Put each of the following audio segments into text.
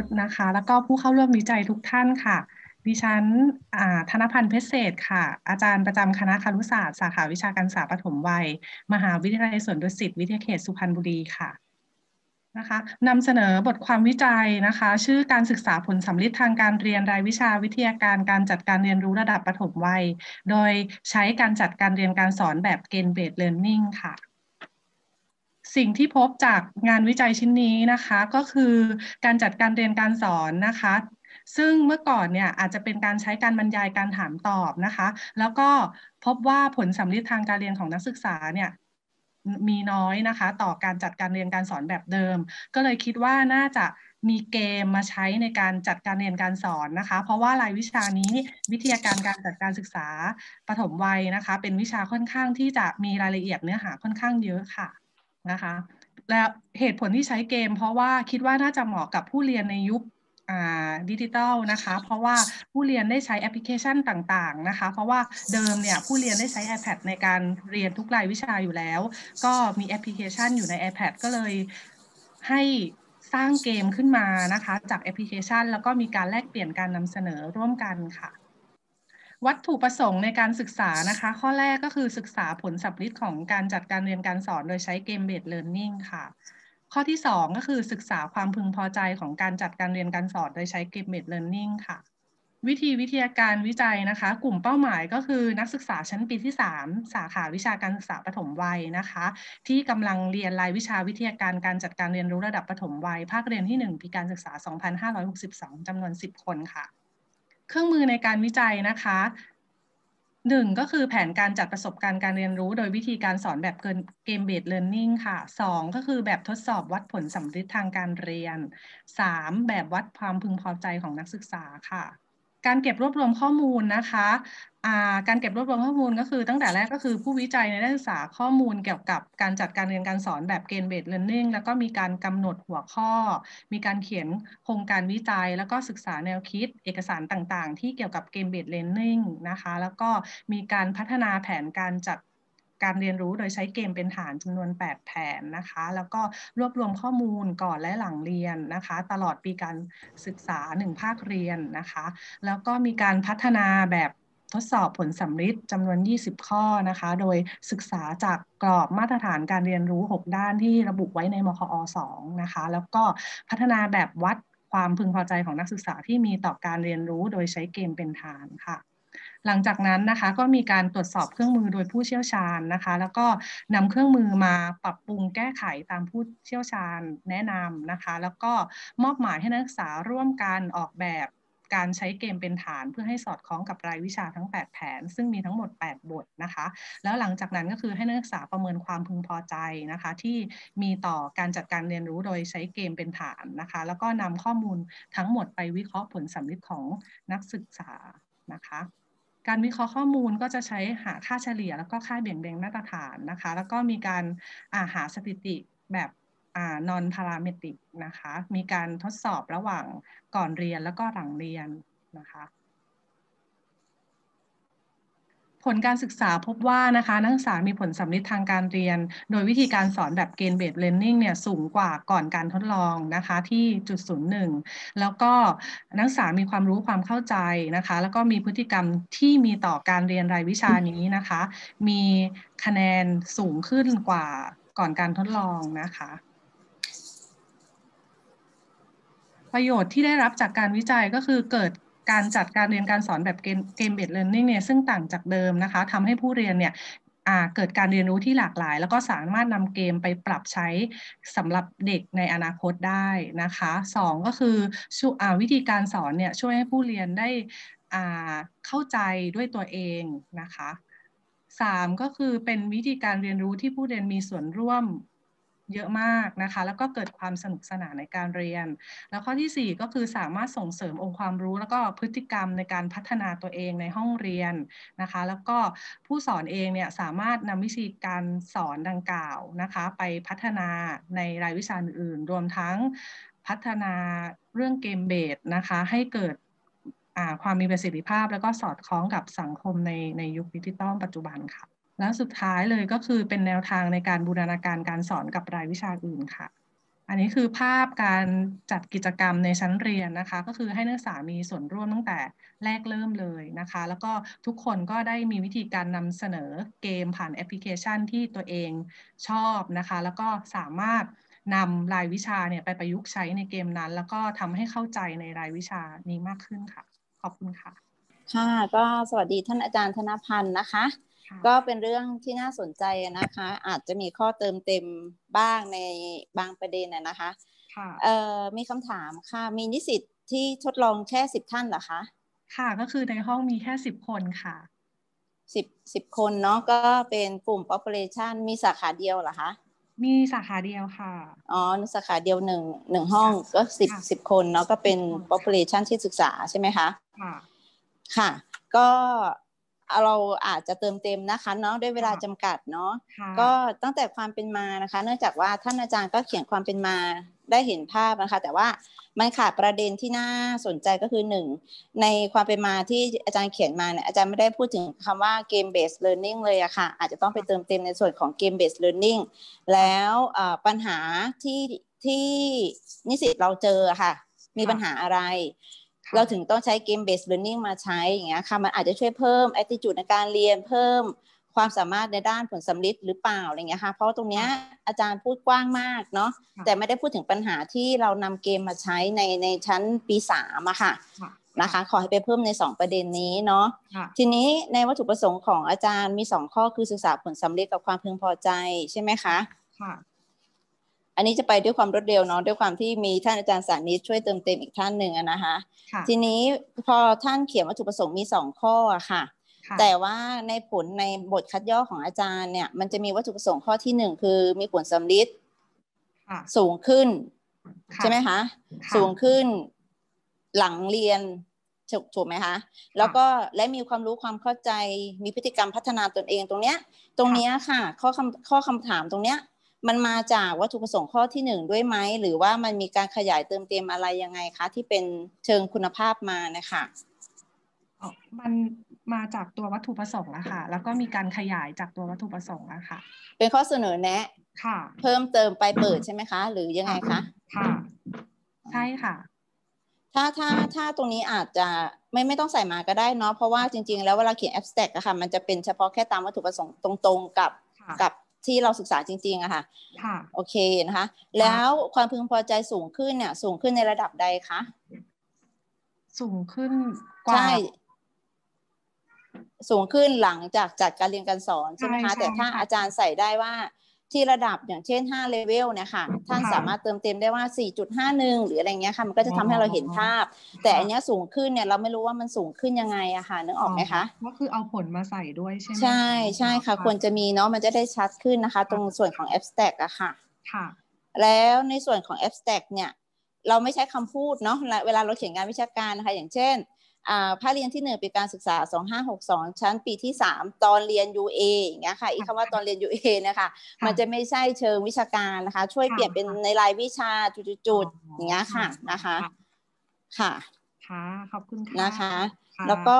นะคะแล้วก็ผู้เข้าร่วมวิจัยทุกท่านค่ะดิฉันธนพันธ์เพชรเศรษฐ์ค่ะอาจารย์ประจำคณะครุศาสตร์สาขาวิชาการศึกษาปฐมวัยมหาวิทยาลัยสวนดุสิตวิทยาเขตสุพรรณบุรีค่ะนะคะนำเสนอบทความวิจัยนะคะชื่อการศึกษาผลสัมฤทธิ์ทางการเรียนรายวิชาวิทยาการการจัดการเรียนรู้ระดับประถมวัยโดยใช้การจัดการเรียนการสอนแบบเกณฑ์เบสเลิร์นนิ่งค่ะสิ่งที่พบจากงานวิจัยชิ้นนี้นะคะก็คือการจัดการเรียนการสอนนะคะซึ่งเมื่อก่อนเนี่ยอาจจะเป็นการใช้การบรรยายการถามตอบนะคะแล้วก็พบว่าผลสัมฤทธิ์ทางการเรียนของนักศึกษาเนี่ยมีน้อยนะคะต่อการจัดการเรียนการสอนแบบเดิมก็เลยคิดว่าน่าจะมีเกมมาใช้ในการจัดการเรียนการสอนนะคะเพราะว่ารายวิชานี้วิทยาการการจัดการศึกษาปฐมวัยนะคะเป็นวิชาค่อนข้างที่จะมีรายละเอียดเนื้อหาค่อนข้างเยอะค่ะ นะคะแล้วเหตุผลที่ใช้เกมเพราะว่าคิดว่าน่าจะเหมาะกับผู้เรียนในยุคดิจิทัลนะคะเพราะว่าผู้เรียนได้ใช้แอปพลิเคชันต่างๆนะคะเพราะว่าเดิมเนี่ยผู้เรียนได้ใช้ iPad ในการเรียนทุกรายวิชาอยู่แล้วก็มีแอปพลิเคชันอยู่ใน iPad ก็เลยให้สร้างเกมขึ้นมานะคะจากแอปพลิเคชันแล้วก็มีการแลกเปลี่ยนการนำเสนอร่วมกันค่ะ วัตถุประสงค์ในการศึกษานะคะข้อแรกก็คือศึกษาผลสัมฤทธิ์ของการจัดการเรียนการสอนโดยใช้เกมเบสเลิร์นนิ่งค่ะข้อที่2ก็คือศึกษาความพึงพอใจของการจัดการเรียนการสอนโดยใช้เกมเบสเลิร์นนิ่งค่ะวิทยาการวิจัยนะคะกลุ่มเป้าหมายก็คือนักศึกษาชั้นปีที่3สาขาวิชาการศึกษาปฐมวัยนะคะที่กำลังเรียนรายวิชาวิทยาการการจัดการเรียนรู้ระดับปฐมวัยภาคเรียนที่1ปีการศึกษา2562จำนวน10คนค่ะเครื่องมือในการวิจัยนะคะ1ก็คือแผนการจัดประสบการณ์การเรียนรู้โดยวิธีการสอนแบบเกมเบสเลิร์นนิ่งค่ะ2ก็คือแบบทดสอบวัดผลสัมฤทธิ์ทางการเรียน3แบบวัดความพึงพอใจของนักศึกษาค่ะการเก็บรวบรวมข้อมูลนะคะการเก็บรวบรวมข้อมูลก็คือตั้งแต่แรกก็คือผู้วิจัยได้ศึกษาข้อมูลเกี่ยวกับการจัดการเรียนการสอนแบบเกณฑ์เบสเลิร์นนิ่งแล้วก็มีการกำหนดหัวข้อมีการเขียนโครงการวิจัยแล้วก็ศึกษาแนวคิดเอกสารต่างๆที่เกี่ยวกับเกมเบสเลิร์นนิ่งนะคะแล้วก็มีการพัฒนาแผนการจัดการเรียนรู้โดยใช้เกมเป็นฐานจำนวน8แผนนะคะแล้วก็รวบรวมข้อมูลก่อนและหลังเรียนนะคะตลอดปีการศึกษา1ภาคเรียนนะคะแล้วก็มีการพัฒนาแบบทดสอบผลสัมฤทธิ์จำนวน20ข้อนะคะโดยศึกษาจากกรอบมาตรฐานการเรียนรู้6ด้านที่ระบุไว้ในมคอ2นะคะแล้วก็พัฒนาแบบวัดความพึงพอใจของนักศึกษาที่มีต่อการเรียนรู้โดยใช้เกมเป็นฐานค่ะหลังจากนั้นนะคะก็มีการตรวจสอบเครื่องมือโดยผู้เชี่ยวชาญนะคะแล้วก็นำเครื่องมือมาปรับปรุงแก้ไขตามผู้เชี่ยวชาญแนะนำนะคะแล้วก็มอบหมายให้นักศึกษาร่วมกันออกแบบการใช้เกมเป็นฐานเพื่อให้สอดคล้องกับรายวิชาทั้ง8แผนซึ่งมีทั้งหมด8บทนะคะแล้วหลังจากนั้นก็คือให้นักศึกษาประเมินความพึงพอใจนะคะที่มีต่อการจัดการเรียนรู้โดยใช้เกมเป็นฐานนะคะแล้วก็นำข้อมูลทั้งหมดไปวิเคราะห์ผลสัมฤทธิ์ของนักศึกษานะคะการวิเคราะห์ข้อมูลก็จะใช้หาค่าเฉลี่ยแล้วก็ค่าเบี่ยงเบนมาตรฐานนะคะแล้วก็มีการหาสถิติแบบnon parametric นะคะมีการทดสอบระหว่างก่อนเรียนแล้วก็หลังเรียนนะคะผลการศึกษาพบว่านะคะนักศึกษามีผลสัมฤทธิ์ทางการเรียนโดยวิธีการสอนแบบเกณฑ์เบสเลอร์นิ่งเนี่ยสูงกว่าก่อนการทดลองนะคะที่จุด01แล้วก็นักศึกษามีความรู้ความเข้าใจนะคะแล้วก็มีพฤติกรรมที่มีต่อการเรียนรายวิชานี้นะคะมีคะแนนสูงขึ้นกว่าก่อนการทดลองนะคะประโยชน์ที่ได้รับจากการวิจัยก็คือเกิดการจัดการเรียนการสอนแบบเกมเบสเลิร์นนิ่งเนี่ยซึ่งต่างจากเดิมนะคะทำให้ผู้เรียนเนี่ยเกิดการเรียนรู้ที่หลากหลายแล้วก็สามารถนำเกมไปปรับใช้สำหรับเด็กในอนาคตได้นะคะ2ก็คือวิธีการสอนเนี่ยช่วยให้ผู้เรียนได้เข้าใจด้วยตัวเองนะคะ3ก็คือเป็นวิธีการเรียนรู้ที่ผู้เรียนมีส่วนร่วมเยอะมากนะคะแล้วก็เกิดความสนุกสนานในการเรียนแล้วข้อที่4ก็คือสามารถส่งเสริมองค์ความรู้แล้วก็พฤติกรรมในการพัฒนาตัวเองในห้องเรียนนะคะแล้วก็ผู้สอนเองเนี่ยสามารถนำวิธีการสอนดังกล่าวนะคะไปพัฒนาในรายวิชาอื่นรวมทั้งพัฒนาเรื่องเกมเบสนะคะให้เกิดความมีประสิทธิภาพแล้วก็สอดคล้องกับสังคมในยุคดิจิตอลปัจจุบันค่ะแล้วสุดท้ายเลยก็คือเป็นแนวทางในการบูรณาการการสอนกับรายวิชาอื่นค่ะอันนี้คือภาพการจัดกิจกรรมในชั้นเรียนนะคะก็คือให้นักศึกษามีส่วนร่วมตั้งแต่แรกเริ่มเลยนะคะแล้วก็ทุกคนก็ได้มีวิธีการนำเสนอเกมผ่านแอปพลิเคชันที่ตัวเองชอบนะคะแล้วก็สามารถนำรายวิชาเนี่ยไปประยุกต์ใช้ในเกมนั้นแล้วก็ทำให้เข้าใจในรายวิชานี้มากขึ้นค่ะขอบคุณค่ะค่ะก็สวัสดีท่านอาจารย์ธนพันธ์นะคะก็เป็นเรื่องที่น่าสนใจนะคะอาจจะมีข้อเติมเต็มบ้างในบางประเด็นนะคะมีคำถามค่ะมีนิสิตที่ทดลองแค่10 ท่านเหรอคะค่ะก็คือในห้องมีแค่10 คนค่ะสิบคนเนาะก็เป็นกลุ่ม population มีสาขาเดียวเหรอคะมีสาขาเดียวค่ะอ๋อสาขาเดียวหนึ่งห้องก็สิบคนเนาะก็เป็น population ที่ศึกษาใช่ไหมคะค่ะก็เราอาจจะเติมเต็มนะคะเนาะด้วยเวลาจำกัดเนาะก็ตั้งแต่ความเป็นมานะคะเนื่องจากว่าท่านอาจารย์ก็เขียนความเป็นมาได้เห็นภาพนะคะแต่ว่ามันขาดประเด็นที่น่าสนใจก็คือ1ในความเป็นมาที่อาจารย์เขียนมาเนี่ยอาจารย์ไม่ได้พูดถึงคำว่า game based learning เลยอะค่ะอาจจะต้องไปเติมเต็มในส่วนของ game based learning แล้วปัญหาที่นิสิตเราเจอค่ะมีปัญหาอะไรเราถึงต้องใช้ game based learning มาใช้อย่างเงี้ยค่ะมันอาจจะช่วยเพิ่ม attitude ในการเรียนเพิ่มความสามารถในด้านผลสำลิดหรือเปล่าอะไรเงี้ยค่ะเพราะตรงเนี้ยอาจารย์พูดกว้างมากเนาะแต่ไม่ได้พูดถึงปัญหาที่เรานำเกมมาใช้ในชั้นปี3อะค่ะนะคะขอให้ไปเพิ่มใน2ประเด็นนี้เนาะทีนี้ในวัตถุประสงค์ของอาจารย์มี2ข้อคือศึกษาผลสำลิดกับความพึงพอใจใช่ไหมคะอันนี้จะไปด้วยความรวดเร็วเนาะด้วยความที่มีท่านอาจารย์สานิชช่วยเติมเต็มอีกท่านหนึ่งนะคะทีนี้พอท่านเขียนวัตถุประสงค์มี2ข้อค่ะแต่ว่าในผลในบทคัดย่อของอาจารย์เนี่ยมันจะมีวัตถุประสงค์ข้อที่1คือมีผลสำลิดสูงขึ้นใช่ไหมคะสูงขึ้นหลังเรียนถูกไหมคะแล้วก็และมีความรู้ความเข้าใจมีพฤติกรรมพัฒนาตนเองตรงเนี้ยค่ะข้อคำถามตรงเนี้ยมันมาจากวัตถุประสงค์ข้อที่1ด้วยไหมหรือว่ามันมีการขยายเติมเต็มอะไรยังไงคะที่เป็นเชิงคุณภาพมานะคะมันมาจากตัววัตถุประสงค์อะค่ะแล้วก็มีการขยายจากตัววัตถุประสงค์อะค่ะเป็นข้อเสนอแนะค่ะเพิ่มเติมไปเปิดใช่ไหมคะหรือยังไงคะค่ะใช่ค่ะถ้าตรงนี้อาจจะไม่ต้องใส่มาก็ได้เนาะเพราะว่าจริงๆแล้วเวลาเขียน abstract อะค่ะมันจะเป็นเฉพาะแค่ตามวัตถุประสงค์ตรงๆกับที่เราศึกษาจริงๆอะค่ะโอเคนะคะแล้วความพึงพอใจสูงขึ้นเนี่ยสูงขึ้นในระดับใดคะสูงขึ้นกว่าใช่สูงขึ้นหลังจากจัดการเรียนการสอนใช่ไหมคะแต่ถ้าอาจารย์ใส่ได้ว่าที่ระดับอย่างเช่น5เลเวลเนี่ยค่ะท่านสามารถเติมเต็มได้ว่า 4.51 หรืออะไรเงี้ยค่ะมันก็จะทำให้เราเห็นภาพแต่อันนี้สูงขึ้นเนี่ยเราไม่รู้ว่ามันสูงขึ้นยังไงอะค่ะนึกออกไหมคะก็คือเอาผลมาใส่ด้วยใช่ไหมใช่ค่ะควรจะมีเนาะมันจะได้ชัดขึ้นนะคะตรงส่วนของ abstract อะค่ะแล้วในส่วนของ abstract เนี่ยเราไม่ใช้คำพูดเนาะเวลาเราเขียนงานวิชาการนะคะอย่างเช่นภาคเรียนที่1ปีการศึกษา2562ชั้นปีที่3ตอนเรียน UA อย่างเงี้ยค่ะอีกคำว่าตอนเรียน UA นะคะมันจะไม่ใช่เชิงวิชาการนะคะช่วยเปลี่ยนเป็นในรายวิชาจุดๆอย่างเงี้ยค่ะนะคะค่ะขอบคุณค่ะนะคะแล้วก็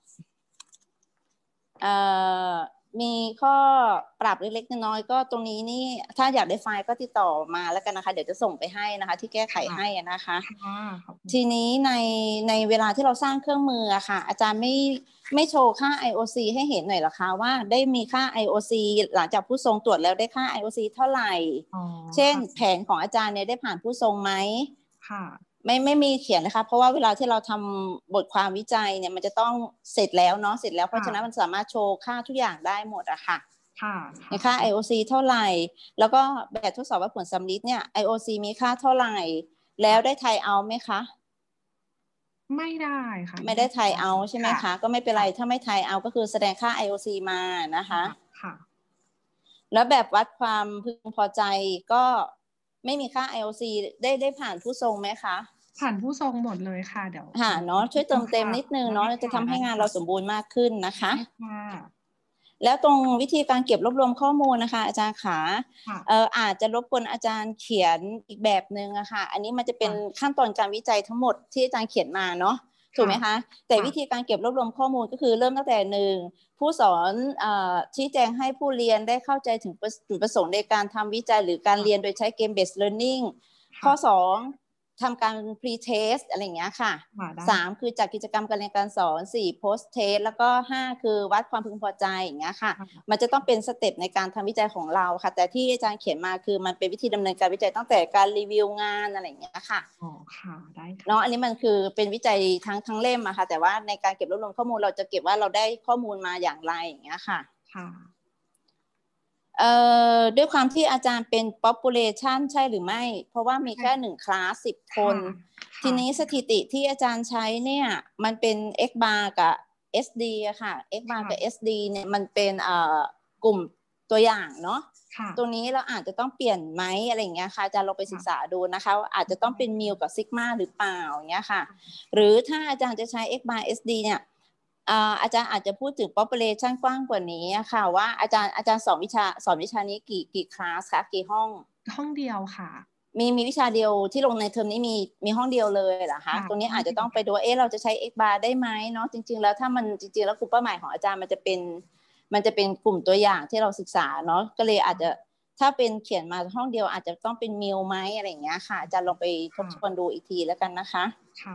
มีข้อปรับเล็กๆน้อยๆก็ตรงนี้นี่ถ้าอยากได้ไฟล์ก็ติดต่อมาแล้วกันนะคะเดี๋ยวจะส่งไปให้นะคะที่แก้ไขให้นะคะทีนี้ในเวลาที่เราสร้างเครื่องมืออะค่ะอาจารย์ไม่โชว์ค่า IOC ให้เห็นหน่อยหรอคะว่าได้มีค่า IOC หลังจากผู้ทรงตรวจแล้วได้ค่า IOC เท่าไหร่เช่นแผนของอาจารย์เนี่ยได้ผ่านผู้ทรงไหมค่ะไม่มีเขียนนะคะเพราะว่าเวลาที่เราทำบทความวิจัยเนี่ยมันจะต้องเสร็จแล้วเนาะเสร็จแล้วเพราะฉะนั้นมันสามารถโชว์ค่าทุกอย่างได้หมดอะค่ะในค่า IOC เท่าไหร่แล้วก็แบบทดสอบวัดผลสำลิดเนี่ย IOC มีค่าเท่าไหร่แล้วได้ไทยเอาไหมคะไม่ได้ค่ะไม่ได้ไทยเอาใช่ไหมคะก็ไม่เป็นไรถ้าไม่ไทยเอาก็คือแสดงค่า IOC มานะคะแล้วแบบวัดความพึงพอใจก็ไม่มีค่า IOC ได้ผ่านผู้ทรงไหมคะผ่านผู้ทรงหมดเลยค่ะเดี๋ยวเนาะช่วยเติมเต็มนิดนึงเนาะจะทำให้งานเราสมบูรณ์มากขึ้นนะคะแล้วตรงวิธีการเก็บรวบรวมข้อมูลนะคะอาจารย์ขาอาจจะรบกวนอาจารย์เขียนอีกแบบนึงอะค่ะอันนี้มันจะเป็นขั้นตอนการวิจัยทั้งหมดที่อาจารย์เขียนมาเนาะถูกไหมคะแต่วิธีการเก็บรวบรวมข้อมูลก็คือเริ่มตั้งแต่หนึ่งผู้สอนชี้แจงให้ผู้เรียนได้เข้าใจถึงจุดประสงค์ในการทำวิจัยหรือการเรียนโดยใช้เกม based learning ข้อ2ทำการ pre test อะไรอย่างเงี้ยค่ะ3คือจัดกิจกรรมการเรียนการสอน4 post test แล้วก็5คือวัดความพึงพอใจอย่างเงี้ยค่ะมันจะต้องเป็นสเต็ปในการทำวิจัยของเราค่ะแต่ที่อาจารย์เขียนมาคือมันเป็นวิธีดำเนินการวิจัยตั้งแต่การรีวิวงานอะไรอย่างเงี้ยค่ะอ๋อค่ะได้เนาะอันนี้มันคือเป็นวิจัยทั้งเล่มอะค่ะแต่ว่าในการเก็บรวบรวมข้อมูลเราจะเก็บว่าเราได้ข้อมูลมาอย่างไรอย่างเงี้ยค่ะด้วยความที่อาจารย์เป็น population ใช่หรือไม่เพราะว่ามีแค่1คลาส10 คนทีนี้สถิติที่อาจารย์ใช้เนี่ยมันเป็น X bar กับ SD อะค่ะ X bar กับ SD เนี่ยมันเป็นกลุ่มตัวอย่างเนาะตรงนี้เราอาจจะต้องเปลี่ยนไหมอะไรอย่างเงี้ยค่ะอาจารย์ลองไปศึกษาดูนะคะอาจจะต้องเป็นมิลกับซิกมาหรือเปล่าอย่างเงี้ยค่ะหรือถ้าอาจารย์จะใช้ X bar SD เนี่ยอาจารย์อาจจะพูดถึง population กว้างกว่านี้ค่ะว่าอาจารย์สอนวิชานี้กี่คลาสคะกี่ห้องเดียวค่ะมีวิชาเดียวที่ลงในเทอมนี้มีห้องเดียวเลยเหรอคะตรงนี้อาจจะต้องไปดูเราจะใช้ X bar ได้ไหมเนาะจริงๆแล้วถ้ามันจริงๆแล้วกลุ่มเป้าหมายของอาจารย์มันจะเป็นกลุ่มตัวอย่างที่เราศึกษาเนาะก็เลยอาจจะถ้าเป็นเขียนมาห้องเดียวอาจจะต้องเป็นมิลไหมอะไรอย่างเงี้ยค่ะอาจารย์ลองไปทบทวนดูอีกทีแล้วกันนะคะค่ะ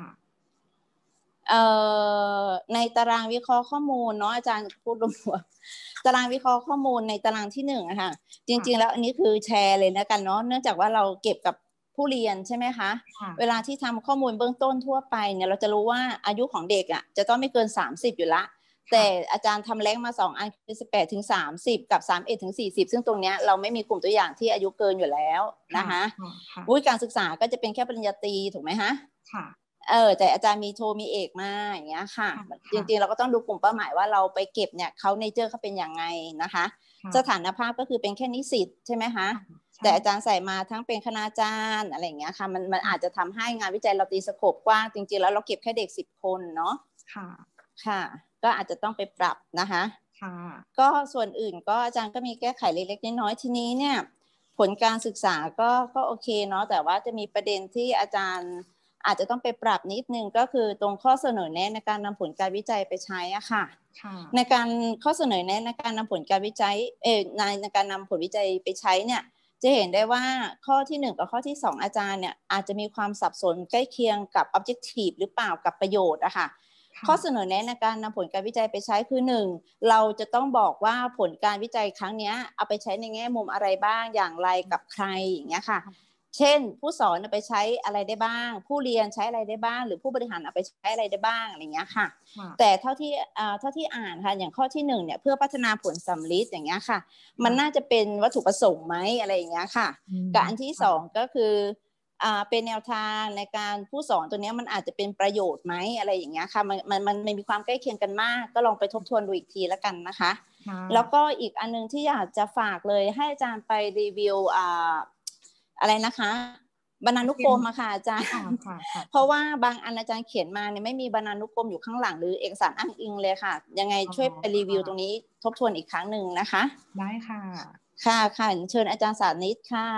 ในตารางวิเคราะห์ข้อมูลเนาะอาจารย์พูดรวมๆตารางวิเคราะห์ข้อมูลในตารางที่1อะค่ะจริงๆแล้วอันนี้คือแชร์เลยนะกันเนาะเนื่องจากว่าเราเก็บกับผู้เรียนใช่ไหมคะเวลาที่ทำข้อมูลเบื้องต้นทั่วไปเนี่ยเราจะรู้ว่าอายุของเด็กอะจะต้องไม่เกิน30อยู่ละแต่อาจารย์ทำแรงมา2อันคือ18ถึง30กับ31ถึง40ซึ่งตรงเนี้ยเราไม่มีกลุ่มตัวอย่างที่อายุเกินอยู่แล้วนะคะการศึกษาก็จะเป็นแค่ปริญญาตรีถูกไหมคะแต่อาจารย์มีโทมีเอกมาอย่างเงี้ยค่ะจริงๆเราก็ต้องดูกลุ่มเป้าหมายว่าเราไปเก็บเนี่ยเขาเนเจอร์เขาเป็นยังไงนะคะสถานภาพก็คือเป็นแค่นิสิตใช่ไหมคะแต่อาจารย์ใส่มาทั้งเป็นคณาจารย์อะไรอย่างเงี้ยค่ะมันอาจจะทำให้งานวิจัยเราตีสโคปกว้างจริงๆแล้วเราเก็บแค่เด็ก10 คนเนาะค่ะก็อาจจะต้องไปปรับนะคะก็ส่วนอื่นก็อาจารย์ก็มีแก้ไขเล็กๆน้อยๆทีนี้เนี่ยผลการศึกษาก็โอเคเนาะแต่ว่าจะมีประเด็นที่อาจารย์อาจจะต้องไปปรับนิดนึงก็คือตรงข้อเสนอแนะในการนำผลการวิจัยไปใช้อะค่ะในการข้อเสนอแนะในการนำผลการวิจัยในการนำผลวิจัยไปใช้เนี่ยจะเห็นได้ว่าข้อที่1กับข้อที่2อาจารย์เนี่ยอาจจะมีความสับสนใกล้เคียงกับ objective หรือเปล่ากับประโยชน์อะค่ะข้อเสนอแนะในการนำผลการวิจัยไปใช้คือ1เราจะต้องบอกว่าผลการวิจัยครั้งนี้เอาไปใช้ในแง่มุมอะไรบ้างอย่างไรกับใครอย่างเงี้ยค่ะเช่นผู้สอนเอาไปใช้อะไรได้บ้างผู้เรียนใช้อะไรได้บ้างหรือผู้บริหารเอาไปใช้อะไรได้บ้างอะไรเงี้ยค่ะแต่เท่าที่อ่านค่ะอย่างข้อที่1เนี่ยเพื่อพัฒนาผลสำลิดอย่างเงี้ยค่ะมันน่าจะเป็นวัตถุประสงค์ไหมอะไรอย่างเงี้ยค่ะกับอันที่2ก็คือเป็นแนวทางในการผู้สอนตัวนี้มันอาจจะเป็นประโยชน์ไหมอะไรอย่างเงี้ยค่ะมันมีความใกล้เคียงกันมากก็ลองไปทบทวนดูอีกทีแล้วกันนะคะแล้วก็อีกอันนึงที่อยากจะฝากเลยให้อาจารย์ไปรีวิวอะไรนะคะบรรณานุกรมอะค่ะอาจารย์เพราะว่าบางอันอาจารย์เขียนมาเนี่ยไม่มีบรรณานุกรมอยู่ข้างหลังหรือเอกสารอ้างอิงเลยค่ะยังไงช่วยไปรีวิวตรงนี้ทบทวนอีกครั้งหนึ่งนะคะได้ค่ะค่ะเชิญอาจารย์สานิตค่ะ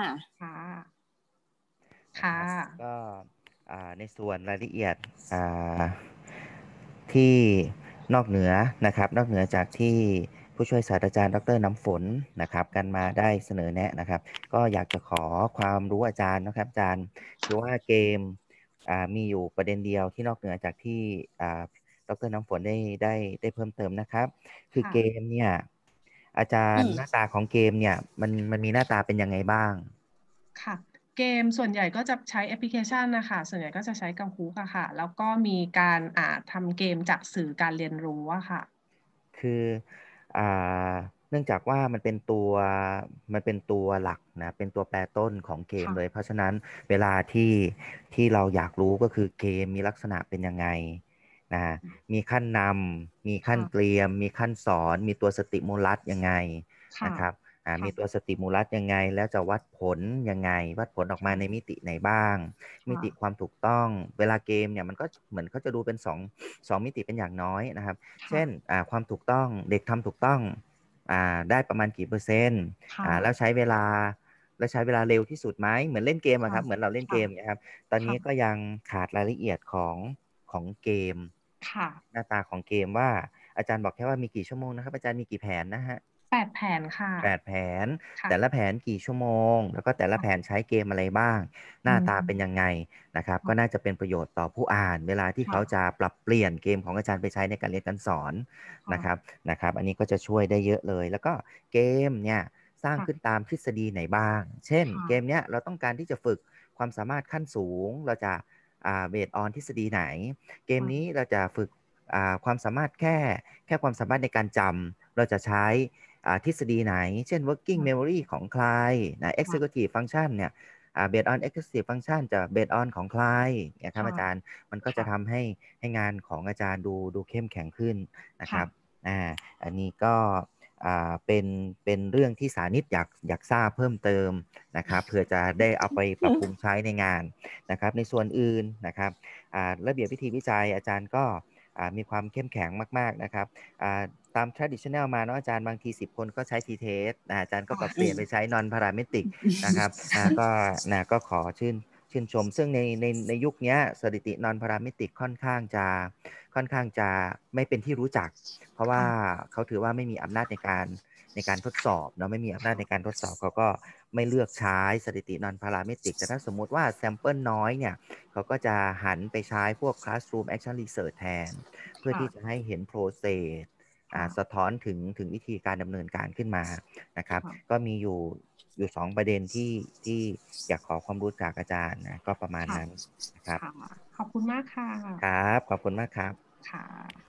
ก็ในส่วนรายละเอียดที่นอกเหนือนะครับนอกเหนือจากที่ผู้ช่วยศาสตราจารย์ดร.น้ำฝนนะครับกันมาได้เสนอแนะนะครับก็อยากจะขอความรู้อาจารย์นะครับอาจารย์คือว่าเกมมีอยู่ประเด็นเดียวที่นอกเหนือจากที่ดร.น้ำฝนได้เพิ่มเติมนะครับคือเกมเนี่ยอาจารย์หน้าตาของเกมเนี่ยมันมีหน้าตาเป็นยังไงบ้างค่ะเกมส่วนใหญ่ก็จะใช้แอปพลิเคชันนะคะส่วนใหญ่ก็จะใช้Kahootอะค่ะแล้วก็มีการทำเกมจากสื่อการเรียนรู้อะค่ะคือเนื่องจากว่ามันเป็นตัวหลักนะเป็นตัวแปรต้นของเกมเลยเพราะฉะนั้นเวลาที่เราอยากรู้ก็คือเกมมีลักษณะเป็นยังไงนะมีขั้นนำมีขั้นเตรียมมีขั้นสอนมีตัวสติมูลัสยังไงนะครับมีตัวสติมูลัสยังไงแล้วจะวัดผลยังไงวัดผลออกมาในมิติไหนบ้างมิติความถูกต้องเวลาเกมเนี่ยมันก็เหมือนเขาจะดูเป็นสองมิติเป็นอย่างน้อยนะครับเช่นความถูกต้องเด็กทำถูกต้องได้ประมาณกี่เปอร์เซ็นต์แล้วใช้เวลาเร็วที่สุดไหมเหมือนเล่นเกมอะครับเหมือนเราเล่นเกมนะครับตอนนี้ก็ยังขาดรายละเอียดของของเกมค่ะหน้าตาของเกมว่าอาจารย์บอกแค่ว่ามีกี่ชั่วโมงนะครับอาจารย์มีกี่แผนนะฮะ 8 แผนค่ะ 8 แผนค่ะแต่ละแผนกี่ชั่วโมงแล้วก็แต่ละแผนใช้เกมอะไรบ้างหน้าตาเป็นยังไงนะครับก็น่าจะเป็นประโยชน์ต่อผู้อ่านเวลาที่เขาจะปรับเปลี่ยนเกมของอาจารย์ไปใช้ในการเรียนการสอนนะครับอันนี้ก็จะช่วยได้เยอะเลยแล้วก็เกมเนี่ยสร้างขึ้นตามทฤษฎีไหนบ้างเช่นเกมเนี้ยเราต้องการที่จะฝึกความสามารถขั้นสูงเราจะเบสออนทฤษฎีไหนเกมนี้เราจะฝึกความสามารถแค่ความสามารถในการจำเราจะใช้ทฤษฎีไหนเช่น working memory ของใครนะ executive function เนี่ยbased on executive function จะ based on ของใครเนี่ยครับอาจารย์มันก็จะทำให้งานของอาจารย์ดูเข้มแข็งขึ้นนะครับอันนี้ก็เป็นเรื่องที่สานิตอยากทราบเพิ่มเติมนะครับเพื่อจะได้เอาไปปรับปรุงใช้ในงานนะครับในส่วนอื่นนะครับระเบียบวิธีวิจัยอาจารย์ก็มีความเข้มแข็งมากๆนะครับตาม traditional มาเนาะอาจารย์บางที10 คนก็ใช้ t-test อาจารย์ก็ปรับเปลี่ยนไปใช้ non parametric นะครับก็ขอชื่นชมซึ่งในยุคนี้สถิติ non parametric ค่อนข้างจะไม่เป็นที่รู้จักเพราะว่าเขาถือว่าไม่มีอำนาจในการทดสอบเนาะไม่มีอำนาจในการทดสอบเขาก็ไม่เลือกใช้สถิติ non parametric แต่ถ้าสมมุติว่า sample น้อยเนี่ยเขาก็จะหันไปใช้พวก classroom action research แทนเพื่อที่จะให้เห็น process สะท้อนถึงวิธีการดำเนินการขึ้นมานะครับก็มีอยู่2 ประเด็นที่อยากขอความรู้จากอาจารย์นะก็ประมาณนั้นนะครับขอบคุณมากค่ะครับขอบคุณมากครับค่ะ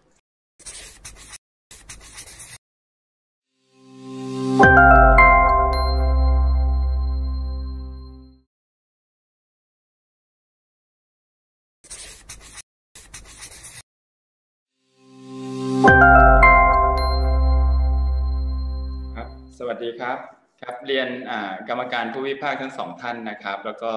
สวัสดีครับเรียนกรรมการผู้วิพากษ์ทั้ง2 ท่านนะครับแล้วก็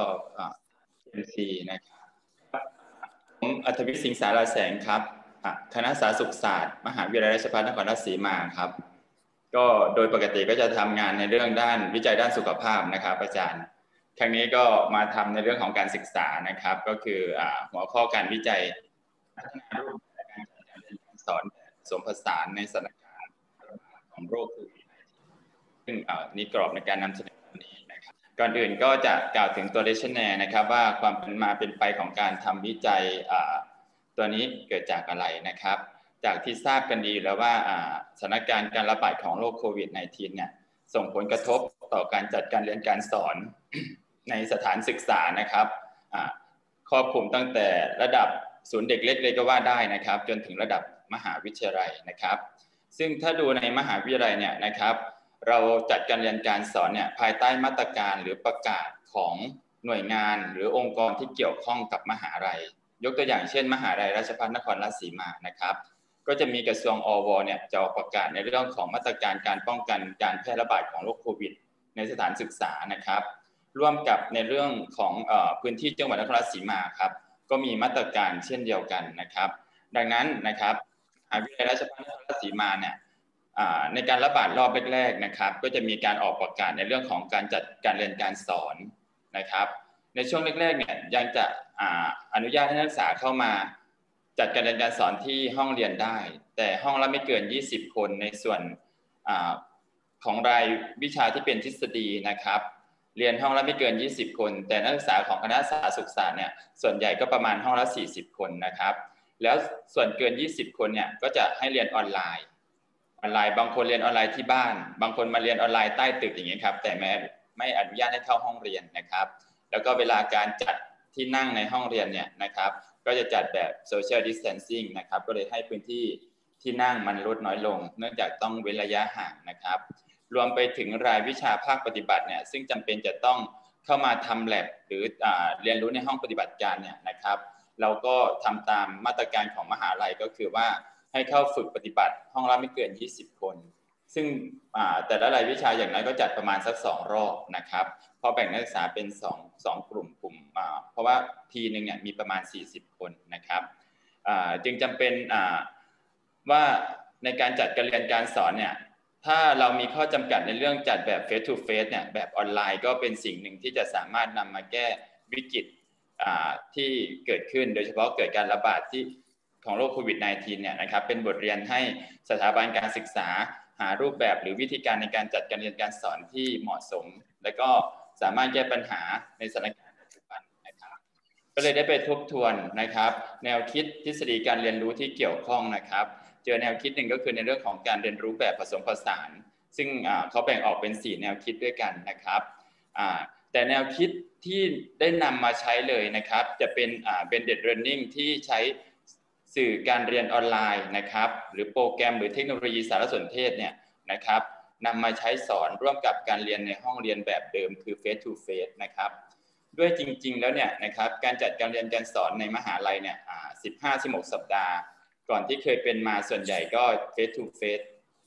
MC นะครับผมอัธวิทย์สิงห์สาราแสงครับคณะสาธารณสุขศาสตร์มหาวิทยาลัยราชภัฏนครราชสีมาครับก็โดยปกติก็จะทำงานในเรื่องด้านวิจัยด้านสุขภาพนะครับอาจารย์ครั้งนี้ก็มาทำในเรื่องของการศึกษานะครับก็คือหัวข้อการวิจัยพัฒนารูปแบบการจัดการเรียนการสอนผสมผสานในสถานการณ์ของโรคโควิดซึ่งนี่กรอบในการนำเสนอวันนี้นะครับก่อนอื่นก็จะกล่าวถึงตัวrationaleนะครับว่าความเป็นมาเป็นไปของการทำวิจัยตัวนี้เกิดจากอะไรนะครับจากที่ทราบกันดีแล้วว่าสถานการณ์การระบาดของโรคโควิด -19 เนี่ยส่งผลกระทบต่อการจัดการเรียนการสอนในสถานศึกษานะครับครอบคลุมตั้งแต่ระดับศูนย์เด็กเล็กเลยก็ว่าได้นะครับจนถึงระดับมหาวิทยาลัยนะครับซึ่งถ้าดูในมหาวิทยาลัยเนี่ยนะครับเราจัดการเรียนการสอนเนี่ยภายใต้มาตรการหรือประกาศของหน่วยงานหรือองค์กรที่เกี่ยวข้องกับมหาลัยยกตัวอย่างเช่นมหาวิทยาลัยราชภัฏนครราชสีมานะครับก็จะมีกระทรวงอวเนี่ยจะออกประกาศในเรื่องของมาตรการการป้องกันการแพร่ระบาดของโรคโควิดในสถานศึกษานะครับร่วมกับในเรื่องของพื้นที่จังหวัดนครราชสีมาครับก็มีมาตรการเช่นเดียวกันนะครับดังนั้นนะครับมหาวิทยาลัยราชภัฏนครราชสีมาเนี่ยในการระบาดรอบแรกๆนะครับก็จะมีการออกประกาศในเรื่องของการจัดการเรียนการสอนนะครับในช่วงแรกๆเนี่ยยังจะอนุญาตให้นักศึกษาเข้ามาจัดการเรียนการสอนที่ห้องเรียนได้แต่ห้องละไม่เกิน20 คนในส่วนของรายวิชาที่เป็นทฤษฎีนะครับเรียนห้องละไม่เกิน20 คนแต่นักศึกษาของคณะสาธารณสุขศาสตร์เนี่ยส่วนใหญ่ก็ประมาณห้องละ40 คนนะครับแล้วส่วนเกิน20 คนเนี่ยก็จะให้เรียนออนไลน์บางคนเรียนออนไลน์ที่บ้านบางคนมาเรียนออนไลน์ใต้ตึกอย่างนี้ครับแต่ไม่อนุญาตให้เข้าห้องเรียนนะครับแล้วก็เวลาการจัดที่นั่งในห้องเรียนเนี่ยนะครับก็จะจัดแบบ social distancing นะครับก็เลยให้พื้นที่ที่นั่งมันลดน้อยลงเนื่องจากต้องเว้นระยะห่างนะครับรวมไปถึงรายวิชาภาคปฏิบัติเนี่ยซึ่งจำเป็นจะต้องเข้ามาทำ lab หรือเรียนรู้ในห้องปฏิบัติการเนี่ยนะครับเราก็ทำตามมาตรการของมหาลัยก็คือว่าให้เข้าฝึกปฏิบัติห้องละไม่เกิน20 คนซึ่งแต่ละรายวิชาอย่างน้อยก็จัดประมาณสัก2 รอบนะครับพอแบ่งนักศึกษาเป็น2 กลุ่มเพราะว่าทีนึงเนี่ยมีประมาณ40 คนนะครับจึงจำเป็นว่าในการจัดการเรียนการสอนเนี่ยถ้าเรามีข้อจำกัดในเรื่องจัดแบบ face to face เนี่ยแบบออนไลน์ก็เป็นสิ่งหนึ่งที่จะสามารถนำมาแก้วิกฤตที่เกิดขึ้นโดยเฉพาะเกิดการระบาดที่ของโรคโควิด -19 เนี่ยนะครับเป็นบทเรียนให้สถาบันการศึกษาหารูปแบบหรือวิธีการในการจัดการเรียนการสอนที่เหมาะสมและก็สามารถแก้ปัญหาในสถานการณ์ปัจจุบันนะครับก็เลยได้ไปทบทวนนะครับแนวคิดทฤษฎีการเรียนรู้ที่เกี่ยวข้องนะครับเจอแนวคิดหนึ่งก็คือในเรื่องของการเรียนรู้แบบผสมผสานซึ่งเขาแบ่งออกเป็น4แนวคิดด้วยกันนะครับแต่แนวคิดที่ได้นำมาใช้เลยนะครับจะเป็นblended learning ที่ใช้สื่อการเรียนออนไลน์นะครับหรือโปรแกรมหรือเทคโนโลยีสารสนเทศเนี่ยนะครับนำมาใช้สอนร่วมกับการเรียนในห้องเรียนแบบเดิมคือ face to face นะครับด้วยจริงๆแล้วเนี่ยนะครับการจัดการเรียนการสอนในมหาลัยเนี่ย15-16 สัปดาห์ก่อนที่เคยเป็นมาส่วนใหญ่ก็ face to face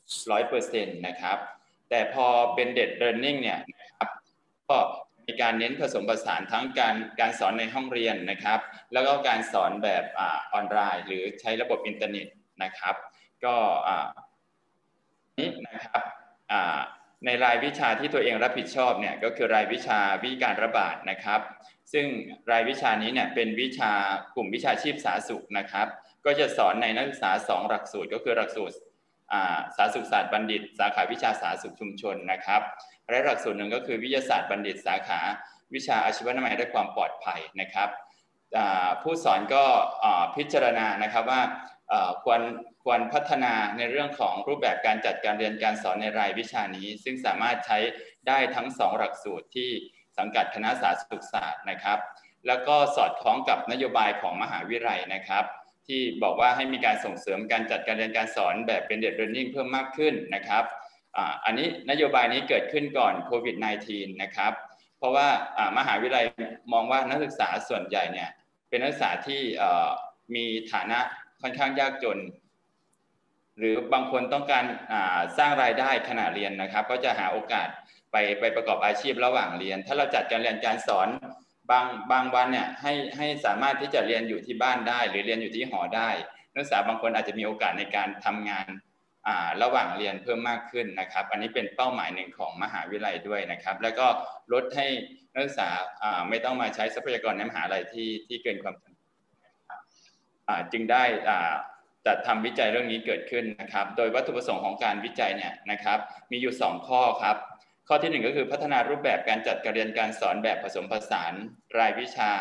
100% นะครับแต่พอ blended learning เนี่ยนะครับก็มีการเน้นผสมผสานทั้งการสอนในห้องเรียนนะครับแล้วก็การสอนแบบออนไลน์หรือใช้ระบบอินเทอร์เน็ตนะครับก็นี้นะครับในรายวิชาที่ตัวเองรับผิดชอบเนี่ยก็คือรายวิชาวิธีการระบาดนะครับซึ่งรายวิชานี้เนี่ยเป็นวิชากลุ่มวิชาชีพสาธารณสุขนะครับก็จะสอนในนักศึกษา2หลักสูตรก็คือหลักสูตรสาธารณสุขศาสตร์บัณฑิตสาขาวิชาสาธารณสุขชุมชนนะครับและหลักสูตรหนึ่งก็คือวิทยาศาสตร์บัณฑิตสาขาวิชาอาชีวนามัยและความปลอดภัยนะครับผู้สอนก็พิจารณานะครับว่าควรพัฒนาในเรื่องของรูปแบบการจัดการเรียนการสอนในรายวิชานี้ซึ่งสามารถใช้ได้ทั้ง2หลักสูตรที่สังกัดคณะสาธารณสุขศาสตร์นะครับแล้วก็สอดคล้องกับนโยบายของมหาวิทยาลัยนะครับที่บอกว่าให้มีการส่งเสริมการจัดการเรียนการสอนแบบblended learning เพิ่มมากขึ้นนะครับอันนี้นโยบายนี้เกิดขึ้นก่อนโควิด -19 นะครับเพราะว่ามหาวิทยาลัยมองว่านักศึกษาส่วนใหญ่เนี่ยเป็นนักศึกษาที่มีฐานะค่อนข้างยากจนหรือบางคนต้องการสร้างรายได้ขณะเรียนนะครับก็จะหาโอกาสไปประกอบอาชีพระหว่างเรียนถ้าเราจัดการเรียนการสอนบางวันเนี่ยให้สามารถที่จะเรียนอยู่ที่บ้านได้หรือเรียนอยู่ที่หอได้นักศึกษาบางคนอาจจะมีโอกาสในการทำงานระหว่างเรียนเพิ่มมากขึ้นนะครับอันนี้เป็นเป้าหมายหนึ่งของมหาวิทยาลัยด้วยนะครับแล้วก็ลดให้นักศึกษาไม่ต้องมาใช้ทรัพยากรในมหาวิทยาลัยที่เกินความจำเป็นจึงได้จัดทำวิจัยเรื่องนี้เกิดขึ้นนะครับโดยวัตถุประสงค์ของการวิจัยเนี่ยนะครับมีอยู่2ข้อครับข้อที่1ก็คือพัฒนารูปแบบการจัดการเรียนการสอนแบบผสมผสานรายวิชา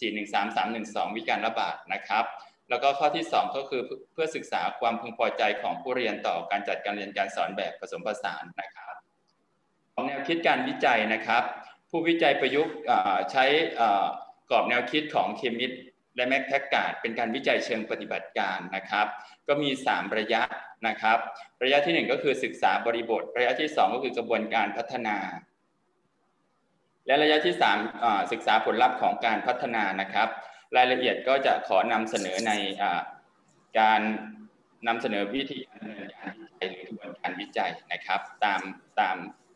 413-312 วิการระบาดนะครับแล้วก็ข้อที่2ก็คือเพื่อศึกษาความพึงพอใจของผู้เรียนต่อการจัดการเรียนการสอนแบบผสมผสานนะครับของแนวคิดการวิจัยนะครับผู้วิจัยประยุกต์ใช้กรอบแนวคิดของเคมิสและแมคแทกการ์ดเป็นการวิจัยเชิงปฏิบัติการนะครับก็มี3ระยะนะครับระยะที่1ก็คือศึกษาบริบทระยะที่2ก็คือกระบวนการพัฒนาและระยะที่3ศึกษาผลลัพธ์ของการพัฒนานะครับรายละเอียดก็จะขอนำเสนอในการนำเสนอวิธีการดำเนินการวิจัยหรือกระบวนการวิจัยนะครับตาม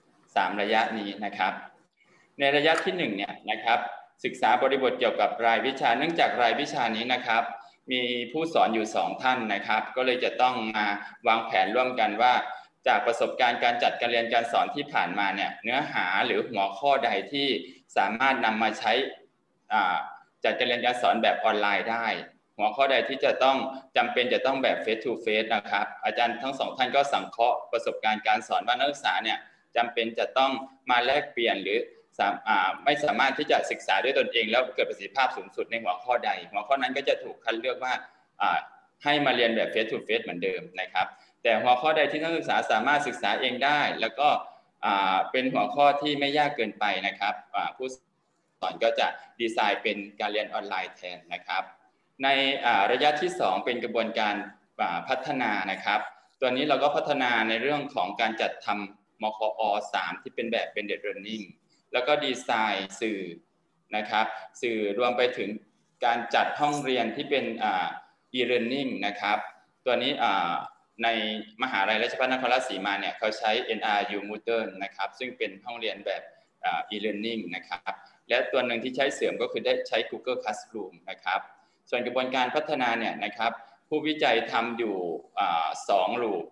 3ระยะนี้นะครับในระยะที่1เนี่ยนะครับศึกษาบริบทเกี่ยวกับรายวิชาเนื่องจากรายวิชานี้นะครับมีผู้สอนอยู่2ท่านนะครับก็เลยจะต้องมาวางแผนร่วมกันว่าจากประสบการณ์การจัดการเรียนการสอนที่ผ่านมาเนี่ยเนื้อหาหรือหัวข้อใดที่สามารถนำมาใช้จัดการเรียนการสอนแบบออนไลน์ได้หัวข้อใดที่จะต้องจำเป็นจะต้องแบบ face to face นะครับอาจารย์ทั้ง2ท่านก็สังเคราะห์ประสบการณ์การสอนว่านักศึกษาเนี่ยจำเป็นจะต้องมาแลกเปลี่ยนหรือไม่สามารถที่จะศึกษาด้วยตนเองแล้วเกิดประสิทธิภาพสูงสุดในหัวข้อใดหัวข้อนั้นก็จะถูกคัดเลือกว่าให้มาเรียนแบบ face to face เหมือนเดิมนะครับแต่หัวข้อใดที่นักศึกษาสามารถศึกษาเองได้แล้วก็เป็นหัวข้อที่ไม่ยากเกินไปนะครับผู้สอนก็จะดีไซน์เป็นการเรียนออนไลน์แทนนะครับในระยะที่2เป็นกระบวนการพัฒนานะครับตัวนี้เราก็พัฒนาในเรื่องของการจัดทำมคอ3ที่เป็นแบบ blended learningแล้วก็ดีไซน์สื่อนะครับสื่อรวมไปถึงการจัดห้องเรียนที่เป็นe-learning นะครับตัวนี้ในมหาวิทยาลัยราชภัฏนครราชสีมาเนี่ยเขาใช้ NRU Moodle นะครับซึ่งเป็นห้องเรียนแบบ e-learning นะครับและตัวหนึ่งที่ใช้เสริมก็คือได้ใช้ Google Classroom นะครับส่วนกระบวนการพัฒนาเนี่ยนะครับผู้วิจัยทำอยู่2 ลูป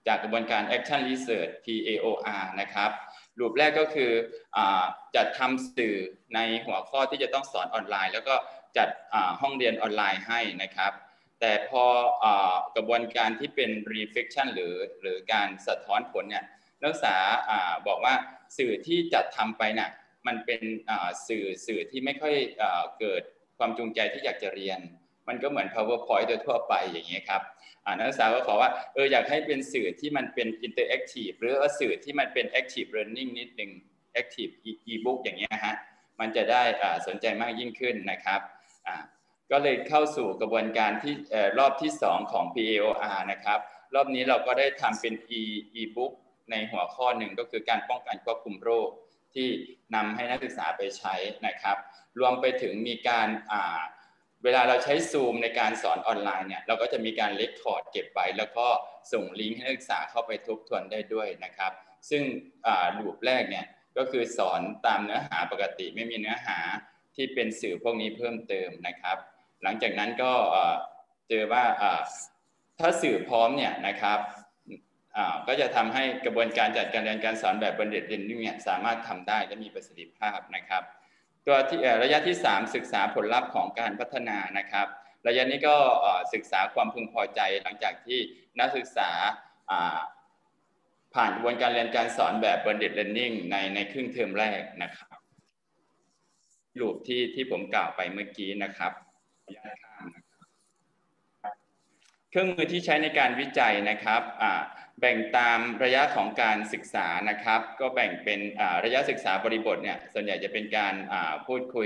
จากกระบวนการ Action Research PAOR นะครับรูปแรกก็คือจัดทำสื่อในหัวข้อที่จะต้องสอนออนไลน์แล้วก็จัดห้องเรียนออนไลน์ให้นะครับแต่พอกระบวนการที่เป็น reflection หรือการสะท้อนผลเนี่ยนักศึกษาบอกว่าสื่อที่จัดทำไปเนี่ยมันเป็นสื่อที่ไม่ค่อยเกิดความจูงใจที่อยากจะเรียนมันก็เหมือน PowerPoint โดยทั่วไปอย่างนี้ครับนักศึกษาก็ขอว่าอยากให้เป็นสื่อที่มันเป็น interactive หรือว่าสื่อที่มันเป็น active learning นิดนึง active e-book อย่างเงี้ยฮะมันจะได้สนใจมากยิ่งขึ้นนะครับก็เลยเข้าสู่กระบวนการที่รอบที่2ของ PAOR นะครับรอบนี้เราก็ได้ทำเป็น e-book ในหัวข้อหนึ่งก็คือการป้องกันควบคุมโรคที่นำให้นักศึกษาไปใช้นะครับรวมไปถึงมีการเวลาเราใช้ซูมในการสอนออนไลน์เนี่ยเราก็จะมีการเรคคอร์ดเก็บไว้แล้วก็ส่งลิงก์ให้นักศึกษาเข้าไปทบทวนได้ด้วยนะครับซึ่งรูปแรกเนี่ยก็คือสอนตามเนื้อหาปกติไม่มีเนื้อหาที่เป็นสื่อพวกนี้เพิ่มเติมนะครับหลังจากนั้นก็เจอว่าถ้าสื่อพร้อมเนี่ยนะครับก็จะทำให้กระบวนการจัดการเรียนการสอนแบบ blended learning เนี่ยสามารถทำได้และมีประสิทธิภาพนะครับตัวที่ระยะที่3ศึกษาผลลัพธ์ของการพัฒนานะครับระยะนี้ก็ศึกษาความพึงพอใจหลังจากที่นักศึกษาผ่านกระบวนการเรียนการสอนแบบ blended learning ในครึ่งเทอมแรกนะครับรูปที่ผมกล่าวไปเมื่อกี้นะครับเครื่องมือที่ใช้ในการวิจัยนะครับแบ่งตามระยะของการศึกษานะครับก็แบ่งเป็นระยะศึกษาบริบทเนี่ยส่วนใหญ่จะเป็นการพูดคุย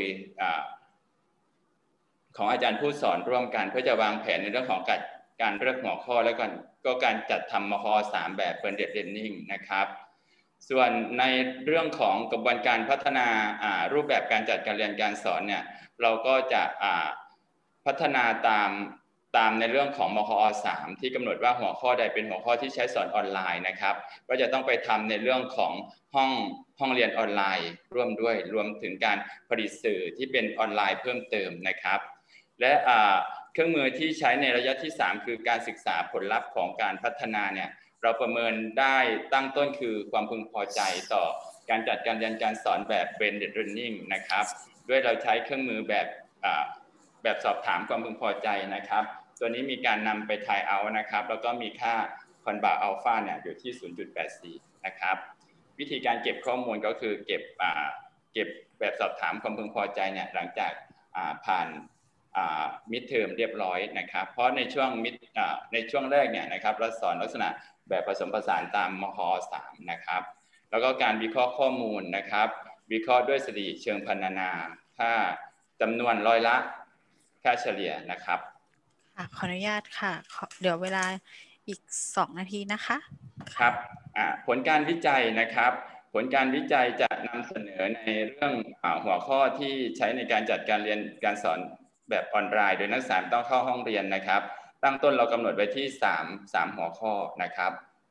ของอาจารย์ผู้สอนร่วมกันเพื่อจะวางแผนในเรื่องของการเลือกหัวข้อและก็การจัดทำมค.3 แบบ blended learning นะครับส่วนในเรื่องของกระบวนการพัฒนารูปแบบการจัดการเรียนการสอนเนี่ยเราก็จะพัฒนาตามในเรื่องของมค.3 ที่กำหนดว่าหัวข้อใดเป็นหัวข้อที่ใช้สอนออนไลน์นะครับก็จะต้องไปทำในเรื่องของห้องเรียนออนไลน์ร่วมด้วยรวมถึงการผลิตสื่อที่เป็นออนไลน์เพิ่มเติมนะครับและเครื่องมือที่ใช้ในระยะที่3คือการศึกษาผลลัพธ์ของการพัฒนาเนี่ยเราประเมินได้ตั้งต้นคือความพึงพอใจต่อการจัดการเรียนการสอนแบบ blended learning นะครับด้วยเราใช้เครื่องมือแบบสอบถามความพึงพอใจนะครับตัวนี้มีการนำไปทายเอานะครับแล้วก็มีค่าคอนบาอัลฟาเนี่ยอยู่ที่ 0.84 นะครับวิธีการเก็บข้อมูลก็คือเก็บแบบสอบถามความพึงพอใจเนี่ยหลังจากผ่านมิดเทอมเรียบร้อยนะครับเพราะในช่วงแรกเนี่ยนะครับเราสอนลักษณะแบบผสมผสานตามมค.3 นะครับแล้วก็การวิเคราะห์ข้อมูลนะครับวิเคราะห์ด้วยสถิติเชิงพรรณนาค่าจำนวนร้อยละค่าเฉลี่ยนะครับขออนุญาตค่ะเดี๋ยวเวลาอีก2 นาทีนะคะครับผลการวิจัยนะครับผลการวิจัยจะนำเสนอในเรื่องหัวข้อที่ใช้ในการจัดการเรียนการสอนแบบออนไลน์โดยนักศึกษาต้องเข้าห้องเรียนนะครับตั้งต้นเรากำหนดไว้ที่3หัวข้อนะครับ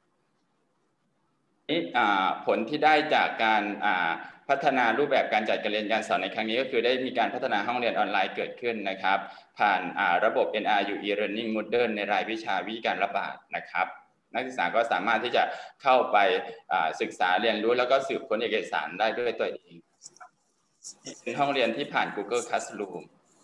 นี่ผลที่ได้จากการพัฒนารูปแบบการจัดการเรียนการสอนในครั้งนี้ก็คือได้มีการพัฒนาห้องเรียนออนไลน์เกิดขึ้นนะครับผ่านระบบ NRU e-learning model ในรายวิชาวิธีการระบาดนะครับนักศึกษาก็สามารถที่จะเข้าไปศึกษาเรียนรู้แล้วก็สืบค้นเอกสารได้ด้วยตัวเองเป็นห้องเรียนที่ผ่าน Google Classroom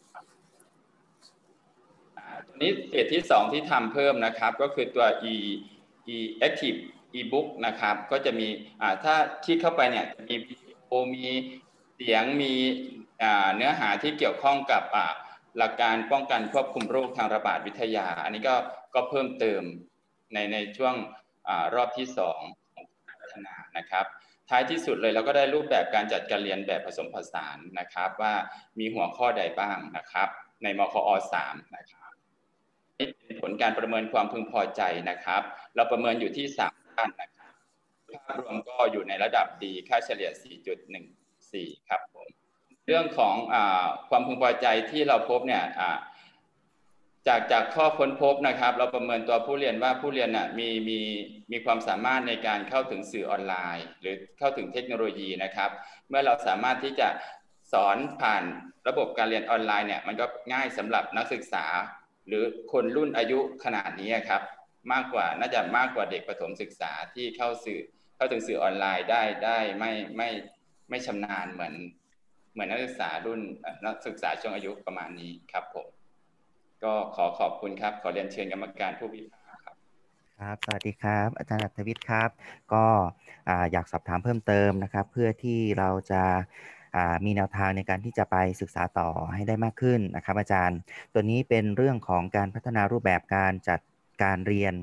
ตัวนี้เฟสที่2ที่ทำเพิ่มนะครับก็คือตัว Active e-book นะครับก็จะมีถ้าคลิกเข้าไปเนี่ยจะมีวิดีโอมีเสียงมีเนื้อหาที่เกี่ยวข้องกับหลักการป้องกันควบคุมโรคทางระบาดวิทยาอันนี้ก็เพิ่มเติมในช่วงรอบที่2ของการพัฒนานะครับท้ายที่สุดเลยเราก็ได้รูปแบบการจัดการเรียนแบบผสมผสานนะครับว่ามีหัวข้อใดบ้างนะครับในมค.3 นะครับนี่เป็นผลการประเมินความพึงพอใจนะครับเราประเมินอยู่ที่3ด้านนะครับภาพรวมก็อยู่ในระดับดีค่าเฉลี่ย 4.14 ครับผมเรื่องของความพึงพอใจที่เราพบเนี่ยจากข้อค้นพบนะครับเราประเมินตัวผู้เรียนว่าผู้เรียนมีความสามารถในการเข้าถึงสื่อออนไลน์หรือเข้าถึงเทคโนโลยีนะครับเมื่อเราสามารถที่จะสอนผ่านระบบการเรียนออนไลน์เนี่ยมันก็ง่ายสำหรับนักศึกษาหรือคนรุ่นอายุขนาดนี้ครับมากกว่าน่าจะมากกว่าเด็กประถมศึกษาที่เข้าถึงสื่อออนไลน์ได้ไม่ชำนาญเหมือนนักศึกษารุ่นนักศึกษาช่วงอายุประมาณนี้ครับผมก็ขอบคุณครับขอเรียนเชิญกรรมการผู้พิพากษาครับครับสวัสดีครับอาจารย์อัธวิทย์ครับก็อยากสอบถามเพิ่มเติมนะครับเพื่อที่เราจะมีแนวทางในการที่จะไปศึกษาต่อให้ได้มากขึ้นนะครับอาจารย์ตัวนี้เป็นเรื่องของการพัฒนารูปแบบการจัดการเรียน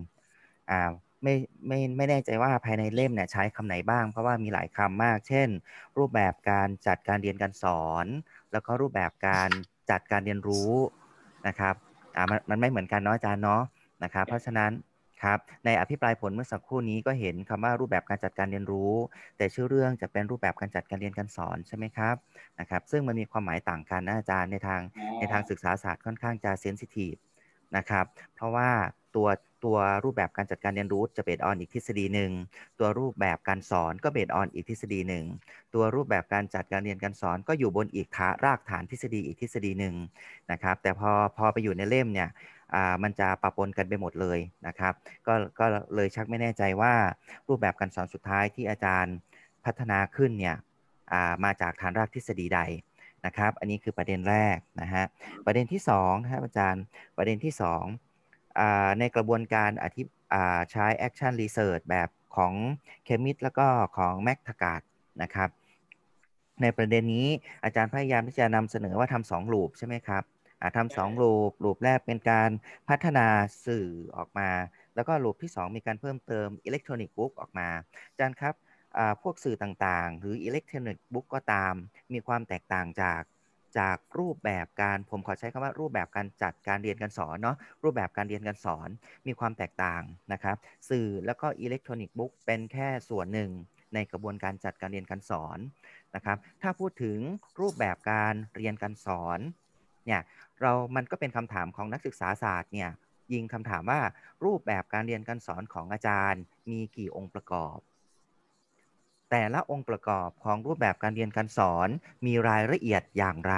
ไม่แน่ใจว่าภายในเล่มเนี่ยใช้คำไหนบ้างเพราะว่ามีหลายคำมากเช่นรูปแบบการจัดการเรียนการสอนแล้วก็รูปแบบการจัดการเรียนรู้นะครับมันไม่เหมือนกันเนาะอาจารย์เนาะนะครับเพราะฉะนั้นครับในอภิปรายผลเมื่อสักครู่นี้ก็เห็นคำว่ารูปแบบการจัดการเรียนรู้แต่ชื่อเรื่องจะเป็นรูปแบบการจัดการเรียนการสอนใช่ไหมครับนะครับซึ่งมันมีความหมายต่างกันนะอาจารย์ในทางศึกษาศาสตร์ค่อนข้างจะเซนซิทีฟนะครับเพราะว่าตัวรูปแบบการจัดการเรียนรู้จะเบสออนอีกทฤษฎีหนึ่งตัวรูปแบบการสอนก็เบสออนอีกทฤษฎีหนึ่งตัวรูปแบบการจัดการเรียนการสอนก็อยู่บนอีกรากฐานทฤษฎีอีกทฤษฎีหนึ่งนะครับแต่พอไปอยู่ในเล่มเนี่ยมันจะปะปนกันไปหมดเลยนะครับก็เลยชักไม่แน่ใจว่ารูปแบบการสอนสุดท้ายที่อาจารย์พัฒนาขึ้นเนี่ยมาจากฐานรากทฤษฎีใดนะครับอันนี้คือประเด็นแรกนะฮะประเด็นที่2นะครับอาจารย์ประเด็นที่2ในกระบวนการใช้ action research แบบของเคมิสแล้วก็ของแมคทากาดนะครับในประเด็นนี้อาจารย์พยายามที่จะนำเสนอว่าทำ2ลูปใช่ไหมครับทำ2ลูปแรกเป็นการพัฒนาสื่อออกมาแล้วก็ลูปที่2มีการเพิ่มเติมอิเล็กทรอนิกส์บุ๊กออกมาอาจารย์ครับพวกสื่อต่างๆหรืออิเล็กทรอนิกส์บุ๊กก็ตามมีความแตกต่างจากรูปแบบการผมขอใช้คำว่ารูปแบบการจัดการเรียนการสอนเนาะรูปแบบการเรียนการสอนมีความแตกต่างนะครับสื่อแล้วก็อิเล็กทรอนิกส์บุ๊กเป็นแค่ส่วนหนึ่งในกระบวนการจัดการเรียนการสอนนะครับถ้าพูดถึงรูปแบบการเรียนการสอนเนี่ยมันก็เป็นคำถามของนักศึกษาศาสตร์เนี่ยยิงคำถามว่ารูปแบบการเรียนการสอนของอาจารย์มีกี่องค์ประกอบแต่ละองค์ประกอบของรูปแบบการเรียนการสอนมีรายละเอียดอย่างไร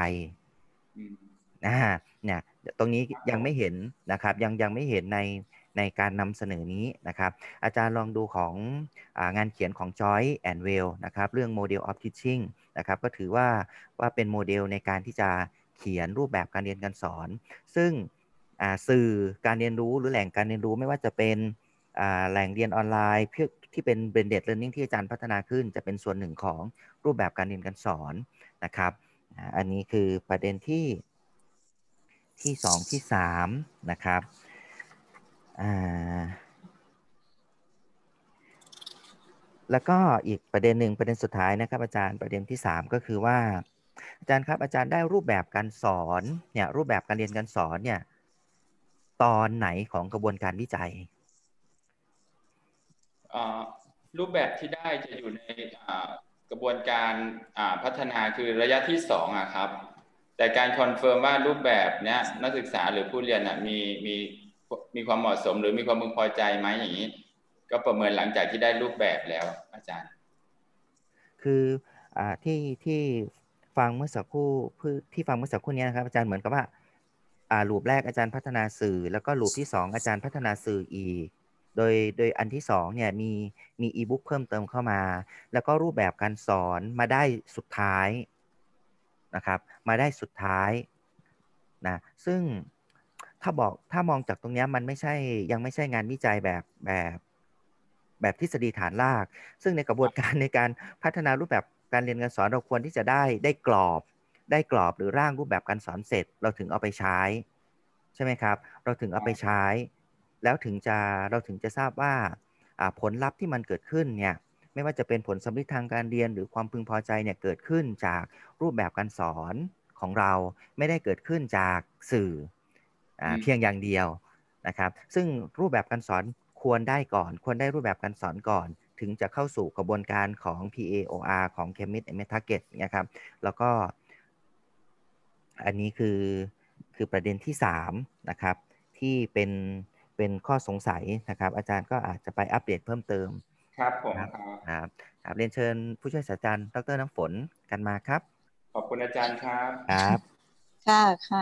เนี่ยตรงนี้ยังไม่เห็นนะครับยังไม่เห็นในการนำเสนอนี้นะครับอาจารย์ลองดูของงานเขียนของ Joy and Well นะครับเรื่อง Model of Teaching นะครับก็ถือว่าเป็นโมเดลในการที่จะเขียนรูปแบบการเรียนการสอนซึ่งสื่อการเรียนรู้หรือแหล่งการเรียนรู้ไม่ว่าจะเป็นแหล่งเรียนออนไลน์ที่เป็น blended learning ที่อาจารย์พัฒนาขึ้นจะเป็นส่วนหนึ่งของรูปแบบการเรียนการสอนนะครับอันนี้คือประเด็นที่2ที่3นะครับแล้วก็อีกประเด็นหนึ่งประเด็นสุดท้ายนะครับอาจารย์ประเด็นที่3ก็คือว่าอาจารย์ครับอาจารย์ได้รูปแบบการสอนเนี่ยรูปแบบการเรียนการสอนเนี่ยตอนไหนของกระบวนการวิจัยรูปแบบที่ได้จะอยู่ในกระบวนการพัฒนาคือระยะที่2ครับแต่การคอนเฟิร์มว่ารูปแบบเนี้ยนักศึกษาหรือผู้เรียนมีความเหมาะสมหรือมีความพึงพอใจไหมอย่างนี้ก็ประเมินหลังจากที่ได้รูปแบบแล้วอาจารย์คือที่ฟังเมื่อสักครู่นี้นะครับอาจารย์เหมือนกับว่าลูปแรกอาจารย์พัฒนาสื่อแล้วก็ลูปที่2อาจารย์พัฒนาสื่ออีกโดยอันที่2เนี่ยมีอีบุ๊กเพิ่มเติมเข้ามาแล้วก็รูปแบบการสอนมาได้สุดท้ายนะครับมาได้สุดท้ายนะซึ่งถ้ามองจากตรงนี้มันยังไม่ใช่งานวิจัยแบบทฤษฎีฐานรากซึ่งในกระบวนการในการพัฒนารูปแบบการเรียนการสอนเราควรที่จะได้กรอบหรือร่างรูปแบบการสอนเสร็จเราถึงเอาไปใช้ใช่ไหมครับเราถึงเอาไปใช้แล้วเราถึงจะทราบว่าผลลัพธ์ที่มันเกิดขึ้นเนี่ยไม่ว่าจะเป็นผลสำลิดทางการเรียนหรือความพึงพอใจเนี่ยเกิดขึ้นจากรูปแบบการสอนของเราไม่ได้เกิดขึ้นจากสื่อเพียงอย่างเดียวนะครับซึ่งรูปแบบการสอนควรได้รูปแบบการสอนก่อนถึงจะเข้าสู่กระบวนการของ PAOR ของ Chemist and Target นะครับแล้วก็อันนี้คือประเด็นที่3นะครับที่เป็นข้อสงสัยนะครับอาจารย์ก็อาจจะไปอัปเดตเพิ่มเติมครับผมครับเรียนเชิญผู้ช่วยศาสตราจารย์ดร.น้ำฝนกันมาครับขอบคุณอาจารย์ครับครับค่ะ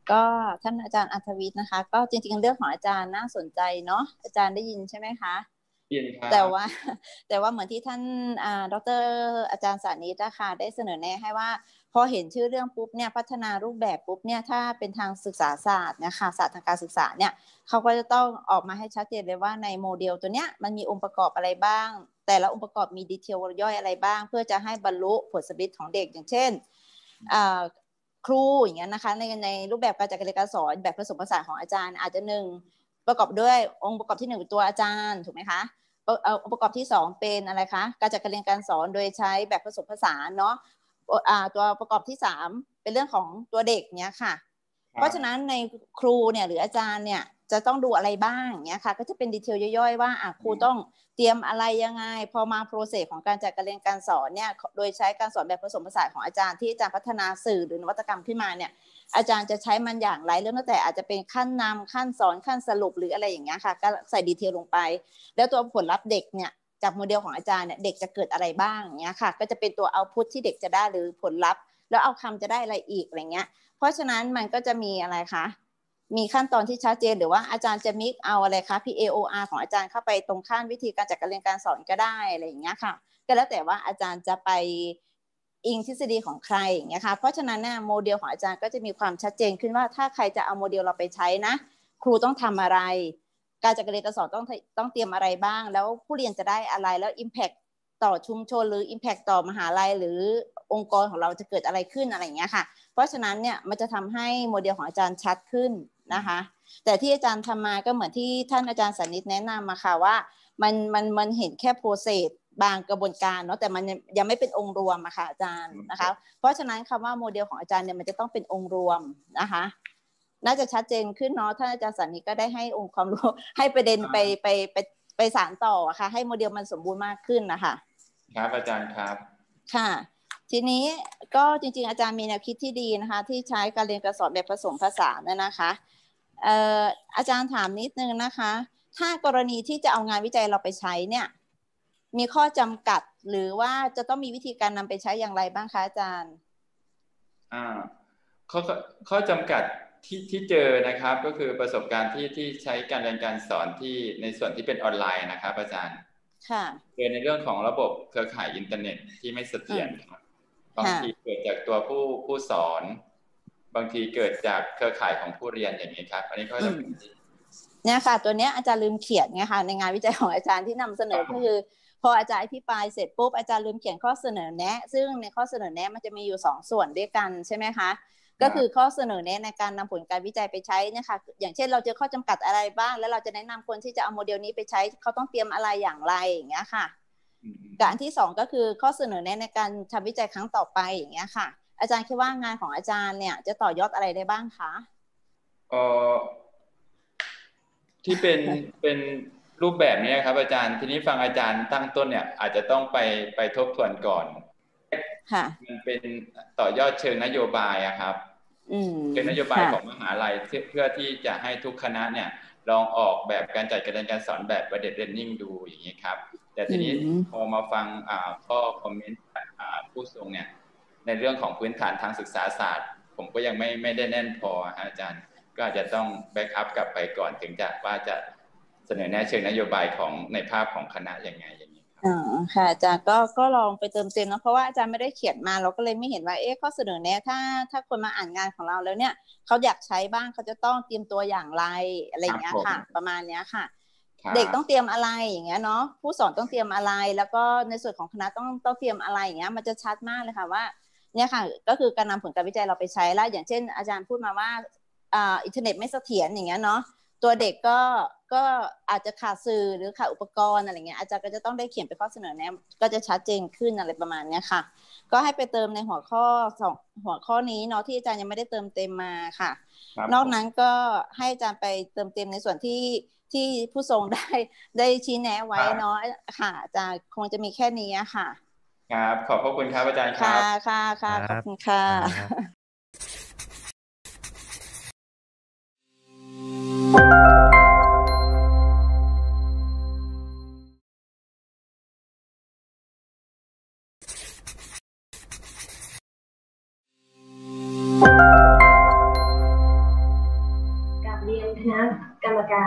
ก็ท่านอาจารย์อัธวิทย์นะคะก็จริงๆเรื่องของอาจารย์น่าสนใจเนาะอาจารย์ได้ยินใช่ไหมคะยินครับแต่ว่าเหมือนที่ท่านดร.อาจารย์สานิตนะคะได้เสนอแนะให้ว่าพอเห็นชื่อเรื่องปุ๊บเนี่ยพัฒนารูปแบบปุ๊บเนี่ยถ้าเป็นทางศึกษาศาสตร์นะคะศาสตร์ทางการศึกษาเนี่ยเขาก็จะต้องออกมาให้ชัดเจนเลยว่าในโมเดลตัวเนี้ยมันมีองค์ประกอบอะไรบ้างแต่ละองค์ประกอบมีดีเทลย่อยอะไรบ้างเพื่อจะให้บรรลุผลสำเร็จของเด็กอย่างเช่นครูอย่างเงี้ยนะคะในรูปแบบการจัดการเรียนการสอนแบบผสมผสานของอาจารย์อาจจะประกอบด้วยองค์ประกอบที่1ตัวอาจารย์ถูกไหมคะองค์ประกอบที่2เป็นอะไรคะการจัดการเรียนการสอนโดยใช้แบบผสมผสานเนาะตัวประกอบที่3เป็นเรื่องของตัวเด็กเนี้ยค่ะเพราะฉะนั้นในครูเนี่ยหรืออาจารย์เนี่ยจะต้องดูอะไรบ้างเนี้ยค่ะก็จะเป็นดีเทลย่อยๆว่าครูต้องเตรียมอะไรยังไงพอมาโปรเซสของการจัดการเรียนการสอนเนี่ยโดยใช้การสอนแบบผสมผสานของอาจารย์ที่อาจารย์พัฒนาสื่อหรือนวัตกรรมขึ้นมาเนี่ยอาจารย์จะใช้มันอย่างไรเริ่มตั้งแต่อาจจะเป็นขั้นนำขั้นสอนขั้นสรุปหรืออะไรอย่างเงี้ยค่ะก็ใส่ดีเทลลงไปแล้วตัวผลลัพธ์เด็กเนี่ยจากโมเดลของอาจารย์เนี่ยเด็กจะเกิดอะไรบ้างอย่างเงี้ยค่ะก็จะเป็นตัวเอาพุทที่เด็กจะได้หรือผลลัพธ์แล้วเอาคำจะได้อะไรอีกอะไรเงี้ยเพราะฉะนั้นมันก็จะมีอะไรคะมีขั้นตอนที่ชัดเจนหรือว่าอาจารย์จะมิกเอาอะไรคะ PAOR ของอาจารย์เข้าไปตรงขั้นวิธีการจัดการเรียนการสอนก็ได้อะไรอย่างเงี้ยค่ะก็แล้วแต่ว่าอาจารย์จะไปอิงทฤษฎีของใครอย่างเงี้ยค่ะเพราะฉะนั้นเนี่ยโมเดลของอาจารย์ก็จะมีความชัดเจนขึ้นว่าถ้าใครจะเอาโมเดลเราไปใช้นะครูต้องทำอะไรการจัดการเรียนการสอนต้องเตรียมอะไรบ้างแล้วผู้เรียนจะได้อะไรแล้ว impact ต่อชุมชนหรือ impact ต่อมหาลัยหรือองค์กรของเราจะเกิดอะไรขึ้นอะไรอย่างเงี้ยค่ะเพราะฉะนั้นเนี่ยมันจะทำให้โมเดลของอาจารย์ชัดขึ้นนะคะแต่ที่อาจารย์ทำมาก็เหมือนที่ท่านอาจารย์สานิตแนะนำมาค่ะว่ามันเห็นแค่โปรเซสบางกระบวนการเนาะแต่มันยังไม่เป็นองค์รวมอะค่ะอาจารย์นะคะเพราะฉะนั้นคำว่าโมเดลของอาจารย์เนี่ยมันจะต้องเป็นองค์รวมนะคะน่าจะชัดเจนขึ้นเนาะท่านอาจารย์สานิตก็ได้ให้องค์ความรู้ให้ประเด็นไปสานต่อค่ะให้โมเดลมันสมบูรณ์มากขึ้นนะคะครับอาจารย์ครับค่ะทีนี้ก็จริงๆอาจารย์มีแนวคิดที่ดีนะคะที่ใช้การเรียนการสอนแบบผสมผสานนะคะอาจารย์ถามนิดนึงนะคะถ้ากรณีที่จะเอางานวิจัยเราไปใช้เนี่ยมีข้อจำกัดหรือว่าจะต้องมีวิธีการนำไปใช้อย่างไรบ้างคะอาจารย์ข้อจำกัดที่เจอนะครับก็คือประสบการณ์ที่ใช้การเรียนการสอนที่ในส่วนที่เป็นออนไลน์นะครับอาจารย์ค่ะเกิดในเรื่องของระบบเครือข่ายอินเทอร์เน็ตที่ไม่เสถียรครับบางทีเกิดจากตัวผู้สอนบางทีเกิดจากเครือข่ายของผู้เรียนอย่างนี้ครับอันนี้ก็จะเป็นเนี่ยค่ะตัวเนี้ยอาจารย์ลืมเขียนไงค่ะในงานวิจัยของอาจารย์ที่นำเสนอก็คือพออาจารย์อภิปรายเสร็จปุ๊บอาจารย์ลืมเขียนข้อเสนอแนะซึ่งในข้อเสนอแนะมันจะมีอยู่2ส่วนด้วยกันใช่ไหมคะก็คือข้อเสนอแนะในการนำผลการวิจัยไปใช้เนี่ยค่ะอย่างเช่นเราเจอข้อจำกัดอะไรบ้างแล้วเราจะแนะนำคนที่จะเอาโมเดลนี้ไปใช้เขาต้องเตรียมอะไรอย่างไรอย่างเงี้ยค่ะการที่2ก็คือข้อเสนอแนะในการทำวิจัยครั้งต่อไปอย่างเงี้ยค่ะอาจารย์คิดว่างานของอาจารย์เนี่ยจะต่อยอดอะไรได้บ้างคะที่เป็นรูปแบบนี้ครับอาจารย์ทีนี้ฟังอาจารย์ตั้งต้นเนี่ยอาจจะต้องไปทบทวนก่อนมันเป็นต่อยอดเชิงนโยบายครับเป็นนโยบายของมหาลัยเพื่อที่จะให้ทุกคณะเนี่ยลองออกแบบการจัดการเรียนการสอนแบบ Blended Learning ดูอย่างนี้ครับแต่ทีนี้พอมาฟังข้อคอมเมนต์ผู้ทรงเนี่ยในเรื่องของพื้นฐานทางศึกษาศาสตร์ผมก็ยังไม่ได้แน่นพออาจารย์ก็อาจจะต้องแบ็กอัพกลับไปก่อนถึงจะว่าจะเสนอแนะเชิงนโยบายของในภาพของคณะอย่างไงอย่างนี้ค่ะอาจารย์ก็ลองไปเติมเต็มนะเพราะว่าอาจารย์ไม่ได้เขียนมาเราก็เลยไม่เห็นว่าข้อเสนอแนะถ้าคนมาอ่านงานของเราแล้วเนี่ยเขาอยากใช้บ้างเขาจะต้องเตรียมตัวอย่างไรอะไรอย่างเงี้ยค่ะประมาณเนี้ยค่ะเด็กต้องเตรียมอะไรอย่างเงี้ยเนาะผู้สอนต้องเตรียมอะไรแล้วก็ในส่วนของคณะต้องเตรียมอะไรอย่างเงี้ยมันจะชัดมากเลยค่ะว่าเนี่ยค่ะก็คือการนำผลการวิจัยเราไปใช้แล้วอย่างเช่นอาจารย์พูดมาว่าอินเทอร์เน็ตไม่เสถียรอย่างเงี้ยเนาะตัวเด็กก็อาจจะขาดสื่อหรือขาดอุปกรณ์อะไรเงี้ยอาจารย์ก็จะต้องได้เขียนเป็นข้อเสนอแนะก็จะชัดเจนขึ้นอะไรประมาณนี้ค่ะก็ให้ไปเติมในหัวข้อนี้เนาะที่อาจารย์ยังไม่ได้เติมเต็มมาค่ะนอกนั้นก็ให้อาจารย์ไปเติมเต็มในส่วนที่ผู้ทรงได้ชี้แนะไว้เนาะค่ะอาจารย์คงจะมีแค่นี้ค่ะครับขอบพระคุณครับอาจารย์ครับค่ะขอบคุณค่ะ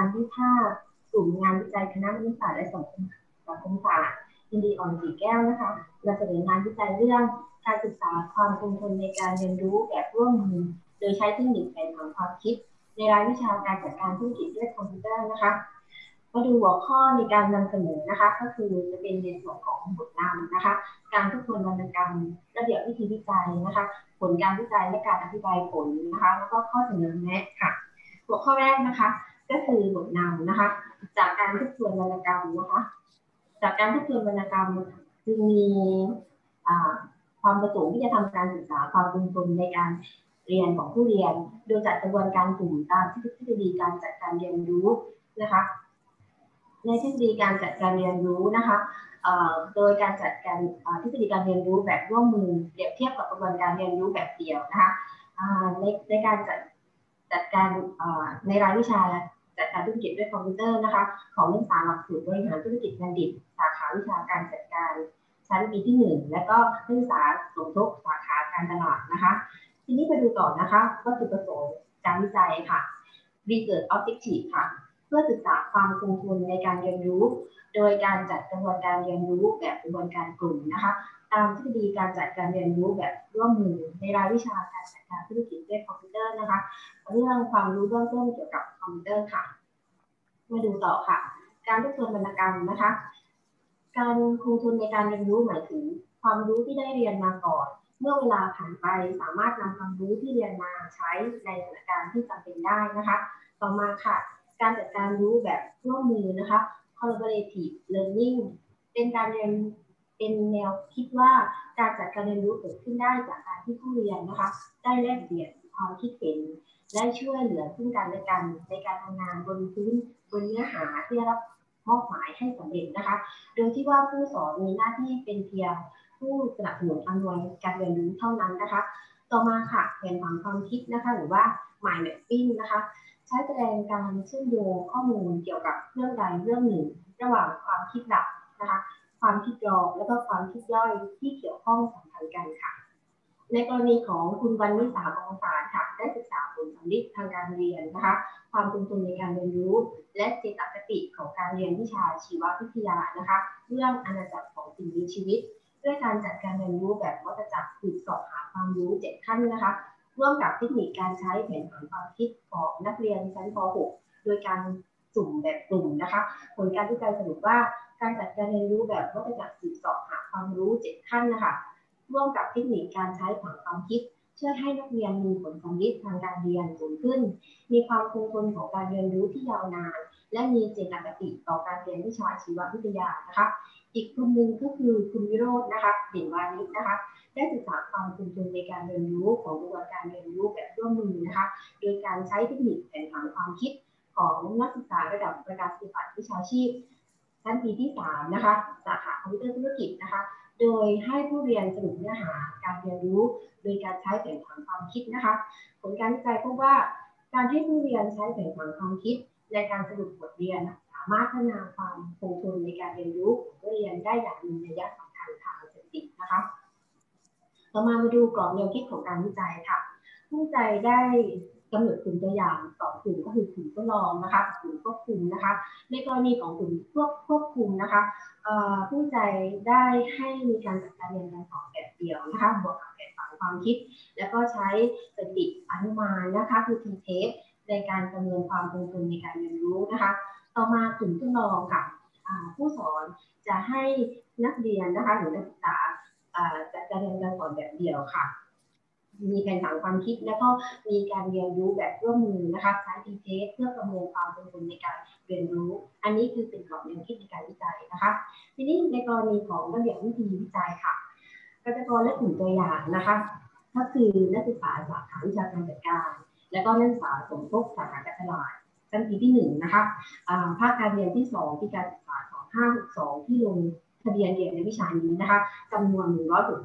วิพากษ์กลุ่มงานวิจัยคณะมนุษยศาสตร์และสังคมศาสตร์ยินดีอ่อนสีแก้วนะคะนำเสนองานวิจัยเรื่องการศึกษาความคงทนในการเรียนรู้แบบร่วมมือโดยใช้เทคนิคแผนผังความคิดในรายวิชาการจัดการธุรกิจด้วยคอมพิวเตอร์นะคะมาดูหัวข้อในการนำเสนอนะคะก็คือจะเป็นในส่วนของบทนำนะคะการทบทวนวรรณกรรมระเบียบวิธีวิจัยนะคะผลการวิจัยและการอธิบายผลนะคะแล้วก็ข้อเสนอแนะค่ะหัวข้อแรกนะคะก็คือบทนำนะคะจากการทบทวนวรรณกรรมนะคะจากการทบทวนวรรณกรรมจึงมีความประสงค์ที่จะทำการศึกษาความคงทนในการเรียนของผู้เรียนโดยจัดกระบวนการกลุ่มตามทฤษฎีการจัดการเรียนรู้นะคะในทฤษฎีการจัดการเรียนรู้นะคะโดยการจัดการทฤษฎีการเรียนรู้แบบร่วมมือเปรียบเทียบกับกระบวนการเรียนรู้แบบเดี่ยวนะคะในการจัดการในรายวิชาจัดการธุรกิจด้วยคอมพิวเตอร์นะคะของนักศึกษาหลักสูตรบริหารธุรกิจบัณฑิตสาขาวิชาการจัดการชั้นปีที่1และก็นักศึกษาสมทบสาขาการตลาดนะคะทีนี้ไปดูต่อนะคะวัตถุประสงค์การวิจัยค่ะ Research Objective ค่ะเพื่อศึกษาความคงทนในการเรียนรู้โดยการจัดกระบวนการเรียนรู้แบบกระบวนการกลุ่มนะคะตามทฤษฎีการจัดการเรียนรู้แบบร่วมมือในรายวิชาการจัดการธุรกิจด้วยคอมพิวเตอร์นะคะเรื่องความรู้เบื้องต้นเกี่ยวกับคอมพิวเตอร์ค่ะมาดูต่อค่ะการทบทวนวรรณกรรมนะคะการคงทนในการเรียนรู้หมายถึงความรู้ที่ได้เรียนมาก่อนเมื่อเวลาผ่านไปสามารถนำความรู้ที่เรียนมาใช้ในสถานการณ์ที่จำเป็นได้นะคะต่อมาค่ะการจัดการรู้แบบร่วมมือนะคะ collaborative learning เป็นการเรียนเป็นแนวคิดว่าการจัดการเรียนรู้เกิดขึ้นได้จากการที่ผู้เรียนนะคะได้แลกเปลี่ยนความคิดเห็นและช่วยเหลือซึ่งกันและกันในการทำงานบนเนื้อหาที่ได้รับมอบหมายให้สำเร็จนะคะโดยที่ว่าผู้สอนมีหน้าที่เป็นเพียงผู้สนับสนุนอำนวยการเรียนรู้เท่านั้นนะคะต่อมาค่ะแผนผังความคิดนะคะหรือว่า mind mapping นะคะใช้แสดงการเชื่อมโยงข้อมูลเกี่ยวกับเรื่องใดเรื่องหนึ่งระหว่างความคิดหลักนะคะความคิดรองและก็ความคิดย่อยที่เกี่ยวข้องสัมพันธ์กันค่ะในกรณีของคุณวรรณิสากองสารค่ะได้ศึกษาผลสำลิดทางการเรียนนะคะความคงทนในการเรียนรู้และเจตคติของการเรียนวิชาชีววิทยานะคะเรื่องอาณาจักรของสิ่งมีชีวิตด้วยการจัดการเรียนรู้แบบวัฏจักรสืบเสาะหาความรู้7ขั้นนะคะร่วมกับเทคนิคการใช้แผนผังความคิดของนักเรียนชั้นป .6 โดยการสุ่มแบบกลุ่มนะคะผลการวิจัยสรุปว่าการจัดการเรียนรู้แบบวัฏจักรสืบเสาะหาความรู้7ขั้นนะคะร่วมกับเทคนิคการใช้ผังความคิดช่วยให้นักเรียนมีผลสำลิดทางการเรียนสูงขึ้นมีความคงทนของการเรียนรู้ที่ยาวนานและมีเจตคติต่อการเรียนวิชาชีววิทยานะคะอีกคนหนึ่งก็คือคุณวิโรจน์นะคะเด่นวานิชนะคะได้ศึกษาความคงทนในการเรียนรู้ของกระบวนการเรียนรู้แบบร่วมมือนะคะโดยการใช้เทคนิคแผนผังความคิดของนักศึกษาระดับประกาศนียบัตรวิชาชีพชั้นปีที่3นะคะสาขาคอมพิวเตอร์ธุรกิจนะคะโดยให้ผู้เรียนสรุปเนื้อหาการเรียนรู้โดยการใช้แผนผังความคิดนะคะผลการวิจัยพบว่าการให้ผู้เรียนใช้แผนผังความคิดในการสรุปบทเรียนสามารถพัฒนาความคงทนในการเรียนรู้ของผู้เรียนได้อย่างมีนัยสำคัญทางสถิตินะคะต่อมาดูกรอบแนวคิดของการวิจัยค่ะผู้วิจัยได้กำหนดกลุ่มตัวอย่าง2กลุ่มก็คือกลุ่มทดลองนะคะกลุ่มควบคุมนะคะในกรณีของกลุ่มควบคุมนะคะผู้วิจัยได้ให้มีการจัดการเรียนการสอนแบบเดียวนะคะบวกกับแผนผังความคิดแล้วก็ใช้สถิติอนุมานนะคะคือ t-test ในการประเมินความคงทนในการเรียนรู้นะคะต่อมากลุ่มทดลองค่ะผู้สอนจะให้นักเรียนนะคะหรือนักศึกษาจัดการเรียนการสอนแบบเดียวค่ะมีแผนผังความคิดแล้วก็มีการเรียนรู้แบบร่วมมือนะคะใช้ t-test เพื่อประเมินความคงทนในการเรียนรู้อันนี้คือเป็นกรอบแนวคิดในการวิจัยนะคะทีนี้ในกรณีของระเบียบวิธีวิจัยค่ะประชากรและกลุ่มตัวอย่างนะคะก็คือนักศึกษาสาขาวิชาการจัดการและก็นักศึกษาสมทบสาขาการตลาดชั้นปีที่1นะคะภาคการเรียนที่2ที่การศึกษา2562ที่ลงทะเบียนเรียนในวิชานี้นะคะจำนวน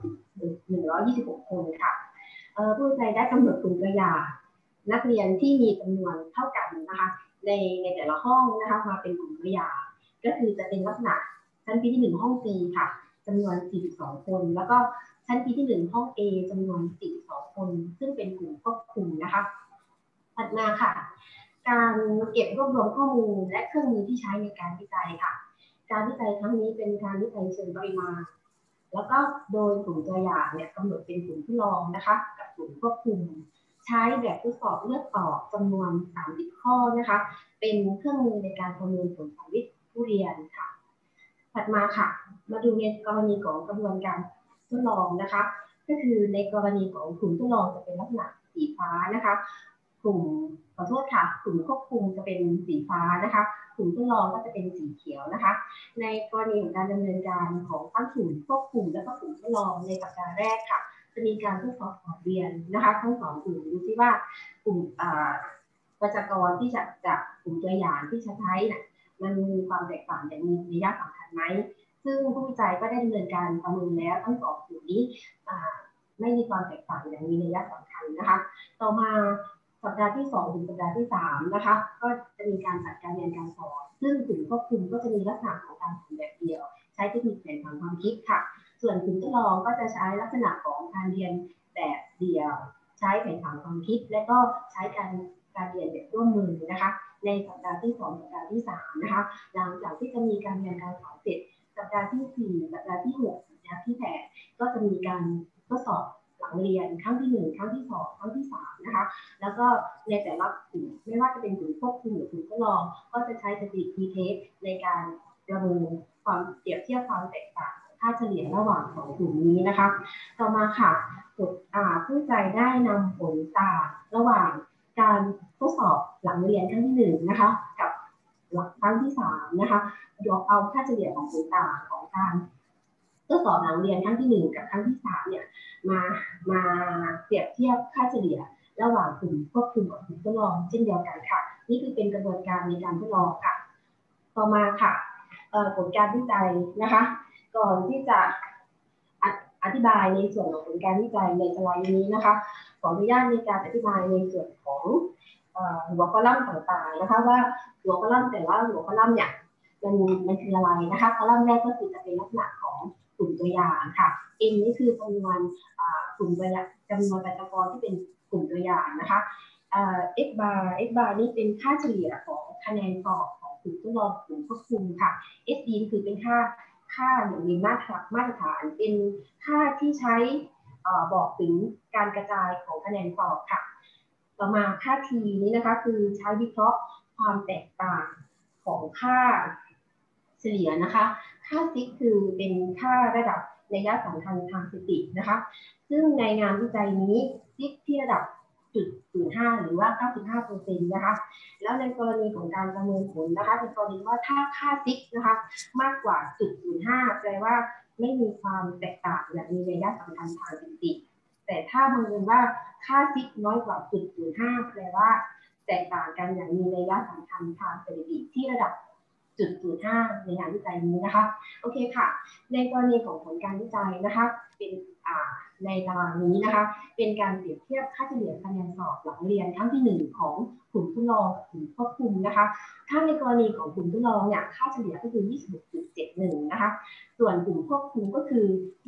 126คนค่ะผู้วิจัยได้กำหนดกลุ่มตัวอย่างนักเรียนที่มีจำนวนเท่ากันนะคะในแต่ละห้องนะคะมาเป็นกลุ่มตัวอย่างก็คือจะเป็นลักษณะชั้นปีที่1ห้อง C ค่ะจำนวน42คนแล้วก็ชั้นปีที่1ห้อง A จำนวน42คนซึ่งเป็นกลุ่มควบคุมนะคะถัดมาค่ะการเก็บรวบรวมข้อมูลและเครื่องมือที่ใช้ในการวิจัยค่ะการวิจัยครั้งนี้เป็นการวิจัยเชิงปริมาณแล้วก็โดยกลุ่มตัวอย่างเนี่ยกำหนดเป็นกลุ่มทดลองนะคะกับกลุ่มควบคุมใช้แบบทดสอบเลือกตอบจำนวน30ข้อนะคะเป็นเครื่องมือในการประเมินผลสำลิดผู้เรียนค่ะถัดมาค่ะมาดูในกรณีของกระบวนการทดลองนะคะก็คือในกรณีของกลุ่มทดลองจะเป็นลักษณะสีฟ้านะคะกลุ่มขอโทษค่ะกลุ่มควบคุมจะเป็นสีฟ้านะคะกลุ่มทดลองก็จะเป็นสีเขียวนะคะในกรณีของการดำเนินการของทั้งกลุ่มควบคุมและก็กลุ่มทดลองในสัปดาห์แรกค่ะจะมีการทดสอบก่อนเรียนนะคะทั้งสองกลุ่มดูซิว่ากลุ่มประชากรที่จะกลุ่มตัวอย่างที่ใช้เนี่ยมันมีความแตกต่างอย่างมีนัยสำคัญไหมซึ่งผู้วิจัยก็ได้ดำเนินการประเมินแล้วทั้งสองกลุ่มนี้ไม่มีความแตกต่างอย่างมีนัยสำคัญนะคะต่อมาสัปดาห์ที่2ถึงสัปดาห์ที่3นะคะก็จะมีการจัดการเรียนการสอนซึ่งกลุ่มควบคุมก็จะมีลักษณะของการสอนแบบเดียวใช้เทคนิคแผนผังความคิดค่ะส่วนกลุ่มทดลองก็จะใช้ลักษณะของการเรียนแบบเดียวใช้แผนผังความคิดและก็ใช้การเรียนแบบร่วมมือนะคะในสัปดาห์ที่2สัปดาห์ที่3นะคะหลังจากที่จะมีการเรียนการสอนเสร็จสัปดาห์ที่4สัปดาห์ที่6สัปดาห์ที่8ก็จะมีการทดสอบหลังเรียนครั้งที่1ครั้งที่2ครั้งที่3นะคะแล้วก็ในแต่ละกลุ่มไม่ว่าจะเป็นกลุ่มควบคุมหรือกลุ่มทดลองก็จะใช้สถิติ t-test ในการประเมินความเปรียบเทียบความแตกต่างค่าเฉลี่ยระหว่าง2กลุ่มนี้นะคะต่อมาค่ะผู้วิจัยได้นำผลต่างระหว่างการทดสอบหลังเรียนครั้งที่1นะคะกับครั้งที่3นะคะโดยเอาค่าเฉลี่ยของผลต่างของการทดสอบหลังเรียนครั้งที่1กับครั้งที่3เนี่ยมาเปรียบเทียบค่าเฉลี่ยระหว่างกลุ่มควบคุมกับกลุ่มทดลองเช่นเดียวกันค่ะนี่คือเป็นกระบวนการในการทดลองค่ะต่อมาค่ะผลการวิจัยนะคะก่อนที่จะอธิบายในส่วนของผลการวิจัยในสไลด์นี้นะคะขออนุญาตในการอธิบายในส่วนของหัวข้อลัมน์ต่างๆนะคะว่าหัวข้อลัมน์แต่ละหัวข้อลัมน์เนี่ยมันคืออะไรนะคะข้อลัมน์แรกก็คือจะเป็นลักษณะของกลุ่มตัวอย่างค่ะ N นี่คือจำนวนกลุ่มตัวอย่างจำนวนประชากรที่เป็นกลุ่มตัวอย่างนะคะ X bar นี่เป็นค่าเฉลี่ยของคะแนนสอบของกลุ่มทดลองกลุ่มควบคุมค่ะ SD คือเป็นค่าอย่างมีมาตรฐานเป็นค่าที่ใช้บอกถึงการกระจายของคะแนนสอบค่ะต่อมาค่า T นี้นะคะคือใช้วิเคราะห์ความแตกต่างของค่าเฉลี่ยนะคะค่า SIG คือเป็นค่าระดับนัยสำคัญทางสถิตินะคะซึ่งในงานวิจัยนี้ SIG ที่ระดับ0.05 หรือว่า 95% นะคะแล้วในกรณีของการประเมินผลนะคะในกรณีว่าถ้าค่า SIG นะคะมากกว่า 0.05 แปลว่าไม่มีความแตกต่างอย่างมีนัยสำคัญทางสถิติแต่ถ้าบังเอิญว่าค่า SIG น้อยกว่า 0.05 แปลว่าแตกต่างกันอย่างมีนัยสำคัญทางสถิติที่ระดับ 0.05 ในงานวิจัยนี้นะคะโอเคค่ะในกรณีของผลการวิจัยนะคะเป็นในตารางนี้นะคะเป็นการเปรียบเทียบค่าเฉลี่ยคะแนนสอบหลังเรียนครั้งที่1ของกลุ่มทดลองกลุ่มควบคุมนะคะถ้าในกรณีของกลุ่มทดลองเนี่ยค่าเฉลี่ยก็คือ 26.71 นะคะส่วนกลุ่มควบคุมก็คือ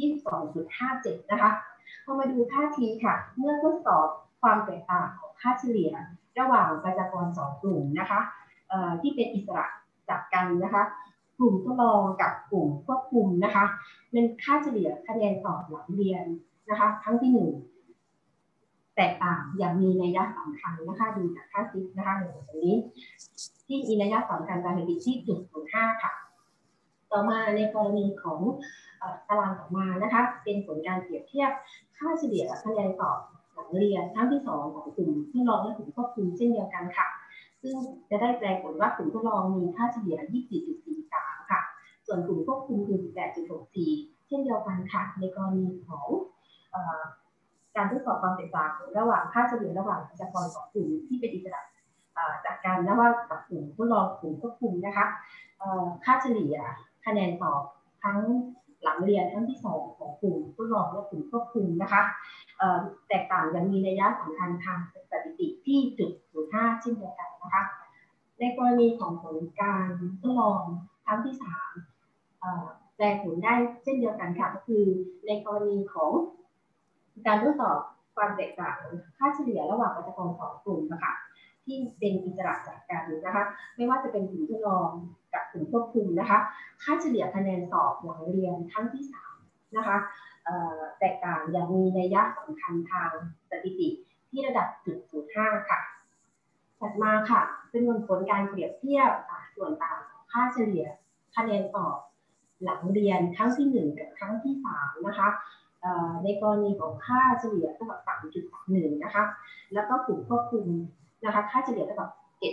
22.57 นะคะพอมาดูท่าทีค่ะเมื่อทดสอบความแตกต่างของค่าเฉลี่ยระหว่างประชากร2กลุ่มนะคะที่เป็นอิสระจากกันนะคะกลุ่มทดลองกับกลุ่มควบคุมนะคะเป็นค่าเฉลี่ยคะแนนสอบหลังเรียนนะคะครั้งที่1แตกต่างอย่างมีนัยสำคัญนะคะดูจากค่าซิกนะคะในตรงนี้ที่มีนัยสำคัญตามสถิติที่ 0.05 ค่ะต่อมาในกรณีของตารางต่อมานะคะเป็นผลการเปรียบเทียบค่าเฉลี่ยคะแนนสอบหลังเรียนครั้งที่2ของกลุ่มทดลองและกลุ่มควบคุมเช่นเดียวกันค่ะซึ่งจะได้แปลผลว่ากลุ่มทดลองมีค่าเฉลี่ย 24.43 ค่ะส่วนกลุ่มควบคุมคือ 18.64 เช่นเดียวกันค่ะในกรณีของการทดสอบความแตกต่างระหว่างค่าเฉลี่ยระหว่างประชากร2กลุ่มที่เป็นอิสระจากกันระหว่างกับกลุ่มทดลองกลุ่มควบคุมนะคะค่าเฉลี่ยคะแนนสอบทั้งหลังเรียนครั้งที่2ของกลุ่มทดลองและกลุ่มควบคุมนะคะแตกต่างยังมีนัยสำคัญทางสถิติที่ 0.05 เช่นเดียวกันนะคะในกรณีของผลการทดลองครั้งที่3แปลผลได้เช่นเดียวกันค่ะก็คือในกรณีของการทดสอบความแตกต่างค่าเฉลี่ยระหว่างประชากร2กลุ่มนะคะที่ที่เป็นอิสระจากกันนะคะไม่ว่าจะเป็นกลุ่มทดลองกับกลุ่มควบคุมนะคะค่าเฉลี่ยคะแนนสอบหลังเรียนครั้งที่3นะคะแตกต่างอย่างมีนัยยะสำคัญทางสถิติที่ระดับ 0.05 ค่ะถัดมาค่ะเป็นผลการเปรียบเทียบส่วนต่างของค่าเฉลี่ยคะแนนสอบหลังเรียนครั้งที่1กับครั้งที่3นะคะในกรณีของค่าเฉลี่ยเท่ากับ 3.31 นะคะแล้วก็กลุ่มควบคุมนะคะค่าเฉลี่ยเท่ากับ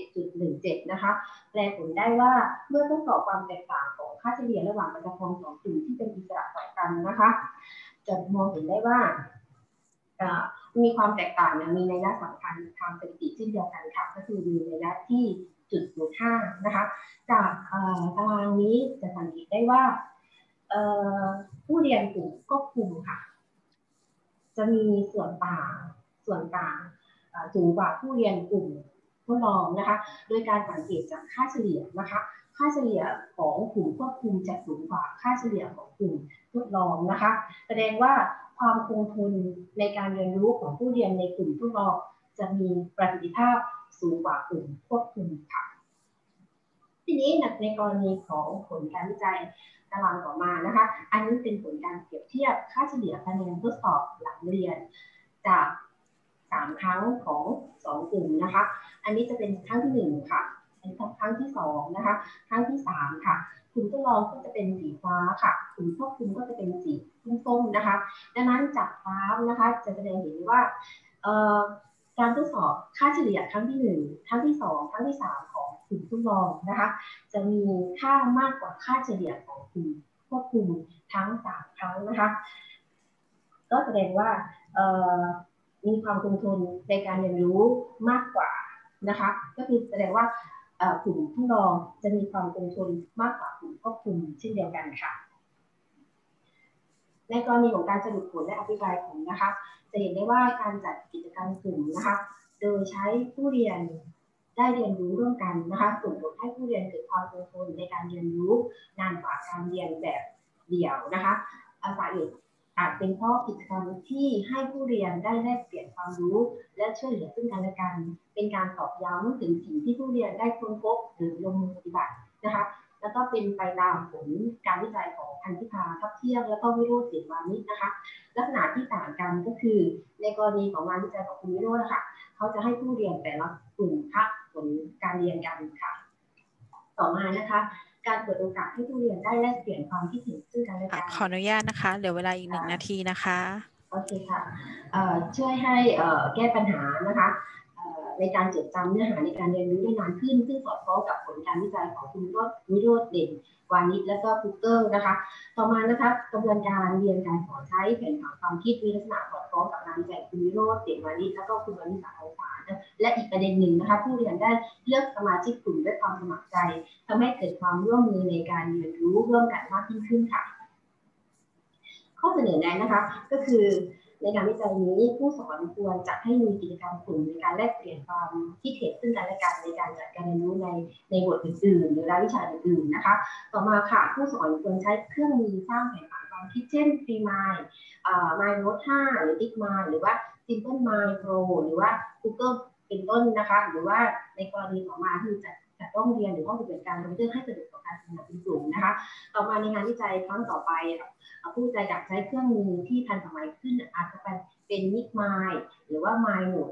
7.17 นะคะแปลผลได้ว่าเมื่อทดสอบความแตกต่างของค่าเฉลี่ยระหว่างประชากร2กลุ่มที่เป็นอิสระต่อกันนะคะจะมองเห็นได้ว่ามีความแตกต่างมีนัยยะสำคัญทางสถิติเช่นเดียวกันค่ะก็คือมีนัยยะที่ 0.05 นะคะจากตารางนี้จะสังเกตได้ว่าผู้เรียนกลุ่มควบคุมค่ะจะมีส่วนต่างสูงกว่าผู้เรียนกลุ่มทดลองนะคะโดยการสังเกตจากค่าเฉลี่ยนะคะค่าเฉลี่ยของกลุ่มควบคุมจะสูงกว่าค่าเฉลี่ยของกลุ่มทดลองนะคะแสดงว่าความคงทนในการเรียนรู้ของผู้เรียนในกลุ่มทดลองจะมีประสิทธิภาพสูงกว่ากลุ่มควบคุมค่ะทีนี้ในกรณีของผลการวิจัยตารางต่อมานะคะอันนี้เป็นผลการเปรียบเทียบค่าเฉลี่ยคะแนนทดสอบหลังเรียนจาก3ครั้งของ2กลุ่มนะคะอันนี้จะเป็นครั้งที่1ค่ะเป็นครั้งที่2นะคะครั้งที่3ค่ะกลุ่มทดลองก็จะเป็นสีฟ้าค่ะกลุ่มควบคุมก็จะเป็นสีส้มๆนะคะดังนั้นจากกราฟนะคะจะแสดงเห็นว่าการทดสอบค่าเฉลี่ยครั้งที่1ครั้งที่2ครั้งที่3ของกลุ่มทดลองนะคะจะมีค่ามากกว่าค่าเฉลี่ยของกลุ่มควบคุมทั้ง3ครั้งนะคะก็แสดงว่ามีความคงทนในการเรียนรู้มากกว่านะคะก็คือแสดงว่ากลุ่มทดลองจะมีความคงทนมากกว่ากลุ่มควบคุมเช่นเดียวกันค่ะในกรณีของการสรุปผลและอธิบายผลนะคะจะเห็นได้ว่าการจัดกิจกรรมกลุ่มนะคะโดยใช้ผู้เรียนได้เรียนรู้ร่วมกันนะคะส่งผลให้ผู้เรียนเกิดความคงทนในการเรียนรู้นานกว่าการเรียนแบบเดี่ยวนะคะสาเหตุอาจเป็นเพราะกิจกรรมที่ให้ผู้เรียนได้แลกเปลี่ยนความรู้และช่วยเหลือซึ่งกันและกันเป็นการตอกย้ำถึงสิ่งที่ผู้เรียนได้ค้นพบหรือลงมือปฏิบัตินะคะแล้วก็เป็นไปตามผลการวิจัยของพันธิพาทัพเที่ยงและก็วิโรจน์เสวานิชนะคะลักษณะที่ต่างกันก็คือในกรณีของงานวิจัยของคุณวิโรจน์นะคะเขาจะให้ผู้เรียนแต่ละกลุ่มพักผลการเรียนกันค่ะต่อมานะคะการเปิดโอกาสให้ผู้เรียนได้แลกเปลี่ยนความคิดเห็นซึ่งกันและกันขออนุญาตนะคะเหลือเวลาอีก1 นาทีนะคะโอเคค่ะช่วยให้แก้ปัญหานะคะในการจดจำเนื้อหาในการเรียนรู้ได้นานขึ้นซึ่งสอดคล้องกับผลการวิจัยของคุณวิโรจน์เด่นวานิชและก็ฟุกเกอร์นะคะต่อมานะคะกระบวนการเรียนการสอนใช้แผนผังความคิดมีลักษณะสอดคล้องกับงานวิจัยคุณวิโรจน์เด่นวานิชและก็คุณวานิชาภาษาและอีกประเด็นหนึ่งนะคะผู้เรียนได้เลือกสมาชิกกลุ่มด้วยความสมัครใจทำให้เกิดความร่วมมือในการเรียนรู้ร่วมกันมากยิ่งขึ้นค่ะข้อเสนอแนะนะคะก็คือในงานวิจัยนี้ผู้สอนควรจัดให้มีกิจกรรมกลุ่มในการแลกเปลี่ยนความคิดเห็นซึ่งกันและกันในการจัดการเรียนรู้ในบทอื่นๆหรือรายวิชาอื่นๆนะคะต่อมาค่ะผู้สอนควรใช้เครื่องมือสร้างแผนผังความคิดเช่น FreeMind MindNote 5 หรือ DeepMind หรือว่า SimpleMind Pro หรือว่า Google เป็นต้นนะคะหรือว่าในกรณีต่อมาคือจัดห้องเรียนหรือห้องปฏิบัติการคอมพิวเตอร์ให้สะดวกต่อการทำงานเป็นกลุ่มนะคะต่อมาในงานวิจัยครั้งต่อไปผู้วิจัยอยากใช้เครื่องมือที่ทันสมัยขึ้นอาจจะเป็น MindMind หรือว่า MindNote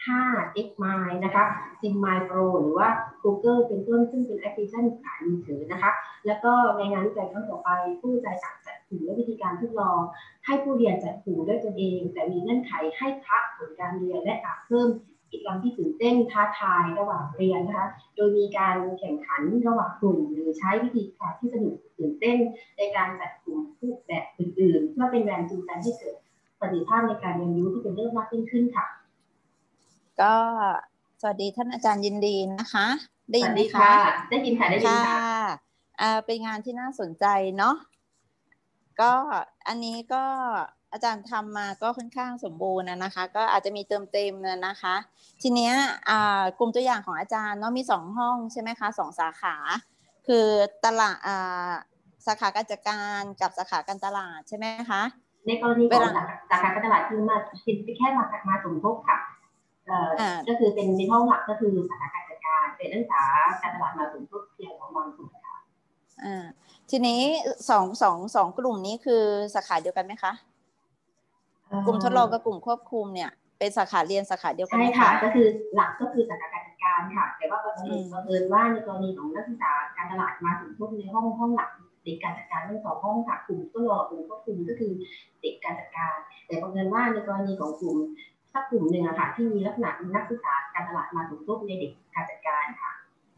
5 DeepMind นะคะ SimpleMind Pro หรือว่า Google เป็นต้นซึ่งเป็นแอปพลิเคชันขายมือถือนะคะแล้วก็ในงานวิจัยครั้งต่อไปผู้วิจัยอาจจัดกลุ่มและวิธีการทดลองให้ผู้เรียนจัดกลุ่มด้วยตนเองแต่มีเงื่อนไขให้พักผลการเรียนและอาจเพิ่มกิจกรรมที่ตื่นเต้นท้าทายระหว่างเรียนนะคะโดยมีการแข่งขันระหว่างกลุ่มหรือใช้วิธีการที่สนุกตื่นเต้นในการจัดกลุ่มรูปแบบอื่นๆเพื่อเป็นแรงจูงใจให้เกิดประสิทธิภาพในการเรียนรู้ที่เป็นเรื่องมากยิ่งขึ้นค่ะก็สวัสดีท่านอาจารย์ยินดีนะคะได้ยินไหมคะได้ยินค่ะได้ยินค่ะเป็นงานที่น่าสนใจเนาะก็อันนี้ก็อาจารย์ทำมาก็ค่อนข้างสมบูรณ์นะคะก็อาจจะมีเติมเต็มนะคะทีเนี้ยกลุ่มตัวอย่างของอาจารย์เนาะมี2ห้องใช่ไหมคะ2สาขาคือตลาดสาขาการจัดการกับสาขาการตลาดใช่ไหมคะในกรณีของสาขาการตลาดคือมาเป็นแค่มาสมทบค่ะก็คือเป็นในห้องหลักก็คือสาขาการจัดการเป็นนักศึกษาการตลาดมาถึงทุกเพียงของมอญสุดค่ะทีนี้สองกลุ่มนี้คือสาขาเดียวกันไหมคะกลุ่มทดลองกับกลุ่มควบคุมเนี่ยเป็นสาขาเรียนสาขาเดียวกันไหมคะใช่ค่ะก็คือหลักก็คือสาขาการจัดการค่ะแต่ว่าบังเอิญว่าในกรณีของนักศึกษาการตลาดมาถึงทุกในห้องหลักเด็กการจัดการทั้ง2ห้องค่ะกลุ่มทดลองกลุ่มควบคุมก็คือเด็กการจัดการแต่บังเอิญว่าในกรณีของกลุ่มสักกลุ่มหนึ่งอะค่ะที่มีลักษณะนักศึกษาการตลาดมาถึงทุกในเด็กการจัดการค่ะ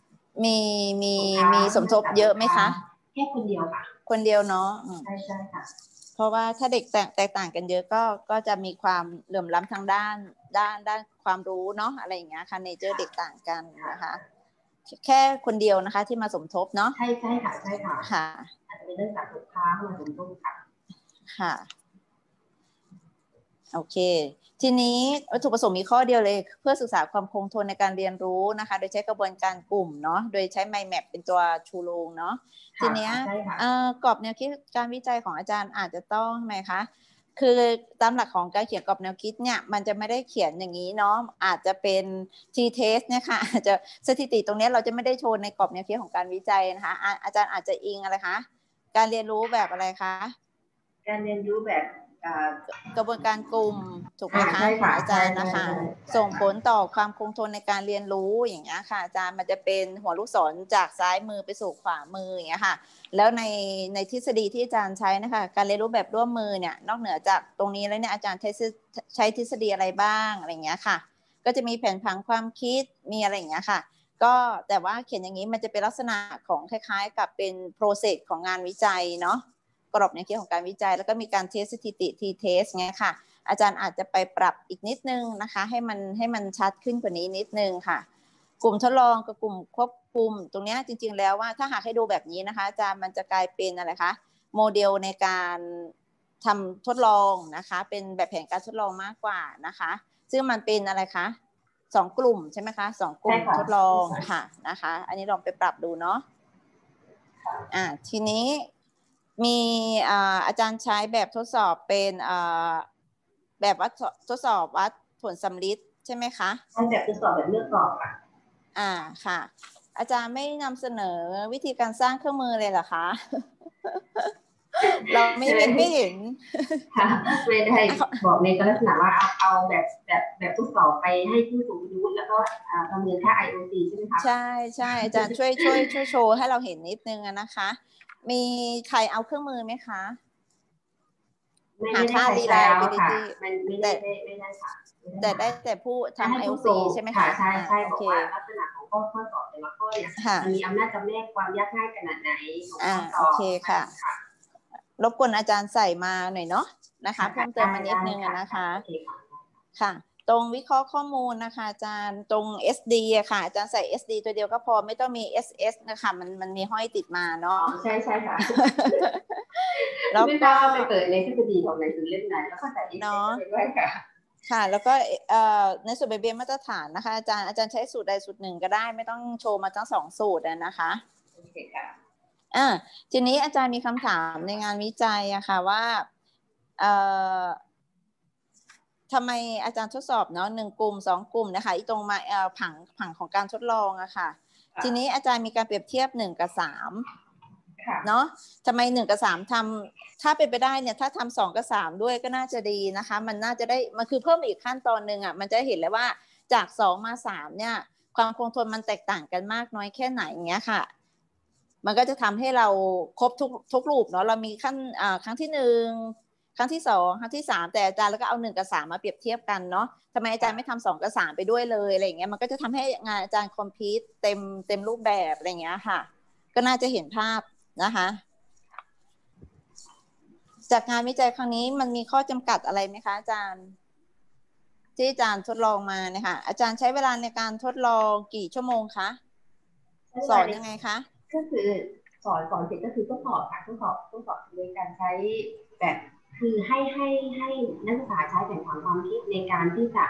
มีสมทบเยอะไหมคะแค่คนเดียวค่ะคนเดียวเนาะใช่ค่ะเพราะว่าถ้าเด็กแตกต่างกันเยอะก็จะมีความเหลื่อมล้ำทางด้านความรู้เนาะอะไรอย่างเงี้ยค่ะเนเจอร์เด็กต่างกันนะคะแค่คนเดียวนะคะที่มาสมทบเนาะใช่ค่ะค่ะอาจจะเป็นเรื่องจากลูกค้ามาสมทบค่ะโอเคทีนี้วัตถุประสงค์มีข้อเดียวเลยเพื่อศึกษาความคงทนในการเรียนรู้นะคะโดยใช้กระบวนการกลุ่มเนาะโดยใช้ mind map เป็นตัวชูโรงเนาะทีเนี้ยกรอบแนวคิดการวิจัยของอาจารย์อาจจะต้องไหมคะคือตามหลักของการเขียนกรอบแนวคิดเนี่ยมันจะไม่ได้เขียนอย่างนี้เนาะอาจจะเป็น t-test เนี่ยค่ะอาจจะสถิติตรงนี้เราจะไม่ได้โชว์ในกรอบแนวคิดของการวิจัยนะคะอาจารย์อาจจะอิงอะไรคะการเรียนรู้แบบอะไรคะการเรียนรู้แบบกระบวนการกลุ่มถูกไหมคะของอาจารย์นะคะส่งผลต่อความคงทนในการเรียนรู้อย่างเงี้ยค่ะอาจารย์มันจะเป็นหัวลูกศรจากซ้ายมือไปสู่ขวามืออย่างเงี้ยค่ะแล้วในทฤษฎีที่อาจารย์ใช้นะคะการเรียนรู้แบบร่วมมือเนี่ยนอกเหนือจากตรงนี้แล้วเนี่ยอาจารย์ใช้ทฤษฎีอะไรบ้างอะไรอย่างเงี้ยค่ะก็จะมีแผนผังความคิดมีอะไรอย่างเงี้ยค่ะก็แต่ว่าเขียนอย่างนี้มันจะเป็นลักษณะของคล้ายๆกับเป็น process ของงานวิจัยเนาะกรอบในเรื่องของการวิจัยแล้วก็มีการเทสสถิติทีเทสไงค่ะอาจารย์อาจจะไปปรับอีกนิดนึงนะคะให้มันชัดขึ้นกว่านี้นิดนึงค่ะกลุ่มทดลองกับกลุ่มควบคุมตรงนี้จริงๆแล้วว่าถ้าหากให้ดูแบบนี้นะคะอาจารย์มันจะกลายเป็นอะไรคะโมเดลในการทำทดลองนะคะเป็นแบบแผนการทดลองมากกว่านะคะซึ่งมันเป็นอะไรคะ2กลุ่มใช่ไหมคะ2กลุ่มทดลองค่ะนะคะอันนี้ลองไปปรับดูเนาะทีนี้มีอาจารย์ใช้แบบทดสอบเป็นแบบวัดทดสอบวัดผลสำลิดใช่ไหมคะใช่แบบทดสอบแบบเลือกสอบค่ะค่ะอาจารย์ไม่นำเสนอวิธีการสร้างเครื่องมือเลยเหรอคะ เราไม่เห็นค่ะไม่ได้บอกในลักษณะว่าเอาแบบทดสอบไปให้ผู้สูงอายุแล้วก็ประเมินค่า IOC ใช่ไหมคะใช่อาจารย์ช่วยโชว์ให้เราเห็นนิดนึงนะคะมีใครเอาเครื่องมือไหมคะหาค่า reliability ไม่ได้ค่ะแต่ได้แต่ผู้ทำ IOC ใช่ไหมคะใช่บอกว่าลักษณะของข้อสอบแต่ละข้อเนี่ยมันมีอำนาจจำแนกความยากง่ายขนาดไหนของข้อสอบโอเคค่ะรบกวนอาจารย์ใส่มาหน่อยเนาะนะคะเพิ่มเติมมานิดนึงนะคะค่ะตรงวิเคราะห์ข้อมูลนะคะอาจารย์ตรง SD อะค่ะอาจารย์ใส่ SD ตัวเดียวก็พอไม่ต้องมี SS นะคะมันมีห้อยติดมาเนาะใช่ค่ะแล้วก็ไปเปิดในทฤษฎีของหนังสือเล่มไหนแล้วก็ใส่ SS ไปด้วยค่ะแล้วก็ในสูตรเบียมาตรฐานนะคะอาจารย์ใช้สูตรใดสูตรหนึ่งก็ได้ไม่ต้องโชว์มาทั้ง2สูตรนะคะโอเคค่ะทีนี้อาจารย์มีคำถามในงานวิจัยอะค่ะว่าทำไมอาจารย์ทดสอบเนาะ1 กลุ่ม 2 กลุ่มนะคะอีตรงมาผังของการทดลองอะค่ะทีนี้อาจารย์มีการเปรียบเทียบ1 กับ 3เนาะทำไม1 กับ 3ทำถ้าเป็นไปได้เนี่ยถ้าทำ2 กับ 3ด้วยก็น่าจะดีนะคะมันน่าจะได้มันคือเพิ่มอีกขั้นตอนหนึ่งอะมันจะเห็นเลยว่าจาก2 มา 3เนี่ยความคงทนมันแตกต่างกันมากน้อยแค่ไหนอย่างเงี้ยค่ะมันก็จะทำให้เราครบทุกรูปเนาะเรามีครั้งที่1ครั้งที่2ครั้งที่3แต่อาจารย์แล้วก็เอา1 กับ 3มาเปรียบเทียบกันเนาะทำไมอาจารย์ไม่ทำ2 กับ 3ไปด้วยเลยอะไรอย่างเงี้ยมันก็จะทำให้งานอาจารย์คอมพลีทเต็มรูปแบบอะไรอย่างเงี้ยค่ะก็น่าจะเห็นภาพนะคะจากงานวิจัยครั้งนี้มันมีข้อจำกัดอะไรไหมคะอาจารย์ที่อาจารย์ทดลองมาเนี่ยค่ะอาจารย์ใช้เวลาในการทดลองกี่ชั่วโมงคะสอนยังไงคะก็คือสอนเสร็จก็คือทดสอบค่ะทดสอบโดยการใช้แบบคือให้นักศึกษาใช้แผนผังความคิดในการที่จะ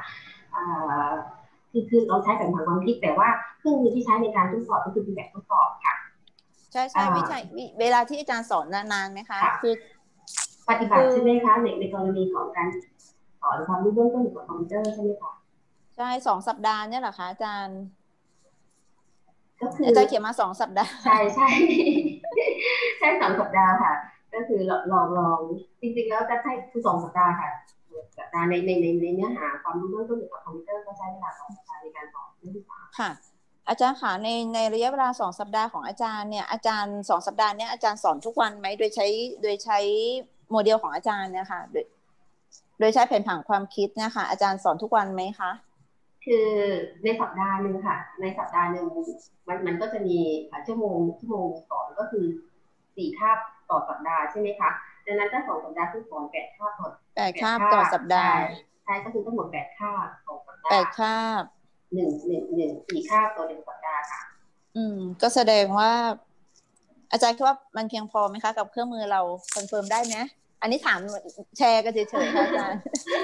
คือเราใช้แผนผังความคิดแต่ว่าเครื่องมือที่ใช้ในการทดสอบก็คือเป็นแบบทดสอบค่ะใช่วิจัยเวลาที่อาจารย์สอนนานไหมคะคือปฏิบัติใช่ไหมคะในกรณีของการสอนความรู้เบื้องต้นกับคอมพิวเตอร์ใช่ไหมคะใใช่2 สัปดาห์เนี่ยเหรอคะอาจารย์ก็คืออาจารย์เขียนมา2 สัปดาห์ใช่ใช่ใช่2 สัปดาห์ค่ะก็คือลองจริงๆแล้วจะใช้คือ2 สัปดาห์ค่ะสัปดาห์ในเนื้อหาความรู้เรื่องต้นเกี่ยวกับคอมพิวเตอร์ก็ใช้เวลา2 สัปดาห์ในการสอนนักศึกษาค่ะอาจารย์ค่ะในระยะเวลา2 สัปดาห์ของอาจารย์เนี่ยอาจารย์2 สัปดาห์เนี่ยอาจารย์สอนทุกวันไหมโดยใช้โมเดลของอาจารย์เนี่ยค่ะโดยใช้แผนผังความคิดเนี่ยค่ะอาจารย์สอนทุกวันไหมคะคือในสัปดาห์หนึ่งค่ะในสัปดาห์หนึ่งมันก็จะมีชั่วโมงสอนก็คือ4 คาบต่อสัปดาห์ใช่ไหมคะดังนั้นถ้า2 สัปดาห์คือสอน8 คาบ 8 คาบต่อสัปดาห์ใช่ก็คือทั้งหมด8 คาบต่อสัปดาห์ 8 คาบ 4 คาบต่อ1 สัปดาห์ค่ะก็แสดงว่าอาจารย์คิดว่ามันเพียงพอไหมคะกับเครื่องมือเราคอนเฟิร์มได้ไหมอันนี้ถามแชร์กันเฉยๆค่ะอาจารย์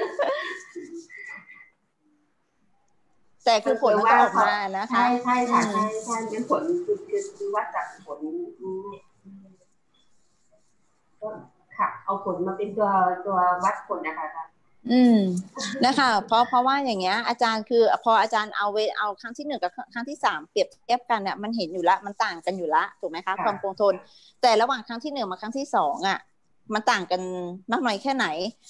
แต่คือผลมันก็ออกมานะคะใช่ค่ะใช่เป็นผลคือวัดจากผลก็ค่ะเอาผลมาเป็นตัววัดผลนะคะนะคะเพราะว่าอย่างเงี้ยอาจารย์คือพออาจารย์เอาครั้งที่1กับครั้งที่3เปรียบเทียบกันเนี่ยมันเห็นอยู่ละมันต่างกันอยู่ละถูกไหมคะความคงทนแต่ระหว่างครั้งที่1มาครั้งที่2อ่ะมันต่างกันมากน้อยแค่ไหน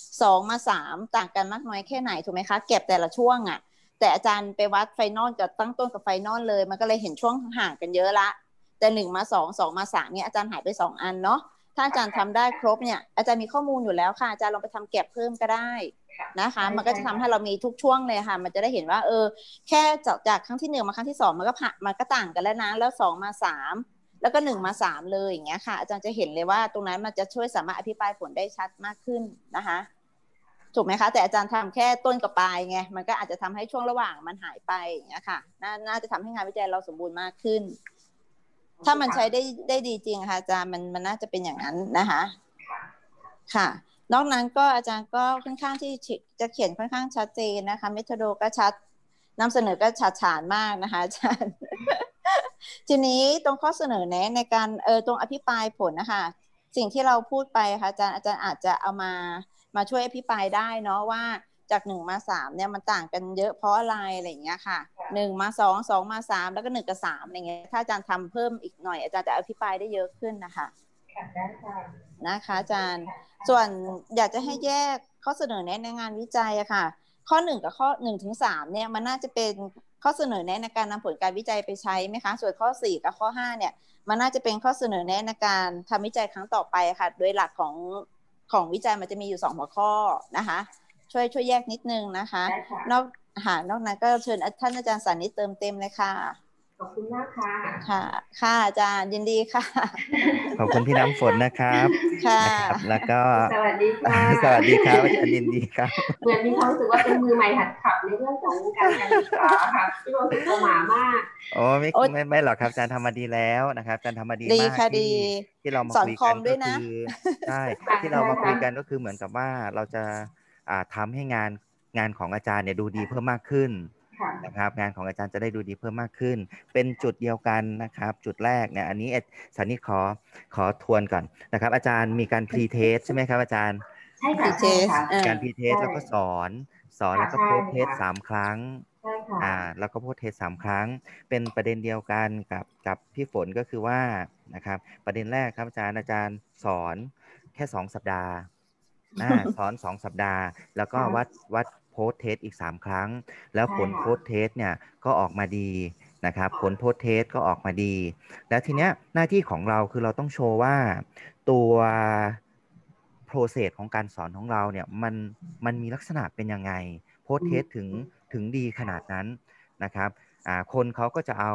2มา3ต่างกันมากน้อยแค่ไหนถูกไหมคะเก็บแต่ละช่วงอ่ะแต่อาจารย์ไปวัดไฟนอลกับตั้งต้นกับไฟนอลเลยมันก็เลยเห็นช่วงห่างกันเยอะละแต่1มา2 2มา3เนี่ยอาจารย์หายไป2 อันเนาะถ้าอาจารย์ทำได้ครบเนี่ยอาจารย์มีข้อมูลอยู่แล้วค่ะอาจารย์ลองไปทำเก็บเพิ่มก็ได้นะคะมันก็จะทำให้เรามีทุกช่วงเลยค่ะมันจะได้เห็นว่าแค่จากครั้งที่1มาครั้งที่2มันก็ต่างกันแล้วนะแล้ว2มา3แล้วก็1มา3เลยอย่างเงี้ยค่ะอาจารย์จะเห็นเลยว่าตรงนั้นมันจะช่วยสามารถอธิบายผลได้ชัดมากขึ้นนะคะถูกไหมคะแต่อาจารย์ทำแค่ต้นกับปลายไงมันก็อาจจะทำให้ช่วงระหว่างมันหายไปอย่างเงี้ยค่ะน่าจะทำให้งานวิจัยเราสมบูรณ์มากขึ้นถ้ามันใช้ได้ดีจริงค่ะอาจารย์มันน่าจะเป็นอย่างนั้นนะคะค่ะนอกนั้นก็อาจารย์ก็ค่อนข้างที่จะเขียนค่อนข้างชัดเจนนะคะเมทอโดก็ชัดนำเสนอก็ฉาดมากนะคะอาจารย์ ทีนี้ตรงข้อเสนอแนะในการตรงอภิปรายผลนะคะสิ่งที่เราพูดไปค่ะอาจารย์อาจจะเอามาช่วยอภิปรายได้เนาะว่าจาก1มา3เนี่ยมันต่างกันเยอะเพราะอะไรอย่างเงี้ยค่ะ1มา2 2มา3แล้วก็1กับ3อะไรเงี้ยถ้าอาจารย์ทำเพิ่มอีกหน่อยอาจารย์จะอภิปรายได้เยอะขึ้นนะคะนะคะอาจารย์ส่วนอยากจะให้แยกข้อเสนอแนะในงานวิจัยอะค่ะข้อ1กับข้อ1ถึง3เนี่ยมันน่าจะเป็นข้อเสนอแนะในการนำผลการวิจัยไปใช้ไหมคะส่วนข้อ4กับข้อ5เนี่ยมันน่าจะเป็นข้อเสนอแนะในการทำวิจัยครั้งต่อไปค่ะโดยหลักของวิจัยมันจะมีอยู่2 หัวข้อนะคะช่วยแยกนิดนึงนะคะนอกนั้นก็เชิญท่านอาจารย์สานิทเติมเต็มเลยค่ะขอบคุณมากค่ะค่ะอาจารย์ยินดีค่ะขอบคุณพี่น้ำฝนนะครับนะครับแล้วก็สวัสดีค่ะสวัสดีครับอาจารย์ยินดีครับเหมือนมีความรู้สึกว่าเป็นมือใหม่หัดขับในเรื่องของการศึกษาค่ะที่รู้สึกประหม่ามากโอ้ไม่หรอกครับอาจารย์ทำมาดีแล้วนะครับอาจารย์ทำมาดีมากที่เรามาคุยกันก็คือใช่ที่เรามาคุยกันก็คือเหมือนกับว่าเราจะทำให้งานของอาจารย์เนี่ยดูดีเพิ่มมากขึ้นนะครับงานของอาจารย์จะได้ดูดีเพิ่มมากขึ้นเป็นจุดเดียวกันนะครับจุดแรกเนี่ยอันนี้สานิทขอทวนก่อนนะครับอาจารย์มีการพรีเทสใช่ไหมครับอาจารย์ใช่ค่ะการพรีเทสแล้วก็สอนแล้วก็โพสเทส3 ครั้งแล้วก็โพสเทส3 ครั้งเป็นประเด็นเดียวกันกับพี่ฝนก็คือว่านะครับประเด็นแรกครับอาจารย์สอนแค่2 สัปดาห์สอน2 สัปดาห์แล้วก็วัดโพสเทสอีก3 ครั้งแล้วผลโพสเทสเนี่ยก็ออกมาดีนะครับผลโพสเทสก็ออกมาดีแล้วทีเนี้ยหน้าที่ของเราคือเราต้องโชว์ว่าตัวโปรเซสของการสอนของเราเนี่ยมันมีลักษณะเป็นยังไงโพสเทสถึงดีขนาดนั้นนะครับคนเขาก็จะเอา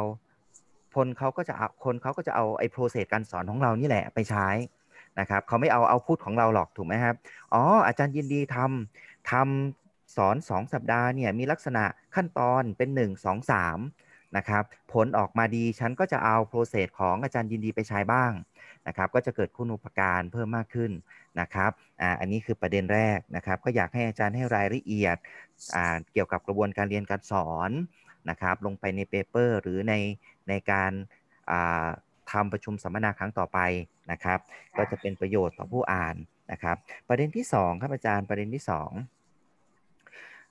ไอ้โปรเซสการสอนของเรานี่แหละไปใช้นะครับเขาไม่เอาพูดของเราหรอกถูกไหมครับอาจารย์ยินดีทำสอน2 สัปดาห์เนี่ยมีลักษณะขั้นตอนเป็น1 2 3นะครับผลออกมาดีฉันก็จะเอาโปรเซสของอาจารย์ยินดีไปใช้บ้างนะครับก็จะเกิดคุณูปการเพิ่มมากขึ้นนะครับอันนี้คือประเด็นแรกนะครับก็อยากให้อาจารย์ให้รายละเอียดเกี่ยวกับกระบวนการเรียนการสอนนะครับลงไปในเปเปอร์หรือในการทำประชุมสัมมนาครั้งต่อไปนะครับก็จะเป็นประโยชน์ต่อผู้อ่านนะครับประเด็นที่2ครับอาจารย์ประเด็นที่2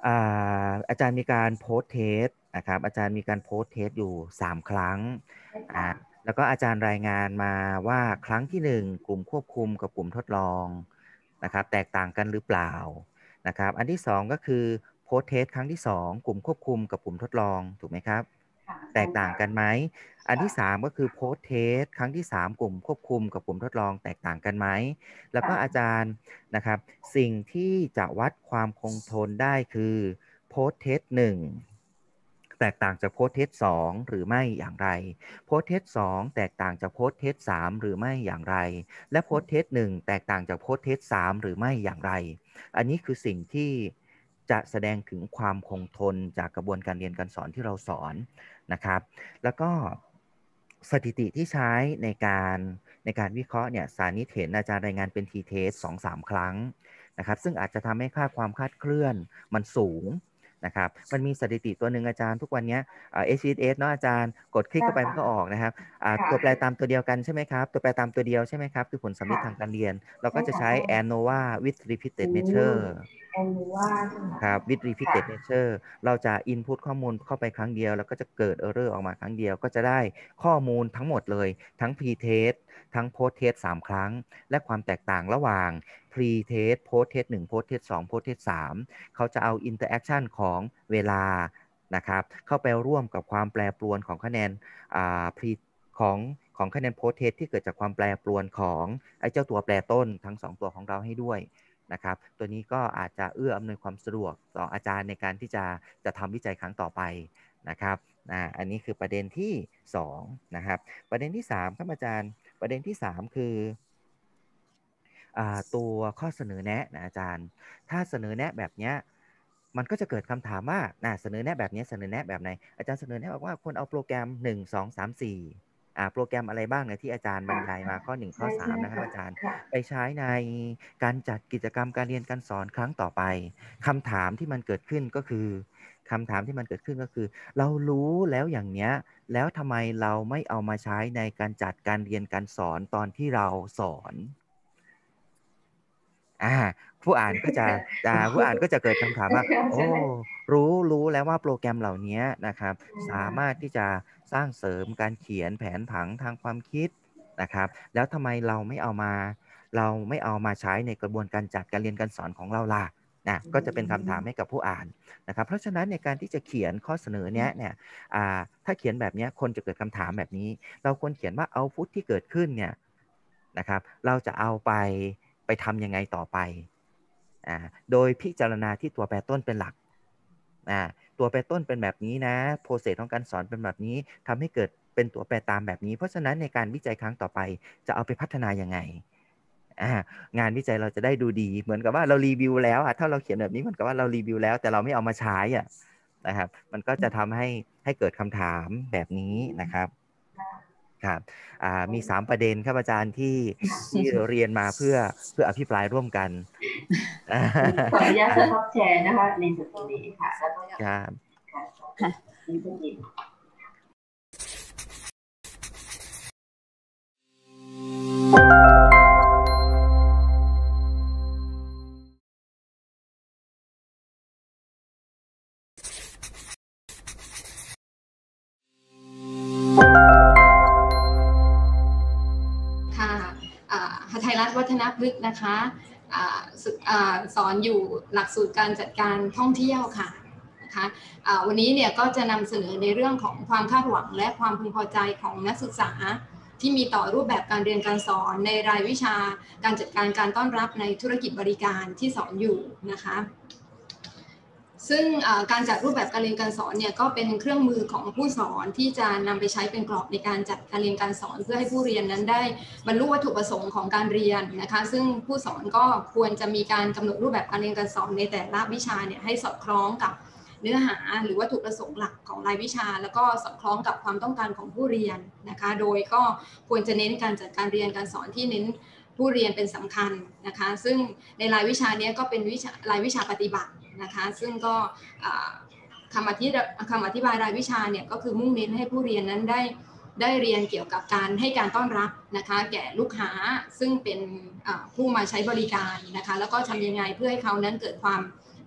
อาจารย์มีการโพสเทสนะครับอาจารย์มีการโพสเทสอยู่3ครั้งแล้วก็อาจารย์รายงานมาว่าครั้งที่1กลุ่มควบคุมกับกลุ่มทดลองนะครับแตกต่างกันหรือเปล่านะครับอันที่2ก็คือโพสเทสครั้งที่2กลุ่มควบคุมกับกลุ่มทดลองถูกไหมครับแตกต่างกันไหมอันที่3ก็คือโพสเทสครั้งที่3กลุ่มควบคุมกับกลุ่มทดลองแตกต่างกันไหมแล้วก็อาจารย์นะครับสิ่งที่จะวัดความคงทนได้คือโพสเทส1แตกต่างจากโพสเทส2หรือไม่อย่างไรโพสเทส2แตกต่างจากโพสเทส3หรือไม่อย่างไรและโพสเทส1แตกต่างจากโพสเทส3หรือไม่อย่างไรอันนี้คือสิ่งที่จะแสดงถึงความคงทนจากกระบวนการเรียนการสอนที่เราสอนนะครับแล้วก็สถิติที่ใช้ในการวิเคราะห์เนี่ยสานิตเห็นอาจารย์รายงานเป็น t-test 2-3 ครั้งนะครับซึ่งอาจจะทำให้ค่าความคลาดเคลื่อนมันสูงนะครับมันมีสถิติตัวหนึ่งอาจารย์ทุกวันนี้HES เนาะอาจารย์กดคลิกเข้าไปมันก็ออกนะครับตัวแปรตามตัวเดียวกันใช่ไหมครับตัวแปรตามตัวเดียวใช่ไหมครับคือผลสำเร็จทางการเรียนเราก็จะใช้ ANOVA with repeated measure ครับ with repeated measure เราจะ input ข้อมูลเข้าไปครั้งเดียวแล้วก็จะเกิด error ออกมาครั้งเดียวก็จะได้ข้อมูลทั้งหมดเลยทั้ง pre-test ทั้ง post-test 3 ครั้งและความแตกต่างระหว่าง pre-test post-test 1 post-test 2 post-test 3เขาจะเอา interaction ของเวลานะครับเข้าไปร่วมกับความแปรปรวนของคะแนนpre ของคะแนน post-test ที่เกิดจากความแปรปรวนของไอ้เจ้าตัวแปรต้นทั้ง2ตัวของเราให้ด้วยนะครับตัวนี้ก็อาจจะเอื้ออำนวยความสะดวกต่ออาจารย์ในการที่จะทำวิจัยครั้งต่อไปนะครับอันนี้คือประเด็นที่2นะครับประเด็นที่3ครับอาจารย์ประเด็นที่3คือตัวข้อเสนอแนะนะอาจารย์ถ้าเสนอแนะแบบนี้มันก็จะเกิดคำถามว่าเสนอแนะแบบนี้เสนอแนะแบบไหนอาจารย์เสนอแนะบอกว่าควรเอาโปรแกรม1 2 3 4โปรแกรมอะไรบ้างเนี่ยที่อาจารย์บรรยายมาข้อ1ข้อ3นะครับอาจารย์ไปใช้ในการจัดกิจกรรมการเรียนการสอนครั้งต่อไปคำถามที่มันเกิดขึ้นก็คือเรารู้แล้วอย่างเนี้ยแล้วทำไมเราไม่เอามาใช้ในการจัดการเรียนการสอนตอนที่เราสอนผู้อ่านก็จะเกิดคำถามว่าโอ้รู้แล้วว่าโปรแกรมเหล่านี้นะครับสามารถที่จะสร้างเสริมการเขียนแผนผังทางความคิดนะครับแล้วทำไมเราไม่เอามาใช้ในกระบวนการจัดการเรียนการสอนของเราล่ะก็จะเป็นคำถามให้กับผู้อ่านนะครับเพราะฉะนั้นในการที่จะเขียนข้อเสนอเนี้ยเนี่ยถ้าเขียนแบบนี้คนจะเกิดคำถามแบบนี้เราควรเขียนว่าเอาพุทที่เกิดขึ้นเนี่ยนะครับเราจะเอาไปทำยังไงต่อไปโดยพิจารณาที่ตัวแปรต้นเป็นหลักตัวแปรต้นเป็นแบบนี้นะโปรเซสของการสอนเป็นแบบนี้ทำให้เกิดเป็นตัวแปรตามแบบนี้เพราะฉะนั้นในการวิจัยครั้งต่อไปจะเอาไปพัฒนายังไงงานวิจัยเราจะได้ดูดีเหมือนกับว่าเรารีวิวแล้วถ้าเราเขียนแบบนี้เหมือนกับว่าเรารีวิวแล้วแต่เราไม่เอามาใช้นะครับมันก็จะทำให้เกิดคำถามแบบนี้นะครับครับมี3ประเด็นครับอาจารย์ที่เรียนมาเพื่ออภิปรายร่วมกันขออนุญาตสต็อปแชร์นะคะในส่วนตรงนี้ค่ะแล้วก็หทัยรัตน์วัฒนพฤกษ์นะคะสอนอยู่หลักสูตรการจัดการท่องเที่ยวค่ะนะคะวันนี้เนี่ยก็จะนำเสนอในเรื่องของความคาดหวังและความพึงพอใจของนักศึกษาที่มีต่อรูปแบบการเรียนการสอนในรายวิชาการจัดการการต้อนรับในธุรกิจบริการที่สอนอยู่นะคะซึ่งการจัดรูปแบบการเรียนการสอนเนี่ยก็เป็นเครื่องมือของผู้สอนที่จะนำไปใช้เป็นกรอบในการจัดการเรียนการสอนเพื่อให้ผู้เรียนนั้นได้บรรลุวัตถุประสงค์ของการเรียนนะคะซึ่งผู้สอนก็ควรจะมีการกำหนดรูปแบบการเรียนการสอนในแต่ละวิชาเนี่ยให้สอดคล้องกับเนื้อหาหรือวัตถุประสงค์หลักของรายวิชาแล้วก็สอดคล้องกับความต้องการของผู้เรียนนะคะโดยก็ควรจะเน้นการจัดการเรียนการสอนที่เน้นผู้เรียนเป็นสำคัญนะคะซึ่งในรายวิชานี้ก็เป็นรายวิชาปฏิบัตินะคะซึ่งก็คำอธิบายรายวิชาเนี่ยก็คือมุ่งเน้นให้ผู้เรียนนั้นได้เรียนเกี่ยวกับการให้การต้อนรับนะคะแก่ลูกค้าซึ่งเป็นผู้มาใช้บริการนะคะแล้วก็ทำยังไงเพื่อให้เขานั้นเกิดความพึ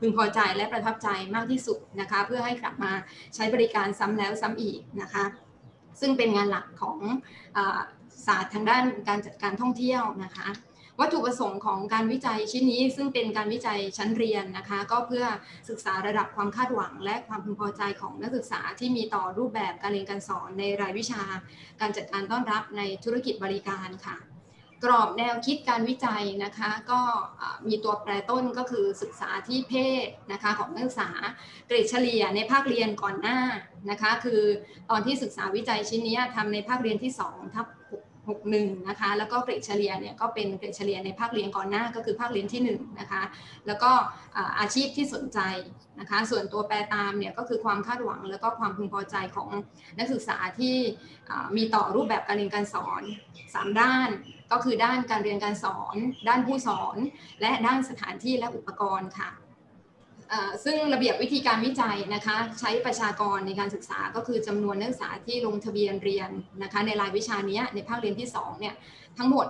พึงพอใจและประทับใจมากที่สุดนะคะเพื่อให้กลับมาใช้บริการซ้ำแล้วซ้ำอีกนะคะซึ่งเป็นงานหลักของศาสตร์ทางด้านการจัดการท่องเที่ยวนะคะวัตถุประสงค์ของการวิจัยชิ้นนี้ซึ่งเป็นการวิจัยชั้นเรียนนะคะก็เพื่อศึกษาระดับความคาดหวังและความพึงพอใจของนักศึกษาที่มีต่อรูปแบบการเรียนการสอนในรายวิชาการจัดการต้อนรับในธุรกิจบริการค่ะกรอบแนวคิดการวิจัยนะคะก็มีตัวแปรต้นก็คือศึกษาที่เพศนะคะของนักศึกษาเกรดเฉลี่ยในภาคเรียนก่อนหน้านะคะคือตอนที่ศึกษาวิจัยชิ้นนี้ทำในภาคเรียนที่2/61นะคะแล้วก็เกรดเฉลี่ยเนี่ยก็เป็นเกรดเฉลี่ยในภาคเรียนก่อนหน้าก็คือภาคเรียนที่1นะคะแล้วก็อาชีพที่สนใจนะคะส่วนตัวแปรตามเนี่ยก็คือความคาดหวังแล้วก็ความพึงพอใจของนักศึกษาที่มีต่อรูปแบบการเรียนการสอน3ด้านก็คือด้านการเรียนการสอนด้านผู้สอนและด้านสถานที่และอุปกรณ์ค่ะซึ่งระเบียบวิธีการวิจัยนะคะใช้ประชากรในการศึกษาก็คือจำนวนนักศึกษาที่ลงทะเบียนเรียนนะคะในรายวิชานี้ในภาคเรียนที่2เนี่ยทั้งหมด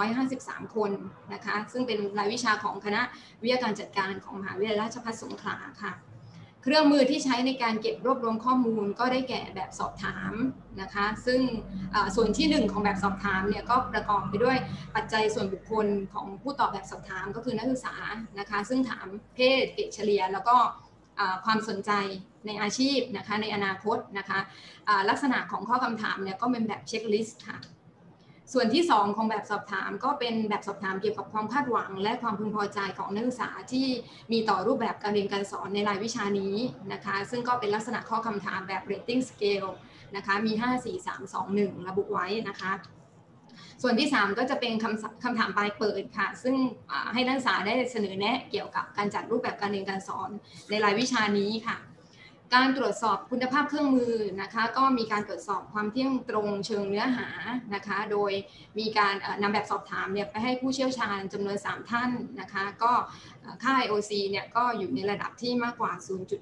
153คนนะคะซึ่งเป็นรายวิชาของคณะวิทยาการจัดการของมหาวิทยาลัยราชภัฏสงขลาค่ะเครื่องมือที่ใช้ในการเก็บรวบรวมข้อมูลก็ได้แก่แบบสอบถามนะคะซึ่งส่วนที่1ของแบบสอบถามเนี่ยก็ประกอบไปด้วยปัจจัยส่วนบุคคลของผู้ตอบแบบสอบถามก็คือนักศึกษานะคะซึ่งถามเพศเกรดเฉลี่ยแล้วก็ความสนใจในอาชีพนะคะในอนาคตนะคะลักษณะของข้อคำถามเนี่ยก็เป็นแบบเช็คลิสต์ค่ะส่วนที่2ของแบบสอบถามก็เป็นแบบสอบถามเกี่ยวกับความคาดหวังและความพึงพอใจของนักศึกษาที่มีต่อรูปแบบการเรียนการสอนในรายวิชานี้นะคะซึ่งก็เป็นลักษณะข้อคำถามแบบ rating scale นะคะมี5 4 3 2 1ระบุไว้นะคะส่วนที่3ก็จะเป็นคำถามปลายเปิดค่ะซึ่งให้นักศึกษาได้เสนอแนะเกี่ยวกับการจัดรูปแบบการเรียนการสอนในรายวิชานี้ค่ะการตรวจสอบคุณภาพเครื่องมือนะคะก็มีการตรวจสอบความเที่ยงตรงเชิงเนื้อหานะคะโดยมีการนำแบบสอบถามเนี่ยไปให้ผู้เชี่ยวชาญจำนวน3ท่านนะคะก็ค่า IOC เนี่ยก็อยู่ในระดับที่มากกว่า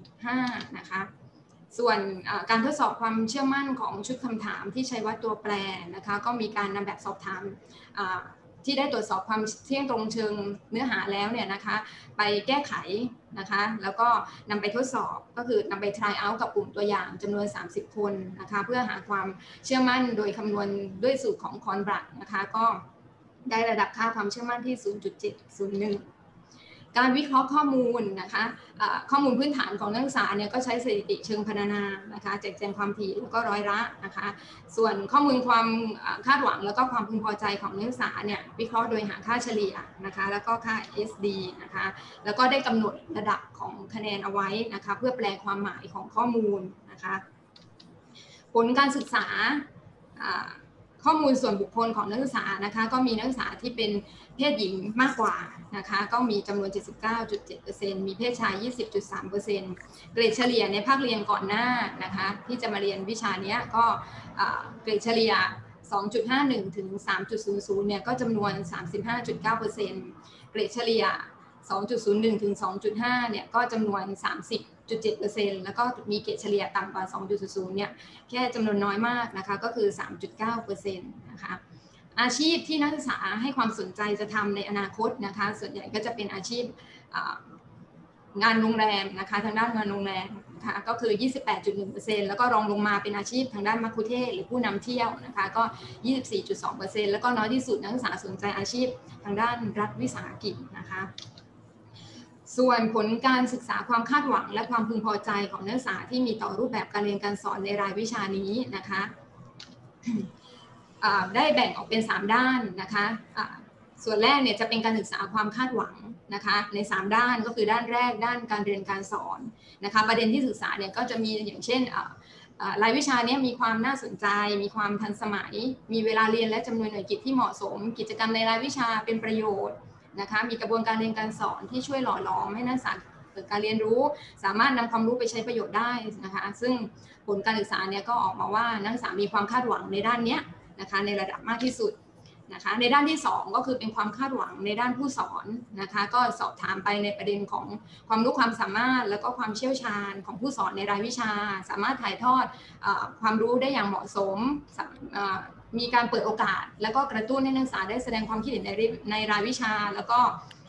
0.5 นะคะส่วนการทดสอบความเชื่อมั่นของชุดคำถามที่ใช้วัดตัวแปรนะคะก็มีการนำแบบสอบถามที่ได้ตรวจสอบความเที่ยงตรงเชิงเนื้อหาแล้วเนี่ยนะคะไปแก้ไขนะคะแล้วก็นำไปทดสอบก็คือนำไป try out กับกลุ่มตัวอย่างจำนวน30คนนะคะเพื่อหาความเชื่อมั่นโดยคำนวณด้วยสูตรของคอนบรัตนะคะก็ได้ระดับค่าความเชื่อมั่นที่ 0.701 การวิเคราะห์ข้อมูลนะคะข้อมูลพื้นฐานของนักศึกษาเนี่ยก็ใช้สถิติเชิงพรรณนานะคะแจกแจงความถี่แล้วก็ร้อยละนะคะส่วนข้อมูลความคาดหวังแล้วก็ความพึงพอใจของนักศึกษาเนี่ยวิเคราะห์โดยหาค่าเฉลี่ยนะคะแล้วก็ค่า SD นะคะแล้วก็ได้กำหนดระดับของคะแนนเอาไว้นะคะเพื่อแปลความหมายของข้อมูลนะคะผลการศึกษาข้อมูลส่วนบุคคลของนักศึกษานะคะก็มีนักศึกษาที่เป็นเพศหญิงมากกว่านะคะก็มีจำนวน 79.7% มีเพศชาย 20.3% เกรดเฉลี่ยในภาคเรียนก่อนหน้านะคะที่จะมาเรียนวิชานี้ก็เกรดเฉลี่ย 2.51 ถึง 3.00 เนี่ยก็จำนวน 35.9% เกรดเฉลี่ย 2.01 ถึง 2.5 เนี่ยก็จำนวน 30.7% แล้วก็มีเกรดเฉลี่ยต่ำกว่า 2.00 เนี่ยแค่จำนวนน้อยมากนะคะก็คือ 3.9% นะคะอาชีพที่นักศึกษาให้ความสนใจจะทำในอนาคตนะคะส่วนใหญ่ก็จะเป็นอาชีพงานโรงแรมนะคะทางด้านงานโรงแรมนะคะก็คือ 28.1% แล้วก็รองลงมาเป็นอาชีพทางด้านมัคคุเทศก์หรือผู้นำเที่ยวนะคะก็ 24.2% แล้วก็น้อยที่สุดนักศึกษาสนใจอาชีพทางด้านรัฐวิสาหกิจนะคะส่วนผลการศึกษาความคาดหวังและความพึงพอใจของนักศึกษาที่มีต่อรูปแบบการเรียนการสอนในรายวิชานี้นะคะได้แบ่งออกเป็น3ด้านนะคะส่วนแรกเนี่ยจะเป็นการศึกษาความคาดหวังนะคะใน3ด้านก็คือด้านแรกด้านการเรียนการสอนนะคะประเด็นที่ศึกษาเนี่ยก็จะมีอย่างเช่นรายวิชานี้มีความน่าสนใจมีความทันสมัยมีเวลาเรียนและจำนวนหน่วยกิจที่เหมาะสมกิจกรรมในรายวิชาเป็นประโยชน์นะคะมีกระบวนการเรียนการสอนที่ช่วยหล่อหลอมให้นักศึกษาเกิดการเรียนรู้สามารถนำความรู้ไปใช้ประโยชน์ได้นะคะซึ่งผลการศึกษาเนี่ยก็ออกมาว่านักศึกษามีความคาดหวังในด้านนี้นะคะในระดับมากที่สุดนะคะในด้านที่2ก็คือเป็นความคาดหวังในด้านผู้สอนนะคะก็สอบถามไปในประเด็นของความรู้ความสามารถแล้วก็ความเชี่ยวชาญของผู้สอนในรายวิชาสามารถถ่ายทอดความรู้ได้อย่างเหมาะสมมีการเปิดโอกาสแล้วก็กระตุ้นให้นักศึกษาได้แสดงความคิดเห็นในรายวิชาแล้วก็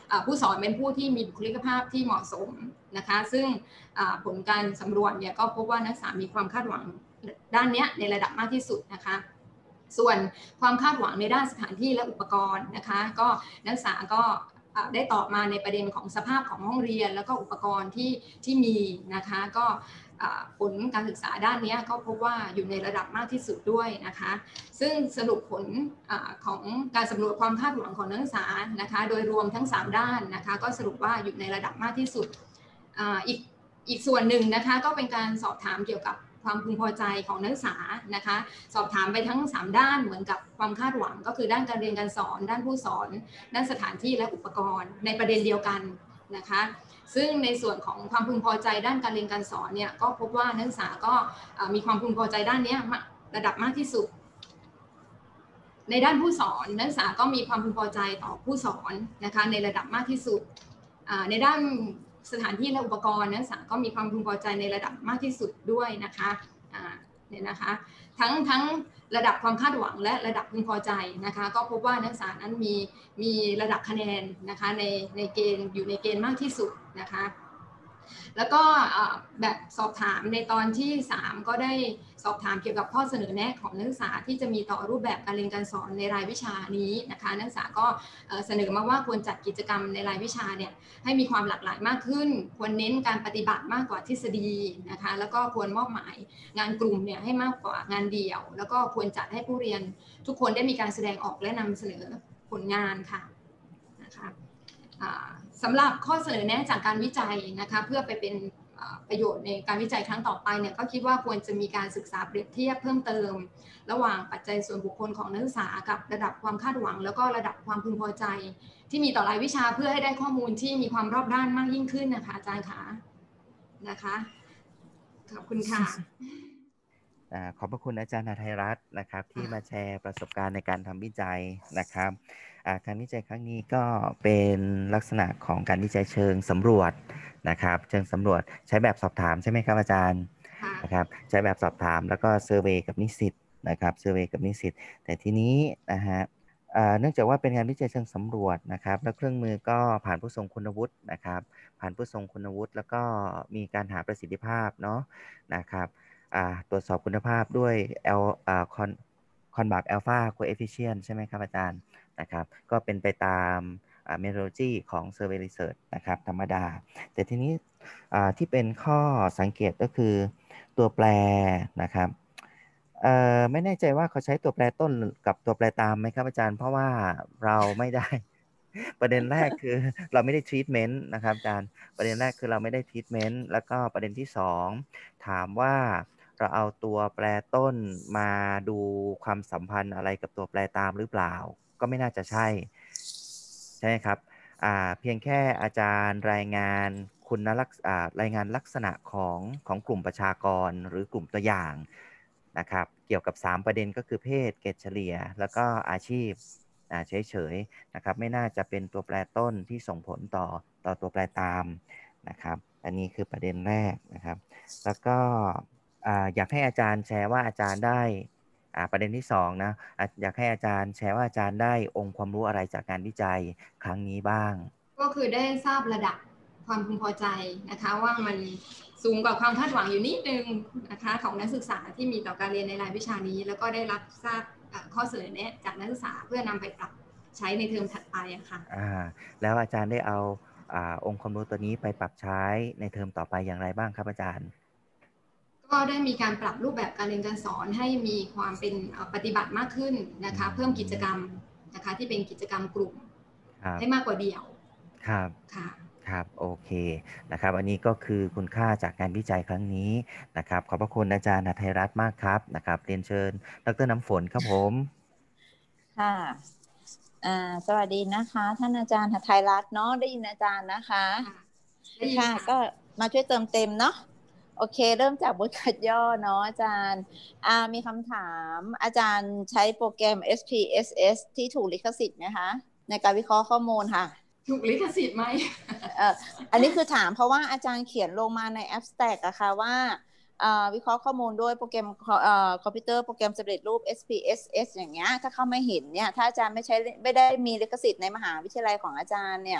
ผู้สอนเป็นผู้ที่มีบุคลิกภาพที่เหมาะสมนะคะซึ่งผลการสำรวจเนี่ยก็พบว่านักศึกษามีความคาดหวังด้านนี้ในระดับมากที่สุดนะคะส่วนความคาดหวังในด้านสถานที่และอุปกรณ์นะคะก็นักศึกษาก็ได้ตอบมาในประเด็นของสภาพของห้องเรียนแล้วก็อุปกรณ์ที่มีนะคะก็ผลการศึกษาด้านนี้ก็พบว่าอยู่ในระดับมากที่สุดด้วยนะคะซึ่งสรุปผลของการสำรวจความคาดหวังของนักศึกษานะคะโดยรวมทั้ง3ด้านนะคะก็สรุปว่าอยู่ในระดับมากที่สุดอีกส่วนหนึ่งนะคะก็เป็นการสอบถามเกี่ยวกับความพึงพอใจของนักศึกษานะคะสอบถามไปทั้ง3ด้านเหมือนกับความคาดหวังก็คือด้านการเรียนการสอนด้านผู้สอนด้านสถานที่และอุปกรณ์ในประเด็นเดียวกันนะคะซึ่งในส่วนของความพึงพอใจด้านการเรียนการสอนเนี่ยก็พบว่านักศึกษาก็มีความพึงพอใจด้านนี้ระดับมากที่สุดในด้านผู้สอนนักศึกษาก็มีความพึงพอใจต่อผู้สอนนะคะในระดับมากที่สุดในด้านสถานที่และอุปกรณ์นักศึกษาก็มีความพึงพอใจในระดับมากที่สุดด้วยนะคะเนี่ยนะคะทั้งระดับความคาดหวังและระดับพึงพอใจนะคะก็พบว่านักศึกษานั้นมีระดับคะแนนนะคะในเกณฑ์อยู่ในเกณฑ์มากที่สุดนะคะแล้วก็แบบสอบถามในตอนที่3ก็ได้สอบถามเกี่ยวกับข้อเสนอแนะของนักศึกษาที่จะมีต่อรูปแบบการเรียนการสอนในรายวิชานี้นะคะนักศึกษาก็เสนอมาว่าควรจัดกิจกรรมในรายวิชาเนี่ยให้มีความหลากหลายมากขึ้นควรเน้นการปฏิบัติมากกว่าทฤษฎีนะคะแล้วก็ควรมอบหมายงานกลุ่มเนี่ยให้มากกว่างานเดี่ยวแล้วก็ควรจัดให้ผู้เรียนทุกคนได้มีการแสดงออกและนำเสนอผลงานค่ะนะคะสำหรับข้อเสนอแนะจากการวิจัยนะคะเพื่อไปเป็นประโยชน์ในการวิจัยครั้งต่อไปเนี่ยก็คิดว่าควรจะมีการศึกษาเปรียบเทียบเพิ่มเติมระหว่างปัจจัยส่วนบุคคลของนักศึกษากับระดับความคาดหวังแล้วก็ระดับความพึงพอใจที่มีต่อรายวิชาเพื่อให้ได้ข้อมูลที่มีความรอบด้านมากยิ่งขึ้นนะคะอาจารย์คะนะคะขอบคุณค่ะขอบพระคุณอาจารย์ณัฐัยรัตน์นะครับที่มาแชร์ประสบการณ์ในการทำวิจัยนะครับการวิจัยครั้งนี้ก็เป็นลักษณะของการวิจัยเชิงสำรวจนะครับเชิงสำรวจใช้แบบสอบถามใช่ไหมครับอาจารย์นะครับใช้แบบสอบถามแล้วก็เซอร์เวย์กับนิสิตนะครับเซอร์เวย์กับนิสิตแต่ทีนี้นะฮะเนื่องจากว่าเป็นงานวิจัยเชิงสำรวจนะครับและเครื่องมือก็ผ่านผู้ทรงคุณวุฒินะครับผ่านผู้ทรงคุณวุฒิแล้วก็มีการหาประสิทธิภาพเนาะนะครับตรวจสอบคุณภาพด้วยคอนบาร์กอัลฟาโคเอฟฟิเชียนใช่ไหมครับอาจารย์นะครับก็เป็นไปตามเมโทโลจีของ Survey Research นะครับธรรมดาแต่ทีนี้ที่เป็นข้อสังเกตก็คือตัวแปรนะครับไม่แน่ใจว่าเขาใช้ตัวแปรต้นกับตัวแปรตามไหมครับอาจารย์เพราะว่าเราไม่ได้ ประเด็นแรกคือเราไม่ได้ทรีทเมนต์นะครับอาจารย์ประเด็นแรกคือเราไม่ได้ทรีทเมนต์แล้วก็ประเด็นที่2ถามว่าเราเอาตัวแปรต้นมาดูความสัมพันธ์อะไรกับตัวแปรตามหรือเปล่าก็ไม่น่าจะใช่ไหมครับเพียงแค่อาจารย์รายงานรายงานลักษณะของกลุ่มประชากรหรือกลุ่มตัวอย่างนะครับเกี่ยวกับ3ประเด็นก็คือเพศเกรดเฉลี่ยแล้วก็อาชีพเฉยๆนะครับไม่น่าจะเป็นตัวแปรต้นที่ส่งผลต่อตัวแปรตามนะครับอันนี้คือประเด็นแรกนะครับแล้วก็อยากให้อาจารย์แชร์ว่าอาจารย์ได้ประเด็นที่2นะอยากให้อาจารย์แชร์ว่าอาจารย์ได้องค์ความรู้อะไรจากงานวิจัยครั้งนี้บ้างก็คือได้ทราบระดับความพึงพอใจนะคะว่ามันสูงกว่าความคาดหวังอยู่นิดนึงนะคะของนักศึกษาที่มีต่อการเรียนในรายวิชานี้แล้วก็ได้รับทราบข้อเสนอแนะจากนักศึกษาเพื่อนำไปปรับใช้ในเทอมถัดไปค่ะแล้วอาจารย์ได้เอาองค์ความรู้ตัวนี้ไปปรับใช้ในเทอมต่อไปอย่างไรบ้างครับอาจารย์ก็ได้มีการปรับรูปแบบการเรียนการสอนให้มีความเป็นปฏิบัติมากขึ้นนะคะเพิ่มกิจกรรมนะคะที่เป็นกิจกรรมกลุ่มให้มากกว่าเดี่ยวครับค่ะครับโอเคนะครับอันนี้ก็คือคุณค่าจากการวิจัยครั้งนี้นะครับขอบพระคุณอาจารย์ณัฐัยรัตน์มากครับนะครับเรียนเชิญดร.น้ำฝนครับผมค่ะสวัสดีนะคะท่านอาจารย์ณัฐัยรัตน์เนาะได้ยินอาจารย์นะคะค่ะก็มาช่วยเติมเต็มเนาะโอเคเริ่มจากบทขัดย่อเนาะอาจารย์มีคำถามอาจารย์ใช้โปรแกรม SPSS ที่ถูกลิขสิทธิ์ไหมคะในการวิเคราะห์ข้อมูลค่ะถูกลิขสิทธิ์ไหมอันนี้คือถามเพราะว่าอาจารย์เขียนลงมาใน abstract อะค่ะว่าวิเคราะห์ข้อมูลด้วยโปรแกรมคอมพิวเตอร์โปรแกรมสำเร็จรูป SPSS อย่างเงี้ยถ้าเขาไม่เห็นเนี่ยถ้าอาจารย์ไม่ได้มีลิขสิทธิ์ในมหาวิทยาลัยของอาจารย์เนี่ย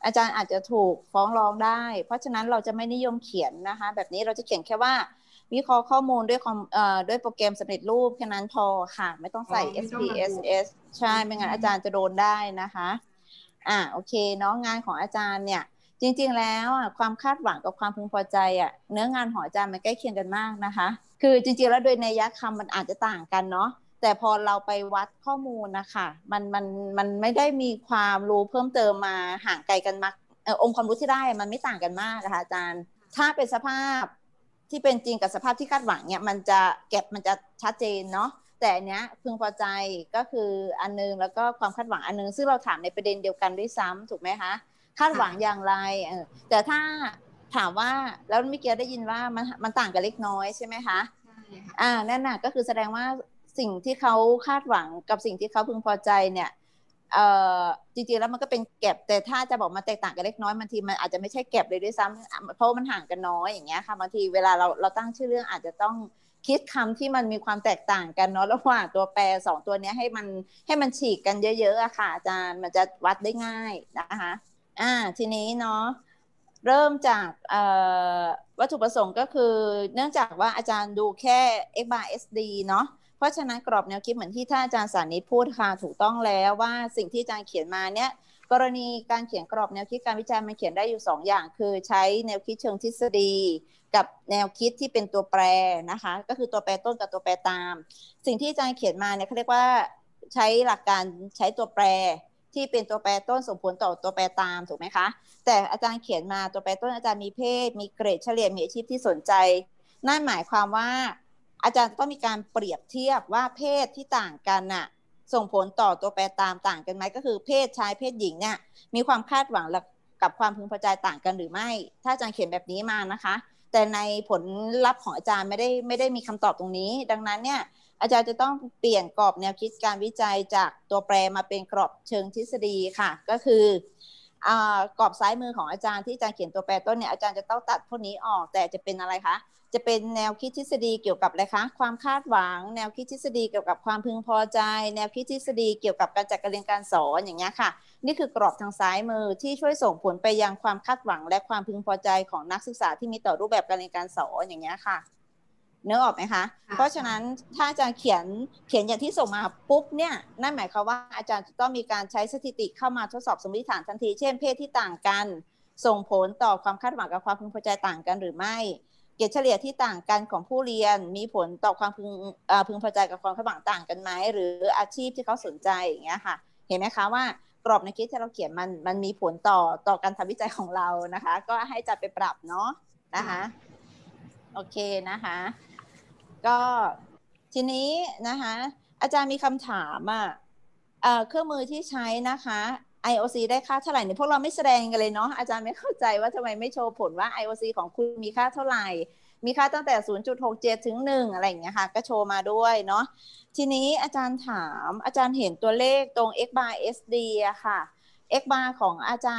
อาจารย์อาจจะถูกฟ้องร้องได้เพราะฉะนั้นเราจะไม่นิยมเขียนนะคะแบบนี้เราจะเขียนแค่ว่าวิเคราะห์ข้อมูลด้วยโปรแกรมสำเร็จรูปแค่นั้นพอค่ะไม่ต้องใส่ SPSS ใช่ไม่งั้นอาจารย์จะโดนได้นะคะโอเคเนาะงานของอาจารย์เนี่ยจริงๆแล้วความคาดหวังกับความพึงพอใจเนื้องานของอาจารย์มันใกล้เคียงกันมากนะคะคือจริงๆแล้วโดยนัยคำมันอาจจะต่างกันเนาะแต่พอเราไปวัดข้อมูลนะคะมันไม่ได้มีความรู้เพิ่มเติมมาห่างไกลกันมากองค์ความรู้ที่ได้มันไม่ต่างกันมากนะคะอาจารย์ถ้าเป็นสภาพที่เป็นจริงกับสภาพที่คาดหวังเนี่ยมันจะแก็บมันจะชัดเจนเนาะแต่อันเนี้ยพึงพอใจก็คืออันนึงแล้วก็ความคาดหวังอันนึงซึ่งเราถามในประเด็นเดียวกันด้วยซ้ำถูกไหมคะคาดหวังอย่างไรแต่ถ้าถามว่าแล้วเมื่อกี้ได้ยินว่ามันต่างกันเล็กน้อยใช่ไหมคะนั่นน่ะก็คือแสดงว่าสิ่งที่เขาคาดหวังกับสิ่งที่เขาพึงพอใจเนี่ยจริงๆแล้วมันก็เป็นแก็บแต่ถ้าจะบอกมาแตกต่างกันเล็กน้อยบางทีมันอาจจะไม่ใช่แก็บเลยด้วยซ้ำเพราะมันห่างกันน้อยอย่างเงี้ยค่ะบางทีเวลาเราตั้งชื่อเรื่องอาจจะต้องคิดคำที่มันมีความแตกต่างกันเนาะระหว่างตัวแปร2ตัวนี้ให้มันฉีกกันเยอะๆค่ะอาจารย์มันจะวัดได้ง่ายนะคะทีนี้เนาะเริ่มจากวัตถุประสงค์ก็คือเนื่องจากว่าอาจารย์ดูแค่ x bar sd เนาะเพราะฉะนั้นกรอบแนวคิดเหมือนที่ท่านอาจารย์สานิทพูดค่ะถูกต้องแล้วว่าสิ่งที่อาจารย์เขียนมาเนี่ยกรณีการเขียนกรอบแนวคิดการวิจัยมันเขียนได้อยู่2อย่างคือใช้แนวคิดเชิงทฤษฎีกับแนวคิดที่เป็นตัวแปรนะคะก็คือตัวแปรต้นกับตัวแปรตามสิ่งที่อาจารย์เขียนมาเนี่ยเขาเรียกว่าใช้หลักการใช้ตัวแปรที่เป็นตัวแปรต้นส่งผลต่อตัวแปรตามถูกไหมคะแต่อาจารย์เขียนมาตัวแปรต้นอาจารย์มีเพศมีเกรดเฉลี่ยมีอาชีพที่สนใจนั่นหมายความว่าอาจารย์ต้องมีการเปรียบเทียบว่าเพศที่ต่างกันน่ะส่งผลต่อตัวแปรตามต่างกันไหมก็คือเพศชายเพศหญิงเนี่ยมีความคาดหวังกับความพึงพอใจต่างกันหรือไม่ถ้าอาจารย์เขียนแบบนี้มานะคะแต่ในผลลัพธ์ของอาจารย์ไม่ได้มีคำตอบตรงนี้ดังนั้นเนี่ยอาจารย์จะต้องเปลี่ยนกรอบแนวคิดการวิจัยจากตัวแปรมาเป็นกรอบเชิงทฤษฎีค่ะก็คือกรอบซ้ายมือของอาจารย์ที่อาจารย์เขียนตัวแปรต้นเนี่ยอาจารย์จะต้องตัดพวกนี้ออกแต่จะเป็นอะไรคะจะเป็นแนวคิดทฤษฎีเกี่ยวกับอะไรคะความคาดหวังแนวคิดทฤษฎีเกี่ยวกับความพึงพอใจแนวคิดทฤษฎีเกี่ยวกับการจัดการเรียนการสอนอย่างเงี้ยค่ะนี่คือกรอบทางซ้ายมือที่ช่วยส่งผลไปยังความคาดหวังและความพึงพอใจของนักศึกษาที่มีต่อรูปแบบการเรียนการสอนอย่างเงี้ยค่ะนึกออกไหมคะเพราะฉะนั้นถ้าอาจารย์เขียนอย่างที่ส่งมาปุ๊บเนี่ยนั่นหมายความว่าอาจารย์จะต้องมีการใช้สถิติเข้ามาทดสอบสมมติฐานทันทีเช่นเพศที่ต่างกันส่งผลต่อความคาดหวังกับความพึงพอใจต่างกันหรือไม่เกรดเฉลี่ยที่ต่างกันของผู้เรียนมีผลต่อความพึงพอใจกับความคาดหวังต่างกันไหมหรืออาชีพที่เขาสนใจอย่างเงี้ยค่ะเห็นไหมคะว่ากรอบในคิดที่เราเขียนมันมีผลต่อการทำวิจัยของเรานะคะก็ให้จัดไปปรับเนาะนะคะโอเคนะคะก็ทีนี้นะคะอาจารย์มีคำถามเครื่องมือที่ใช้นะคะ IOC ได้ค่าเท่าไหร่เนี่ยพวกเราไม่แสดงกันเลยเนาะอาจารย์ไม่เข้าใจว่าทำไมไม่โชว์ผลว่า IOC ของคุณมีค่าเท่าไหร่มีค่าตั้งแต่ 0.67 ถึง 1อะไรอย่างเงี้ยค่ะก็โชว์มาด้วยเนาะทีนี้อาจารย์ถามอาจารย์เห็นตัวเลขตรง x bar sd อะค่ะ x bar ของอาจารย์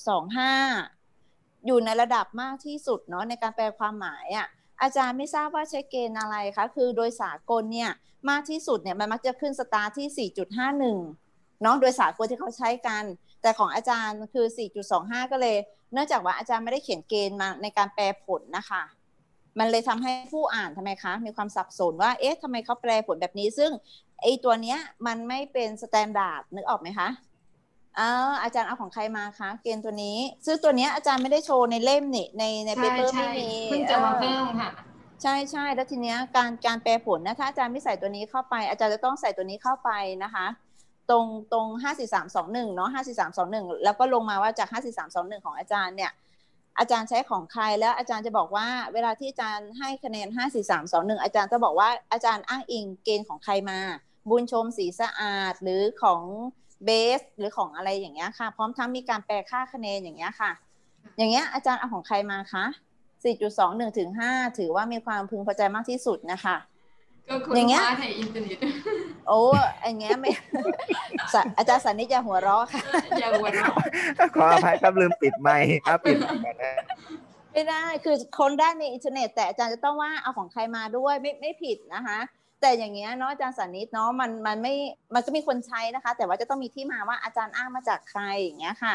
4.25 อยู่ในระดับมากที่สุดเนาะในการแปลความหมายอาจารย์ไม่ทราบว่าใช้เกณฑ์อะไรคะคือโดยสากลเนี่ยมากที่สุดเนี่ยมันมักจะขึ้นสตาร์ทที่ 4.51 เนาะโดยสากลที่เขาใช้กันแต่ของอาจารย์คือ 4.25 ก็เลยเนื่องจากว่าอาจารย์ไม่ได้เขียนเกณฑ์มาในการแปลผลนะคะมันเลยทำให้ผู้อ่านทำไมคะมีความสับสนว่าเอ๊ะทำไมเขาแปลผลแบบนี้ซึ่งไอ้ตัวเนี้ยมันไม่เป็นสแตนดาร์ดนึกออกไหมคะอาจารย์เอาของใครมาคะเกณฑ์ตัวนี้ซึ่งตัวนี้อาจารย์ไม่ได้โชว์ในเล่มนี่ในเปเปอร์ไม่มีเพิ่งจะมาเพิ่มค่ะใช่แล้วทีเนี้ยการแปลผลนะถ้าอาจารย์ไม่ใส่ตัวนี้เข้าไปอาจารย์จะต้องใส่ตัวนี้เข้าไปนะคะตรง54321เนาะ54321แล้วก็ลงมาว่าจาก54321ของอาจารย์เนี่ยอาจารย์ใช้ของใครแล้วอาจารย์จะบอกว่าเวลาที่อาจารย์ให้คะแนน54321อาจารย์จะบอกว่าอาจารย์อ้างอิงเกณฑ์ของใครมาบุญชมศรีสะอาดหรือของเบสหรือของอะไรอย่างเงี้ยค่ะพร้อมทั้งมีการแปลค่าคะแนนอย่างเงี้ยค่ะอย่างเงี้ยอาจารย์เอาของใครมาคะ 4.21 ถึง 5ถือว่ามีความพึงพอใจมากที่สุดนะคะก็คุณว่าในอินเทอร์เน็ตโอ้อย่างเงี้ยไม่ อาจารย์สันนิษฐ์อย่าหัวเราะค่ะอย่าหัวเราะขออภัยครับลืมปิดไมค์ครับปิดไมค์นะไม่ได้คือคนได้ในอินเทอร์เน็ตแต่อาจารย์จะต้องว่าเอาของใครมาด้วยไม่ผิดนะคะแต่อย่างเงี้ยเนาะอาจารย์สันนิษฐ์เนาะมันก็มีคนใช้นะคะแต่ว่าจะต้องมีที่มาว่าอาจารย์อ้างมาจากใครอย่างเงี้ยค่ะ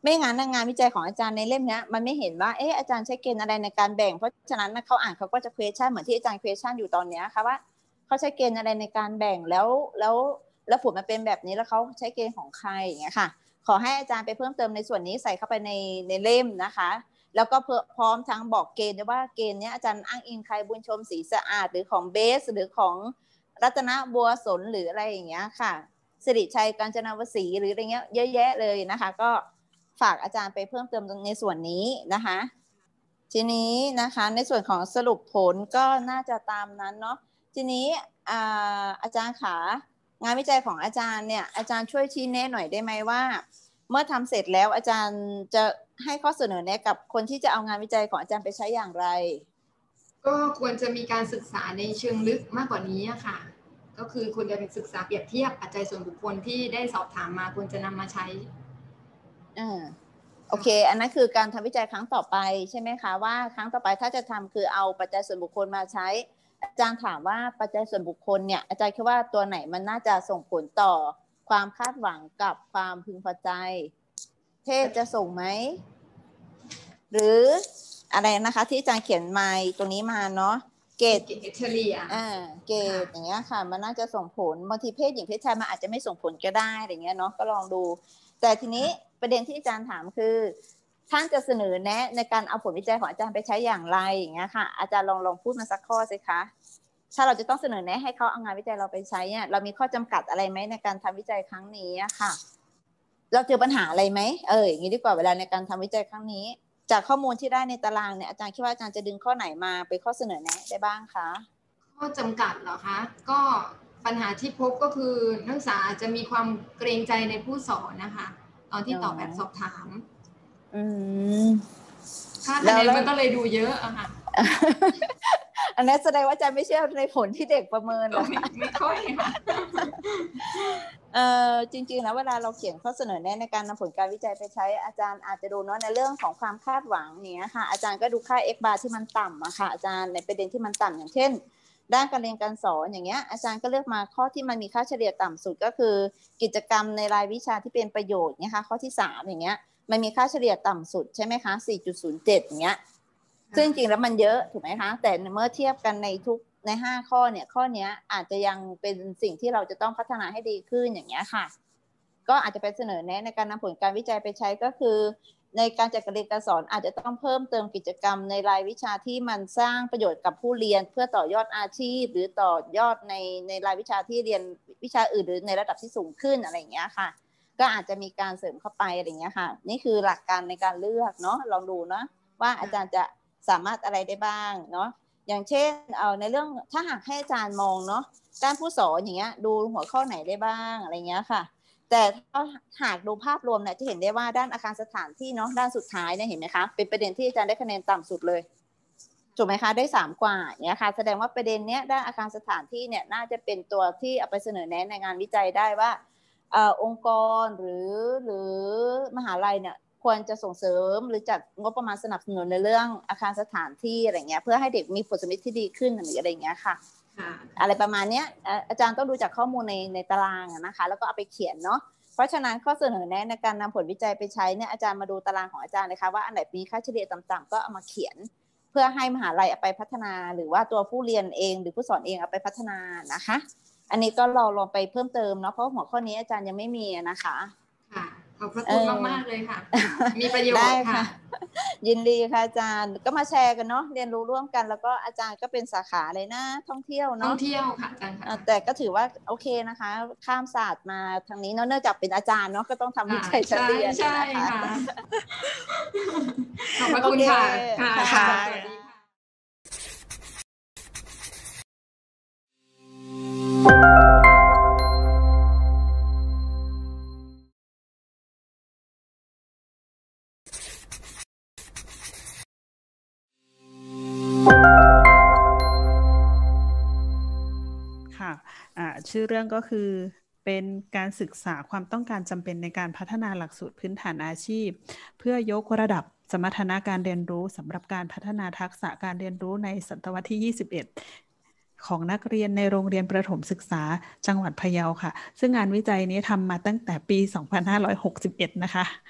ไม่งั้นงานวิจัยของอาจารย์ในเล่มนี้มันไม่เห็นว่าอาจารย์ใช้เกณฑ์อะไรในการแบ่งเพราะฉะนั้นเขาอ่านเขาก็จะ question เหมือนที่อาจารย์ question อยู่ตอนนี้ค่ะว่าเขาใช้เกณฑ์อะไรในการแบ่งแล้วผลมันเป็นแบบนี้แล้วเขาใช้เกณฑ์ของใครอย่างเงี้ยค่ะขอให้อาจารย์ไปเพิ่มเติมในส่วนนี้ใส่เข้าไปในเล่มนะคะแล้วก็พร้อมทั้งบอกเกณฑ์ด้วยว่าเกณฑ์นี้อาจารย์อ้างอิงใครบุญชมศรีสะอาดหรือของเบสหรือของรัตนบัวสนหรืออะไรอย่างเงี้ยค่ะสิริชัยกาญจนวสีหรืออะไรเงี้ยเยอะแยะเลยนะคะก็ฝากอาจารย์ไปเพิ่มเติมในส่วนนี้นะคะทีนี้นะคะในส่วนของสรุปผลก็น่าจะตามนั้นเนาะทีนี้อาจารย์ขางานวิจัยของอาจารย์เนี่ยอาจารย์ช่วยชี้แนะหน่อยได้ไหมว่าเมื่อทำเสร็จแล้วอาจารย์จะให้ข้อเสนอแนะกับคนที่จะเอางานวิจัยของอาจารย์ไปใช้อย่างไรก็ควรจะมีการศึกษาในเชิงลึกมากกว่านี้ค่ะก็คือควรจะศึกษาเปรียบเทียบปัจจัยส่วนบุคคลที่ได้สอบถามมาควรจะนำมาใช้โอเคอันนั้นคือการทำวิจัยครั้งต่อไปใช่ไหมคะว่าครั้งต่อไปถ้าจะทำคือเอาปัจจัยส่วนบุคคลมาใช้อาจารย์ถามว่าปัจจัยส่วนบุคคลเนี่ยอาจารย์คิดว่าตัวไหนมันน่าจะส่งผลต่อความคาดหวังกับความพึงพอใจเพศจะส่งไหมหรืออะไรนะคะที่อาจารย์เขียนมาตรงนี้มาเนาะเกรดเฉลี่ยเกรดอย่างเงี้ยค่ะมันน่าจะส่งผลบางทีเพศหญิงเพศชายมันอาจจะไม่ส่งผลก็ได้อะไรเงี้ยเนาะก็ลองดูแต่ทีนี้ประเด็นที่อาจารย์ถามคือท่านจะเสนอแนะในการเอาผลวิจัยของอาจารย์ไปใช้อย่างไรอย่างเงี้ยค่ะอาจารย์ลองพูดมาสักข้อสิคะถ้าเราจะต้องเสนอแนะให้เขาเอางานวิจัยเราไปใช้เนี่ยเรามีข้อจำกัดอะไรไหมในการทำวิจัยครั้งนี้ค่ะเราเจอปัญหาอะไรไหมอย่างนี้ดีกว่าเวลาในการทำวิจัยครั้งนี้จากข้อมูลที่ได้ในตารางเนี่ยอาจารย์คิดว่าอาจารย์จะดึงข้อไหนมาเป็นข้อเสนอแนะได้บ้างคะข้อจำกัดเหรอคะก็ปัญหาที่พบก็คือนักศึกษาอาจจะมีความเกรงใจในผู้สอนนะคะตอนที่ตอบแบบสอบถามค่าคะแนนมันก็เลยดูเยอะอะค่ะอันนี้แสดงว่าอาจารย์ไม่เชื่อในผลที่เด็กประเมินหรอไม่ค่อยค่ะจริงๆแล้วเวลาเราเขียนข้อเสนอแนะในการนำผลการวิจัยไปใช้อาจารย์อาจจะดูเนาะในเรื่องของความคาดหวังเนี้ยค่ะอาจารย์ก็ดูค่า x bar ที่มันต่ำอะค่ะอาจารย์ในประเด็นที่มันต่ำอย่างเช่นด้านการเรียนการสอนอย่างเงี้ยอาจารย์ก็เลือกมาข้อที่มันมีค่าเฉลี่ยต่ำสุดก็คือกิจกรรมในรายวิชาที่เป็นประโยชน์นะคะข้อที่3อย่างเงี้ยมันมีค่าเฉลี่ยต่ำสุดใช่ไหมคะ 4.07 อย่างเงี้ยซึ่งจริงแล้วมันเยอะถูกไหมคะแต่เมื่อเทียบกันใน5ข้อเนี่ยข้อนี้อาจจะยังเป็นสิ่งที่เราจะต้องพัฒนาให้ดีขึ้นอย่างเงี้ยค่ะก็อาจจะไปเสนอแนะในการนำผลการวิจัยไปใช้ก็คือในการจัดการเรียนการสอนอาจจะต้องเพิ่มเติมกิจกรรมในรายวิชาที่มันสร้างประโยชน์กับผู้เรียนเพื่อต่อยอดอาชีพหรือต่อยอดในรายวิชาที่เรียนวิชาอื่นหรือในระดับที่สูงขึ้นอะไรอย่างเงี้ยค่ะก็อาจจะมีการเสริมเข้าไปอะไรอย่างเงี้ยค่ะนี่คือหลักการในการเลือกเนาะลองดูนะว่าอาจารย์จะสามารถอะไรได้บ้างเนาะอย่างเช่นในเรื่องถ้าหากให้อาจารย์มองเนาะด้านผู้สอนอย่างเงี้ยดูหัวข้อไหนได้บ้างอะไรเงี้ยค่ะแต่ถ้าหากดูภาพรวมเนี่ยจะเห็นได้ว่าด้านอาคารสถานที่เนาะด้านสุดท้ายเนี่ยเห็นไหมคะเป็นประเด็นที่อาจารย์ได้คะแนนต่ำสุดเลยถูกไหมคะได้3กว่าเนี่ยค่ะแสดงว่าประเด็นเนี้ยด้านอาคารสถานที่เนี่ยน่าจะเป็นตัวที่เอาไปเสนอแนะในงานวิจัยได้ว่าองค์กรหรือมหาลัยเนี่ยควรจะส่งเสริมหรือจัดงบประมาณสนับสนุนในเรื่องอาคารสถานที่อะไรเงี้ยเพื่อให้เด็กมีผลสำลิดที่ดีขึ้นหรืออะไรเงี้ยค่ะอะไรประมาณนี้อาจารย์ต้องดูจากข้อมูลในตารางนะคะแล้วก็เอาไปเขียนเนาะเพราะฉะนั้นข้อเสนอแนะในการนำผลวิจัยไปใช้เนี่ยอาจารย์มาดูตารางของอาจารย์เลยค่ะว่าอันไหนมีค่าเฉลี่ยต่ำๆก็เอามาเขียนเพื่อให้มหาลัยเอาไปพัฒนาหรือว่าตัวผู้เรียนเองหรือผู้สอนเองเอาไปพัฒนานะคะอันนี้ก็เราลองไปเพิ่มเติมเนาะเพราะหัวข้อนี้อาจารย์ยังไม่มีนะคะค่ะขอบพระคุณมากๆเลยค่ะมีประโยชน์ค่ะยินดีค่ะอาจารย์ก็มาแชร์กันเนาะเรียนรู้ร่วมกันแล้วก็อาจารย์ก็เป็นสาขาเลยนะท่องเที่ยวเนาะท่องเที่ยวค่ะอาจารย์ค่ะแต่ก็ถือว่าโอเคนะคะข้ามศาสตร์มาทางนี้เนาะเนื่องจากเป็นอาจารย์เนาะก็ต้องทำวิจัยเฉลี่ยใช่ค่ะขอบพระคุณค่ะค่ะสวัสดีชื่อเรื่องก็คือเป็นการศึกษาความต้องการจำเป็นในการพัฒนาหลักสูตรพื้นฐานอาชีพเพื่อยกระดับสมรรถนะการเรียนรู้สำหรับการพัฒนาทักษะการเรียนรู้ในศตวรรษที่21ของนักเรียนในโรงเรียนประถมศึกษาจังหวัดพะเยาค่ะซึ่งงานวิจัยนี้ทำมาตั้งแต่ปี2561นะคะ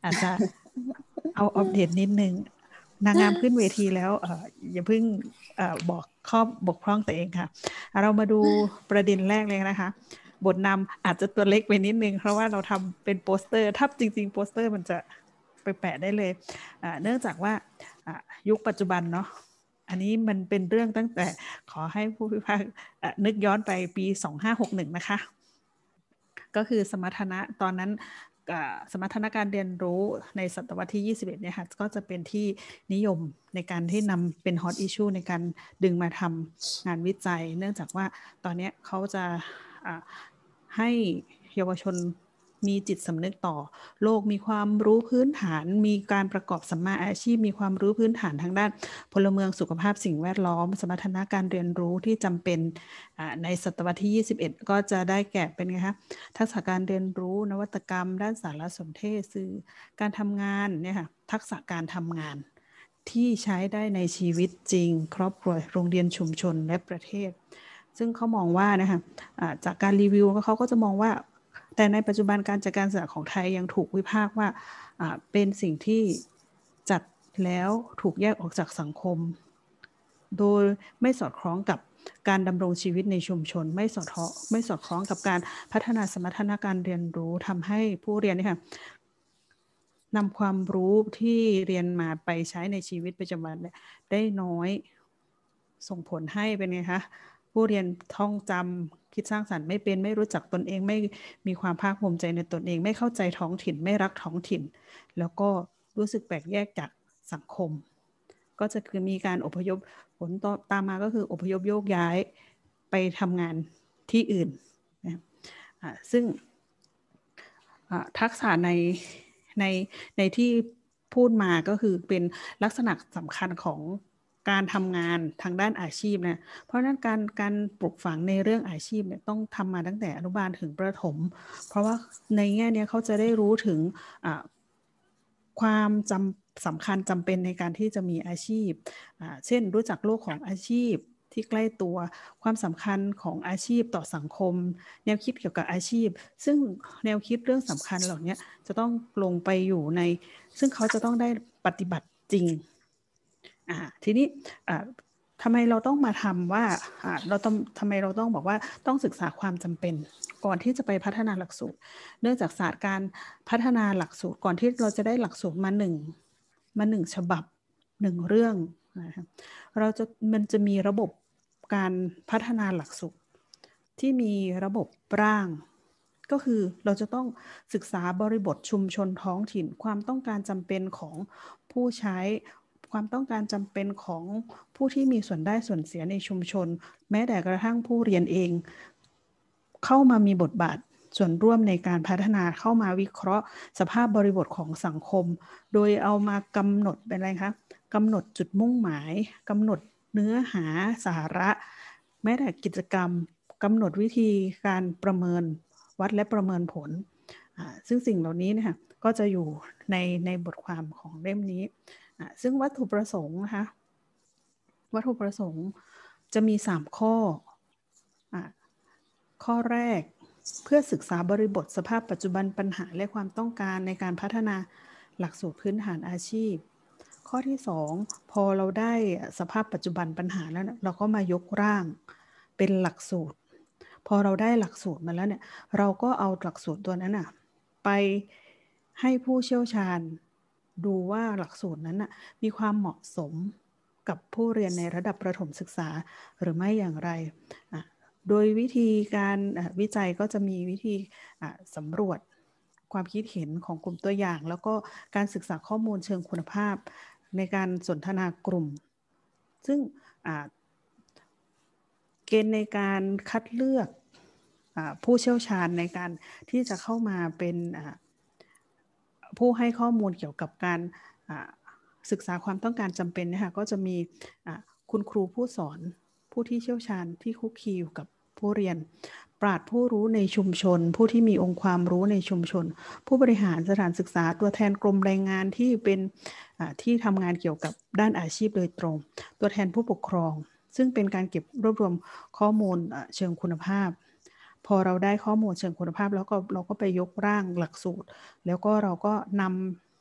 อาจจะเอาอัปเดตนิดนึงนางงามขึ้นเวทีแล้วอย่าเพิ่งบอกข้อบกพร่องตัวเองค่ะเรามาดูประเด็นแรกเลยนะคะบทนำอาจจะตัวเล็กไปนิดนึงเพราะว่าเราทำเป็นโปสเตอร์ถ้าจริงๆโปสเตอร์มันจะไปแปะได้เลยเนื่องจากว่ายุคปัจจุบันเนาะอันนี้มันเป็นเรื่องตั้งแต่ขอให้ผู้พิพากษานึกย้อนไปปี2561นะคะก็คือสมรรถนะตอนนั้นสมรรถนะการเรียนรู้ในศตวรรษที่21เนี่ยค่ะก็จะเป็นที่นิยมในการที่นำเป็นฮอตอิชชูในการดึงมาทำงานวิจัยเนื่องจากว่าตอนนี้เขาจะให้เยาวชนมีจิตสำนึกต่อโลกมีความรู้พื้นฐานมีการประกอบสัมมาอาชีพมีความรู้พื้นฐานทางด้านพลเมืองสุขภาพสิ่งแวดล้อมสมรรถนะการเรียนรู้ที่จำเป็นในศตวรรษที่21ก็จะได้แก่เป็นไงคะทักษะการเรียนรู้นวัตกรรมด้านสารสนเทศสื่อการทำงานเนี่ยค่ะทักษะการทำงานที่ใช้ได้ในชีวิตจริงครอบครัวโรงเรียนชุมชนและประเทศซึ่งเขามองว่านะคะจากการรีวิวเขาก็จะมองว่าแต่ในปัจจุบันการจัดการศึกษาของไทยยังถูกวิพากษ์ว่าเป็นสิ่งที่จัดแล้วถูกแยกออกจากสังคมโดยไม่สอดคล้องกับการดำรงชีวิตในชุมชนไม่สอดคล้องกับการพัฒนาสมรรถนะการเรียนรู้ทำให้ผู้เรียนนี่ค่ะนำความรู้ที่เรียนมาไปใช้ในชีวิตประจำวันได้น้อยส่งผลให้เป็นไงคะผู้เรียนท่องจำคิดสร้างสรรค์ไม่เป็นไม่รู้จักตนเองไม่มีความภาคภูมิใจในตนเองไม่เข้าใจท้องถิ่นไม่รักท้องถิ่นแล้วก็รู้สึกแปลกแยกจากสังคมก็จะคือมีการอพยพผลตามมาก็คืออพยพโยกย้ายไปทำงานที่อื่นนะซึ่งทักษะในที่พูดมาก็คือเป็นลักษณะสำคัญของการทำงานทางด้านอาชีพนะเพราะนั้นการปลูกฝังในเรื่องอาชีพเนี่ยต้องทำมาตั้งแต่อนุบาลถึงประถมเพราะว่าในแง่นี้เขาจะได้รู้ถึงความสำคัญจำเป็นในการที่จะมีอาชีพเช่นรู้จักโลกของอาชีพที่ใกล้ตัวความสำคัญของอาชีพต่อสังคมแนวคิดเกี่ยวกับอาชีพซึ่งแนวคิดเรื่องสำคัญเหล่านี้จะต้องลงไปอยู่ในซึ่งเขาจะต้องได้ปฏิบัติจริงทีนี้ทำไมเราต้องมาทำว่าทำไมเราต้องบอกว่าต้องศึกษาความจำเป็นก่อนที่จะไปพัฒนาหลักสูตรเนื่องจากศาสตร์การพัฒนาหลักสูตรก่อนที่เราจะได้หลักสูตรมาหนึ่งฉบับ1เรื่องนะครับมันจะมีระบบการพัฒนาหลักสูตรที่มีระบบร่างก็คือเราจะต้องศึกษาบริบทชุมชนท้องถิ่นความต้องการจำเป็นของผู้ใช้ความต้องการจำเป็นของผู้ที่มีส่วนได้ส่วนเสียในชุมชนแม้แต่กระทั่งผู้เรียนเองเข้ามามีบทบาทส่วนร่วมในการพัฒนาเข้ามาวิเคราะห์สภาพบริบทของสังคมโดยเอามากำหนดเป็นอะไรคะกำหนดจุดมุ่งหมายกำหนดเนื้อหาสาระแม้แต่กิจกรรมกำหนดวิธีการประเมินวัดและประเมินผลซึ่งสิ่งเหล่านี้นะคะก็จะอยู่ในบทความของเล่มนี้ซึ่งวัตถุประสงค์นะคะวัตถุประสงค์จะมี3ข้อข้อแรกเพื่อศึกษาบริบทสภาพปัจจุบันปัญหาและความต้องการในการพัฒนาหลักสูตรพื้นฐานอาชีพข้อที่2พอเราได้สภาพปัจจุบันปัญหาแล้วเราก็มายกร่างเป็นหลักสูตรพอเราได้หลักสูตรมาแล้วเนี่ยเราก็เอาหลักสูตรตัวนั้นไปให้ผู้เชี่ยวชาญดูว่าหลักสูตรนั้นมีความเหมาะสมกับผู้เรียนในระดับประถมศึกษาหรือไม่อย่างไรโดยวิธีการวิจัยก็จะมีวิธีสำรวจความคิดเห็นของกลุ่มตัวอย่างแล้วก็การศึกษาข้อมูลเชิงคุณภาพในการสนทนากลุ่มซึ่งเกณฑ์ในการคัดเลือกผู้เชี่ยวชาญในการที่จะเข้ามาเป็นผู้ให้ข้อมูลเกี่ยวกับการศึกษาความต้องการจำเป็นนะคะก็จะมีคุณครูผู้สอนผู้ที่เชี่ยวชาญที่คุกคีอยู่กับผู้เรียนปราชญ์ผู้รู้ในชุมชนผู้ที่มีองค์ความรู้ในชุมชนผู้บริหารสถานศึกษาตัวแทนกรมแรงงานที่เป็นที่ทำงานเกี่ยวกับด้านอาชีพโดยตรงตัวแทนผู้ปกครองซึ่งเป็นการเก็บรวบรวมข้อมูลเชิงคุณภาพพอเราได้ข้อมูลเชิงคุณภาพแล้วก็เราก็ไปยกร่างหลักสูตรแล้วก็เราก็น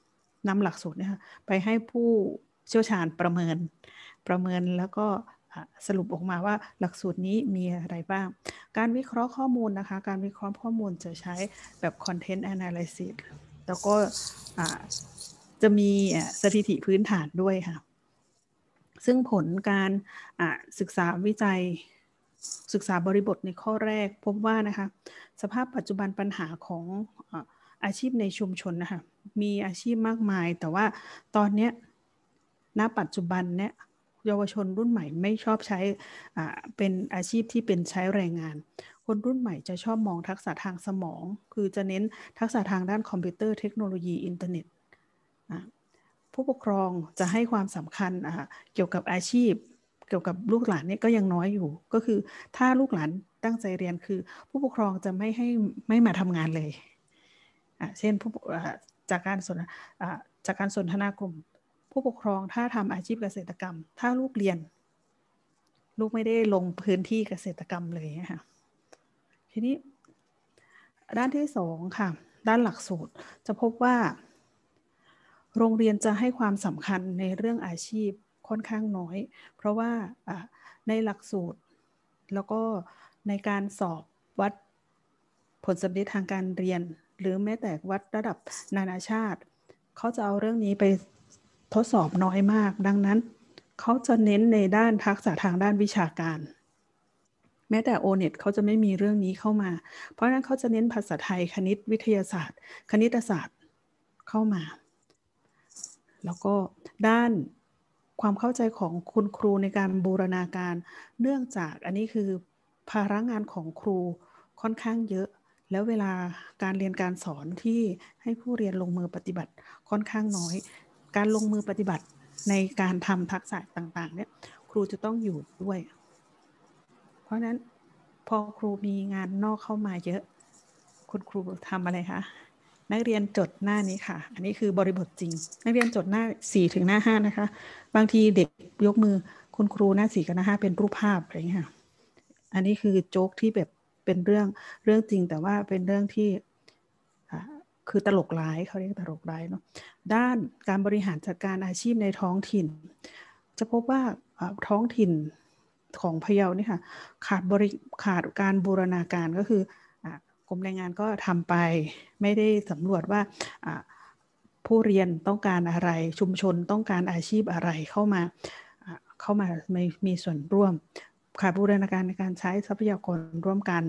นำหลักสูตรเนี่ยไปให้ผู้เชี่ยวชาญประเมินแล้วก็สรุปออกมาว่าหลักสูตรนี้มีอะไรบ้างการวิเคราะห์ข้อมูลนะคะการวิเคราะห์ข้อมูลจะใช้แบบ content analysis แล้วก็จะมีสถิติพื้นฐานด้วยค่ะซึ่งผลการศึกษาวิจัยศึกษาบริบทในข้อแรกพบว่านะคะสภาพปัจจุบันปัญหาของอาชีพในชุมชนนะคะมีอาชีพมากมายแต่ว่าตอนนี้ณปัจจุบันเนี่ยเยาวชนรุ่นใหม่ไม่ชอบใช้เป็นอาชีพที่เป็นใช้แรงงานคนรุ่นใหม่จะชอบมองทักษะทางสมองคือจะเน้นทักษะทางด้านคอมพิวเตอร์เทคโนโลยีอินเทอร์เน็ตผู้ปกครองจะให้ความสำคัญเกี่ยวกับอาชีพเกี่ยวกับลูกหลานเนี่ยก็ยังน้อยอยู่ก็คือถ้าลูกหลานตั้งใจเรียนคือผู้ปกครองจะไม่มาทำงานเลยเช่นจากการสนทนากลุ่มผู้ปกครองถ้าทำอาชีพเกษตรกรรมถ้าลูกเรียนลูกไม่ได้ลงพื้นที่เกษตรกรรมเลยนะคะทีนี้ด้านที่2ค่ะด้านหลักสูตรจะพบว่าโรงเรียนจะให้ความสำคัญในเรื่องอาชีพค่อนข้างน้อยเพราะว่าในหลักสูตรแล้วก็ในการสอบวัดผลสำเร็จทางการเรียนหรือแม้แต่วัดระดับนานาชาติเขาจะเอาเรื่องนี้ไปทดสอบน้อยมากดังนั้นเขาจะเน้นในด้านทักษะทางด้านวิชาการแม้แต่ O-NET เขาจะไม่มีเรื่องนี้เข้ามาเพราะฉะนั้นเขาจะเน้นภาษาไทยคณิตวิทยาศาสตร์คณิตศาสตร์เข้ามาแล้วก็ด้านความเข้าใจของคุณครูในการบูรณาการเนื่องจากอันนี้คือภาระงานของครูค่อนข้างเยอะแล้วเวลาการเรียนการสอนที่ให้ผู้เรียนลงมือปฏิบัติค่อนข้างน้อยการลงมือปฏิบัติในการทำทักษะต่างๆเนี่ยครูจะต้องอยู่ด้วยเพราะนั้นพอครูมีงานนอกเข้ามาเยอะคุณครูทำอะไรคะนักเรียนจดหน้านี้ค่ะอันนี้คือบริบทจริงนักเรียนจดหน้า4ถึงหน้า5นะคะบางทีเด็กยกมือคุณครูหน้า4กับหน้า5เป็นรูปภาพอะไรอย่างเงี้ยอันนี้คือโจ๊กที่แบบเป็นเรื่องจริงแต่ว่าเป็นเรื่องที่คือตลกร้ายเขาเรียกตลกร้ายเนาะด้านการบริหารจัดการอาชีพในท้องถิ่นจะพบว่าท้องถิ่นของพะเยานี่ค่ะขาดการบูรณาการก็คือกรมแรงงานก็ทำไปไม่ได้สำรวจว่าผู้เรียนต้องการอะไรชุมชนต้องการอาชีพอะไรเข้ามามีส่วนร่วมขาดบูรณาการในการใช้ทรัพยากรร่วมกัน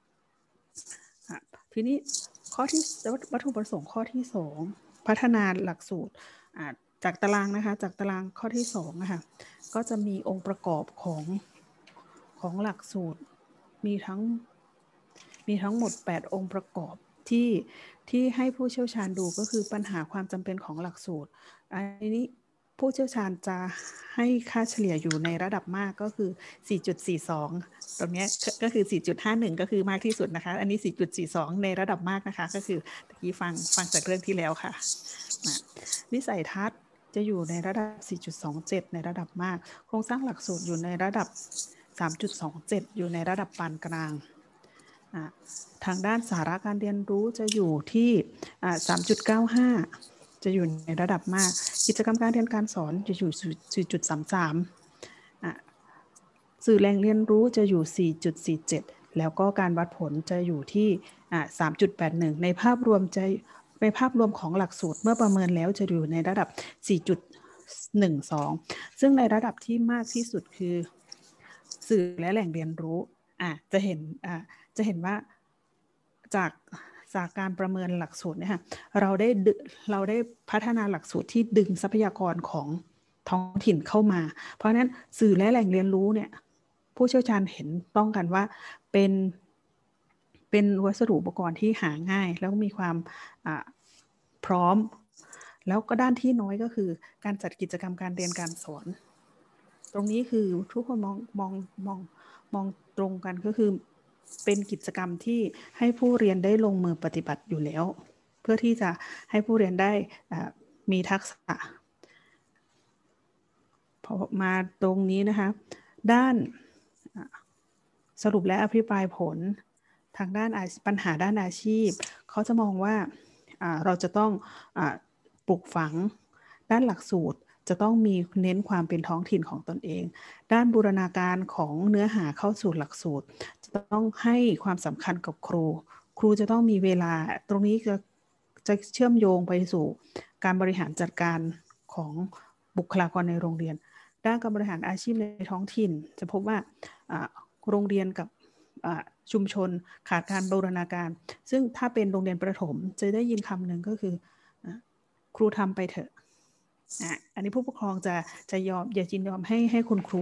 ทีนี้ข้อที่วัตถุประสงค์ข้อที่2พัฒนาหลักสูตรจากตารางนะคะจากตารางข้อที่2นะคะก็จะมีองค์ประกอบของหลักสูตรมีทั้งหมด8องค์ประกอบที่ให้ผู้เชี่ยวชาญดูก็คือปัญหาความจำเป็นของหลักสูตรอันนี้ผู้เชี่ยวชาญจะให้ค่าเฉลี่ยอยู่ในระดับมากก็คือ 4.42 ตรงนี้ก็คือ 4.51 ก็คือมากที่สุดนะคะอันนี้ 4.42 ในระดับมากนะคะก็คือตะกี้ฟังจากเรื่องที่แล้วค่ะวิสัยทัศน์จะอยู่ในระดับ 4.27 ในระดับมากโครงสร้างหลักสูตรอยู่ในระดับ 3.27 อยู่ในระดับปานกลางทางด้านสาระการเรียนรู้จะอยู่ที่ 3.95 จะอยู่ในระดับมากกิจกรรมการเรียนการสอนจะอยู่ 4.33 สื่อแหล่งเรียนรู้จะอยู่ 4.47 แล้วก็การวัดผลจะอยู่ที่ 3.81 ในภาพรวมของหลักสูตรเมื่อประเมินแล้วจะอยู่ในระดับ 4.12 ซึ่งในระดับที่มากที่สุดคือสื่อและแหล่งเรียนรู้จะเห็นว่าจากการประเมินหลักสูตรเนี่ยค่ะเราได้พัฒนาหลักสูตรที่ดึงทรัพยากรของท้องถิ่นเข้ามาเพราะฉะนั้นสื่อและแหล่งเรียนรู้เนี่ยผู้เชี่ยวชาญเห็นต้องกันว่าเป็นวัสดุอุปกรณ์ที่หาง่ายแล้วมีความพร้อมแล้วก็ด้านที่น้อยก็คือการจัดกิจกรรมการเรียนการสอนตรงนี้คือทุกคนมองตรงกันก็คือเป็นกิจกรรมที่ให้ผู้เรียนได้ลงมือปฏิบัติอยู่แล้วเพื่อที่จะให้ผู้เรียนได้มีทักษะพอมาตรงนี้นะคะด้านสรุปและอภิปรายผลทางด้านปัญหาด้านอาชีพเขาจะมองว่าเราจะต้องปลูกฝังด้านหลักสูตรจะต้องมีเน้นความเป็นท้องถิ่นของตนเองด้านบูรณาการของเนื้อหาเข้าสู่หลักสูตรจะต้องให้ความสำคัญกับครูจะต้องมีเวลาตรงนี้จะเชื่อมโยงไปสู่การบริหารจัดการของบุคลากรในโรงเรียนด้านการบริหารอาชีพในท้องถิ่นจะพบว่าโรงเรียนกับชุมชนขาดการบูรณาการซึ่งถ้าเป็นโรงเรียนประถมจะได้ยินคำหนึ่งก็คือครูทำไปเถอะอันนี้ผู้ปกครองจะยอมอย่ายินยอมให้คุณครู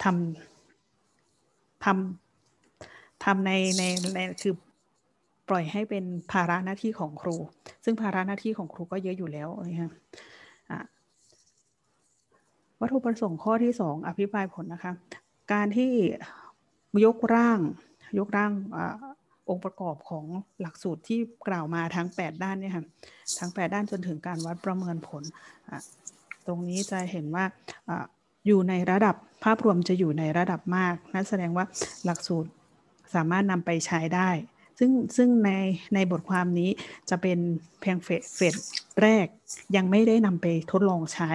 ทำในคือปล่อยให้เป็นภาระหน้าที่ของครูซึ่งภาระหน้าที่ของครูก็เยอะอยู่แล้วนะครับวัตถุประสงค์ข้อที่2อภิปรายผลนะคะการที่ยกร่างองค์ประกอบของหลักสูตรที่กล่าวมาทั้ง8ด้านเนี่ยค่ะทั้ง8ด้านจนถึงการวัดประเมินผลตรงนี้จะเห็นว่าอยู่ในระดับภาพรวมจะอยู่ในระดับมากนั่นแสดงว่าหลักสูตรสามารถนำไปใช้ได้ซึ่งในบทความนี้จะเป็นเพียงเฟสแรกยังไม่ได้นำไปทดลองใช้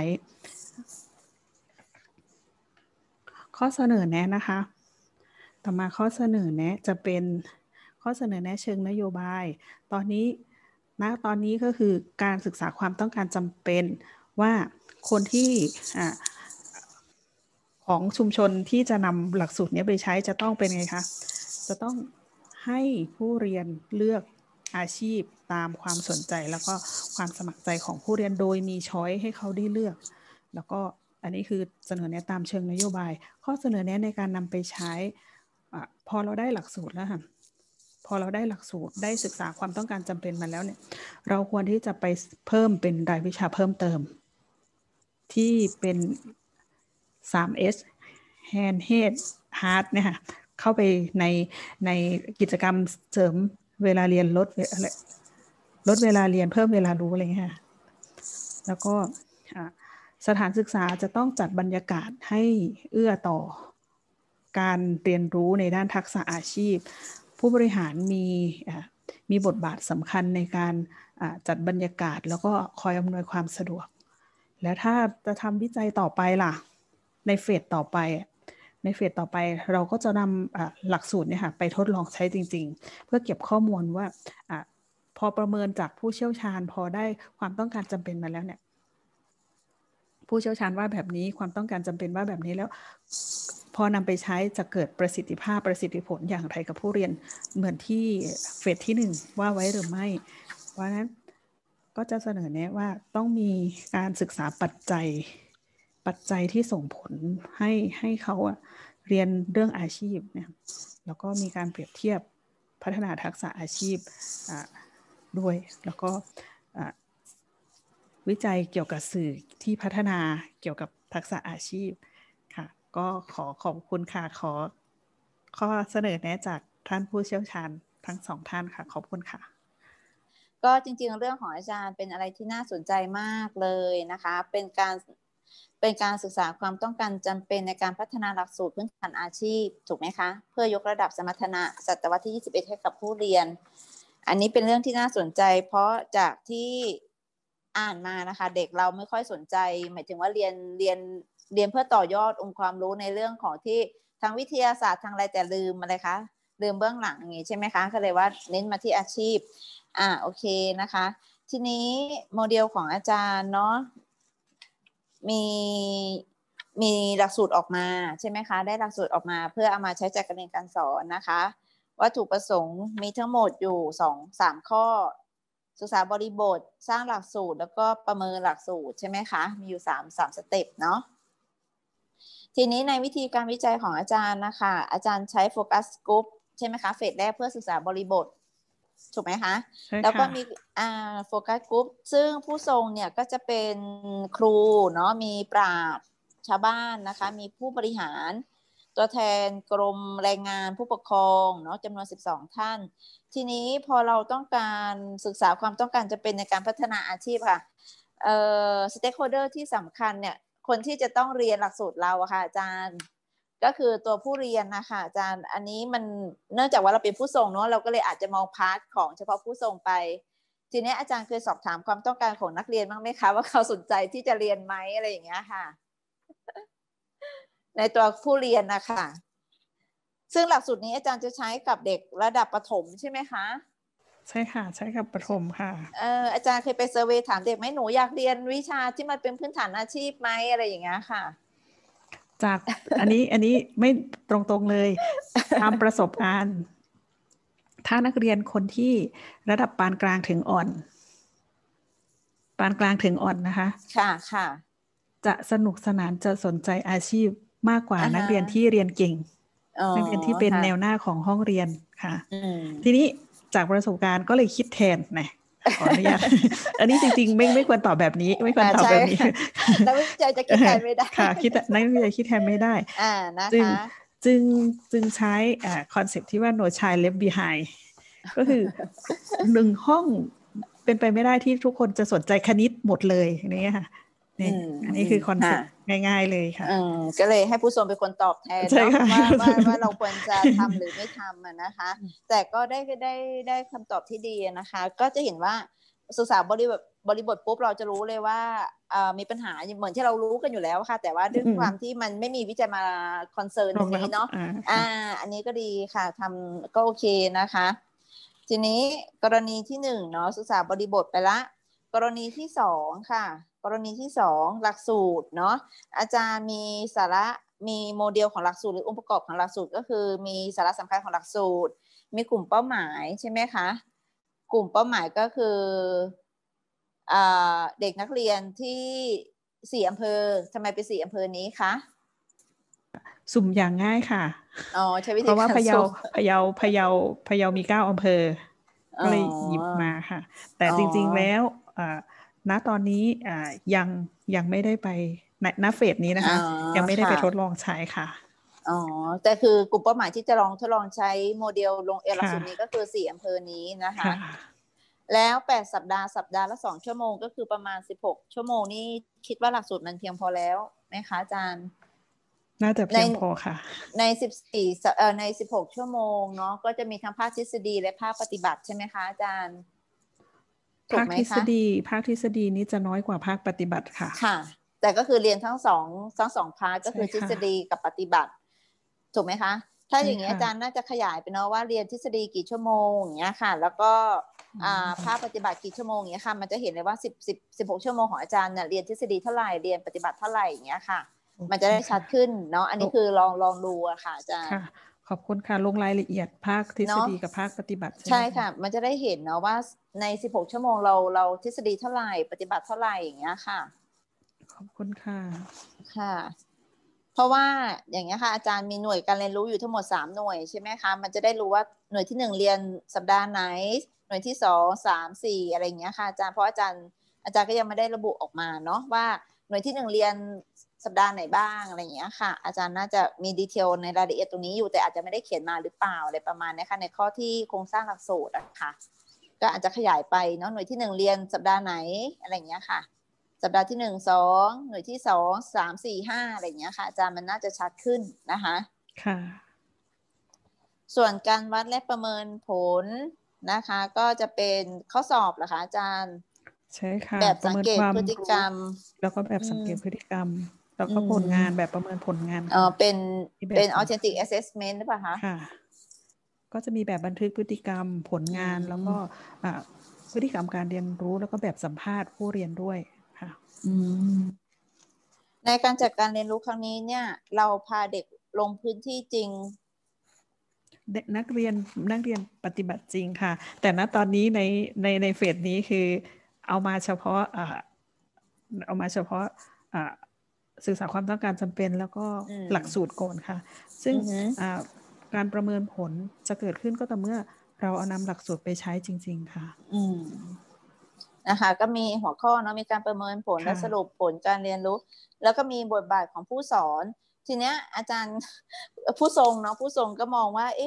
ข้อเสนอแนะนะคะต่อมาข้อเสนอแนะจะเป็นข้อเสนอแนะเชิงนโยบายตอนนี้ก็คือการศึกษาความต้องการจำเป็นว่าคนที่ของชุมชนที่จะนำหลักสูตรนี้ไปใช้จะต้องเป็นไงคะจะต้องให้ผู้เรียนเลือกอาชีพตามความสนใจแล้วก็ความสมัครใจของผู้เรียนโดยมีช้อยให้เขาได้เลือกแล้วก็อันนี้คือเสนอแนะตามเชิงนโยบายข้อเสนอแนะในการนำไปใช้พอเราได้หลักสูตรแล้วค่ะพอเราได้หลักสูตรได้ศึกษาความต้องการจำเป็นมาแล้วเนี่ยเราควรที่จะไปเพิ่มเป็นรายวิชาเพิ่มเติมที่เป็น 3S Hand Head Heart เนี่ยค่ะเข้าไปในกิจกรรมเสริมเวลาเรียนลดเวลาเรียนเพิ่มเวลารู้อะไรอย่างเงี้ยค่ะแล้วก็สถานศึกษาจะต้องจัดบรรยากาศให้เอื้อต่อการเรียนรู้ในด้านทักษะอาชีพผู้บริหารมีบทบาทสำคัญในการจัดบรรยากาศแล้วก็คอยอำนวยความสะดวกแล้วถ้าจะทำวิจัยต่อไปล่ะในเฟสต่อไปเราก็จะนำหลักสูตรเนี่ยค่ะไปทดลองใช้จริงๆเพื่อเก็บข้อมูลว่าพอประเมินจากผู้เชี่ยวชาญพอได้ความต้องการจำเป็นมาแล้วเนี่ยผู้เชี่ยวชาญว่าแบบนี้ความต้องการจำเป็นว่าแบบนี้แล้วพอนำไปใช้จะเกิดประสิทธิผลอย่างไรกับผู้เรียนเหมือนที่เฟสที่1ว่าไว้หรือไม่เพราะฉะนั้นก็จะเสนอแนะว่าต้องมีการศึกษาปัจจัยที่ส่งผลให้เขาเรียนเรื่องอาชีพเนี่ยแล้วก็มีการเปรียบเทียบพัฒนาทักษะอาชีพด้วยแล้วก็วิจัยเกี่ยวกับสื่อที่พัฒนาเกี่ยวกับทักษะอาชีพค่ะก็ขอบคุณค่ะขอข้อเสนอแนะจากท่านผู้เชี่ยวชาญทั้ง2ท่านค่ะขอบคุณค่ะก็จริงๆเรื่องของอาจารย์เป็นอะไรที่น่าสนใจมากเลยนะคะเป็นการศึกษาความต้องการจำเป็นในการพัฒนาหลักสูตรพื้นฐานอาชีพถูกไหมคะเพื่อยกระดับสมรรถนะศตวรรษที่21ให้กับผู้เรียนอันนี้เป็นเรื่องที่น่าสนใจเพราะจากที่อ่านมานะคะเด็กเราไม่ค่อยสนใจหมายถึงว่าเรียนเพื่อต่อยอดองค์ความรู้ในเรื่องของที่ทางวิทยาศาสตร์ทางอะไรแต่ลืมอะไรคะลืมเบื้องหลังอย่างนี้ใช่ไหมคะก็เลยว่าเน้นมาที่อาชีพโอเคนะคะทีนี้โมเดลของอาจารย์เนาะมีหลักสูตรออกมาใช่ไหมคะได้หลักสูตรออกมาเพื่อเอามาใช้จัดการเรียนการสอนนะคะวัตถุประสงค์มีทั้งหมดอยู่3ข้อศึกษาบริบทสร้างหลักสูตรแล้วก็ประเมินหลักสูตรใช่ไหมคะมีอยู่3สเต็ปเนาะทีนี้ในวิธีการวิจัยของอาจารย์นะคะอาจารย์ใช้โฟกัสกลุ่มใช่ไหมคะเฟสแรกเพื่อศึกษาบริบทถูกไหมคะแล้วก็มีโฟกัสกลุ่มซึ่งผู้ทรงเนี่ยก็จะเป็นครูเนาะมีปราชญ์ชาวบ้านนะคะมีผู้บริหารตัวแทนกรมแรงงานผู้ปกครองเนาะจำนวน12ท่านทีนี้พอเราต้องการศึกษาความต้องการจะเป็นในการพัฒนาอาชีพค่ะสเต็กโฮลเดอร์ที่สำคัญเนี่ยคนที่จะต้องเรียนหลักสูตรเราอะค่ะอาจารย์ก็คือตัวผู้เรียนนะคะอาจารย์อันนี้มันเนื่องจากว่าเราเป็นผู้ส่งเนาะเราก็เลยอาจจะมองพาร์ทของเฉพาะผู้ส่งไปททีนี้อาจารย์เคยสอบถามความต้องการของนักเรียนบ้างไหมคะว่าเขาสนใจที่จะเรียนไหมอะไรอย่างเงี้ยค่ะในตัวผู้เรียนนะคะซึ่งหลักสูตรนี้อาจารย์จะใช้กับเด็กระดับประถมใช่ไหมคะใช่ค่ะใช่กับประถมค่ะอาจารย์เคยไปเซอร์เวย์ถามเด็กไหมหนูอยากเรียนวิชาที่มันเป็นพื้นฐานอาชีพไหมอะไรอย่างเงี้ยค่ะจากอันนี้ไม่ตรงๆเลยตามประสบการณ์ถ้านักเรียนคนที่ระดับปานกลางถึงอ่อนปานกลางถึงอ่อนนะคะค่ะจะสนุกสนานจะสนใจอาชีพมากกว่านักเรียนที่เรียนเก่งนักเรียนที่เป็นแนวหน้าของห้องเรียนค่ะทีนี้จากประสบการณ์ก็เลยคิดแทนนะขออนุญาตอันนี้จริงๆไม่ควรตอบแบบนี้ไม่ควรตอบแบบนี้นักวิจัยจะคิดแทนไม่ได้ค่ะนักวิจัยคิดแทนไม่ได้จึงใช้คอนเซ็ปต์ที่ว่า no child left behind ก็คือ1ห้องเป็นไปไม่ได้ที่ทุกคนจะสนใจคณิตหมดเลยนี่ค่ะนี่อันนี้คือคอนเซ็ปต์ง่ายๆเลยค่ะก็เลยให้ผู้ชมเป็นคนตอบแทนเนาะว่าเราควรจะทำหรือไม่ทำนะคะแต่ก็ได้คำตอบที่ดีนะคะก็จะเห็นว่าศึกษาบริบทปุ๊บเราจะรู้เลยว่ามีปัญหาเหมือนที่เรารู้กันอยู่แล้วค่ะแต่ว่าด้วยความที่มันไม่มีวิจัยมาคอนเซิร์นตรงนี้เนาะอันนี้ก็ดีค่ะทำก็โอเคนะคะทีนี้กรณีที่1เนาะศึกษาบริบทไปละกรณีที่2ค่ะกรณีที่2หลักสูตรเนาะอาจารย์มีสาระมีโมเดลของหลักสูตรหรือองค์ประกอบของหลักสูตรก็คือมีสาระสำคัญของหลักสูตรมีกลุ่มเป้าหมายใช่ไหมคะกลุ่มเป้าหมายก็คือเด็กนักเรียนที่4อำเภอทำไมเป็น4อำเภอนี้คะสุ่มอย่างง่ายค่ะใช้วิธีเพราะว่าพะเยามี9อำเภอก็เลยหยิบมาค่ะแต่จริงๆแล้วณตอนนี้ยังไม่ได้ไปณเฟสนี้นะคะยังไม่ได้ไปทดลองใช้ค่ะแต่คือกลุ่มเป้าหมายที่จะทดลองใช้โมเดลลงหลักสูตรนี้ก็คือ4อำเภอนี้นะคะแล้ว8สัปดาห์ละ2ชั่วโมงก็คือประมาณ16ชั่วโมงนี่คิดว่าหลักสูตรมันเพียงพอแล้วไหมคะอาจารย์น่าจะเพียงพอค่ะในใน16ชั่วโมงเนาะก็จะมีทั้งภาคทฤษฎีและภาคปฏิบัติใช่ไหมคะอาจารย์ภาคทฤษฎีนี้จะน้อยกว่าภาคปฏิบัติค่ะค่ะแต่ก็คือเรียนทั้งสองภาคก็คือทฤษฎีกับปฏิบัติถูกไหมคะถ้าอย่างนี้อาจารย์น่าจะขยายไปเนาะว่าเรียนทฤษฎีกี่ชั่วโมงอย่างเงี้ยค่ะแล้วก็ภาคปฏิบัติกี่ชั่วโมงอย่างเงี้ยค่ะมันจะเห็นเลยว่า16ชั่วโมงของอาจารย์เนี่ยเรียนทฤษฎีเท่าไหร่เรียนปฏิบัติเท่าไหร่อย่างเงี้ยค่ะมันจะได้ชัดขึ้นเนาะอันนี้คือลองดูอะค่ะอาจารย์ขอบคุณค่ะลงรายละเอียดภาคทฤษฎีกับภาคปฏิบัติใช่ค่ะมันจะได้เห็นเนาะว่าใน16ชั่วโมงเราทฤษฎีเท่าไหร่ปฏิบัติเท่าไหร่อย่างเงี้ยค่ะขอบคุณค่ะค่ะเพราะว่าอย่างเงี้ยค่ะอาจารย์มีหน่วยการเรียนรู้อยู่ทั้งหมด3หน่วยใช่ไหมคะมันจะได้รู้ว่าหน่วยที่1เรียนสัปดาห์ไหนหน่วยที่2 3 4อะไรอย่างเงี้ยค่ะอาจารย์เพราะอาจารย์ก็ยังไม่ได้ระบุออกมาเนาะว่าหน่วยที่1เรียนสัปดาห์ไหนบ้างอะไรอย่างเงี้ยค่ะอาจารย์น่าจะมีดีเทลในรายละเอียดตรงนี้อยู่แต่อาจจะไม่ได้เขียนมาหรือเปล่าอะไรประมาณนี้ค่ะในข้อที่โครงสร้างหลักสูตรนะคะก็อาจจะขยายไปเนาะหน่วยที่1เรียนสัปดาห์ไหนอะไรอย่างเงี้ยค่ะสัปดาห์ที่1 2หน่วยที่2 3 4 5อะไรอย่างเงี้ยค่ะอาจารย์มันน่าจะชัดขึ้นนะคะค่ะส่วนการวัดและประเมินผลนะคะก็จะเป็นข้อสอบเหรอคะอาจารย์ใช่ค่ะแบบสังเกตพฤติกรรมแล้วก็แบบสังเกตพฤติกรรมแล้วก็ผลงานแบบประเมินผลงานเป็น authentic assessment หรือเปล่าคะค่ะก็จะมีแบบบันทึกพฤติกรรมผลงานแล้วก็พฤติกรรมการเรียนรู้แล้วก็แบบสัมภาษณ์ผู้เรียนด้วยค่ะในการจัดการเรียนรู้ครั้งนี้เนี่ยเราพาเด็กลงพื้นที่จริงนักเรียนปฏิบัติจริงค่ะแต่ณตอนนี้ในเฟสนี้คือเอามาเฉพาะศึกษาความต้องการจำเป็นแล้วก็หลักสูตรก่อนค่ะซึ่งการประเมินผลจะเกิดขึ้นก็ต่อเมื่อเราเอานำหลักสูตรไปใช้จริงๆค่ะนะคะก็มีหัวข้อเนาะมีการประเมินผลและสรุปผลการเรียนรู้แล้วก็มีบทบาทของผู้สอนทีเนี้ยอาจารย์ผู้ทรงเนาะผู้ทรงก็มองว่า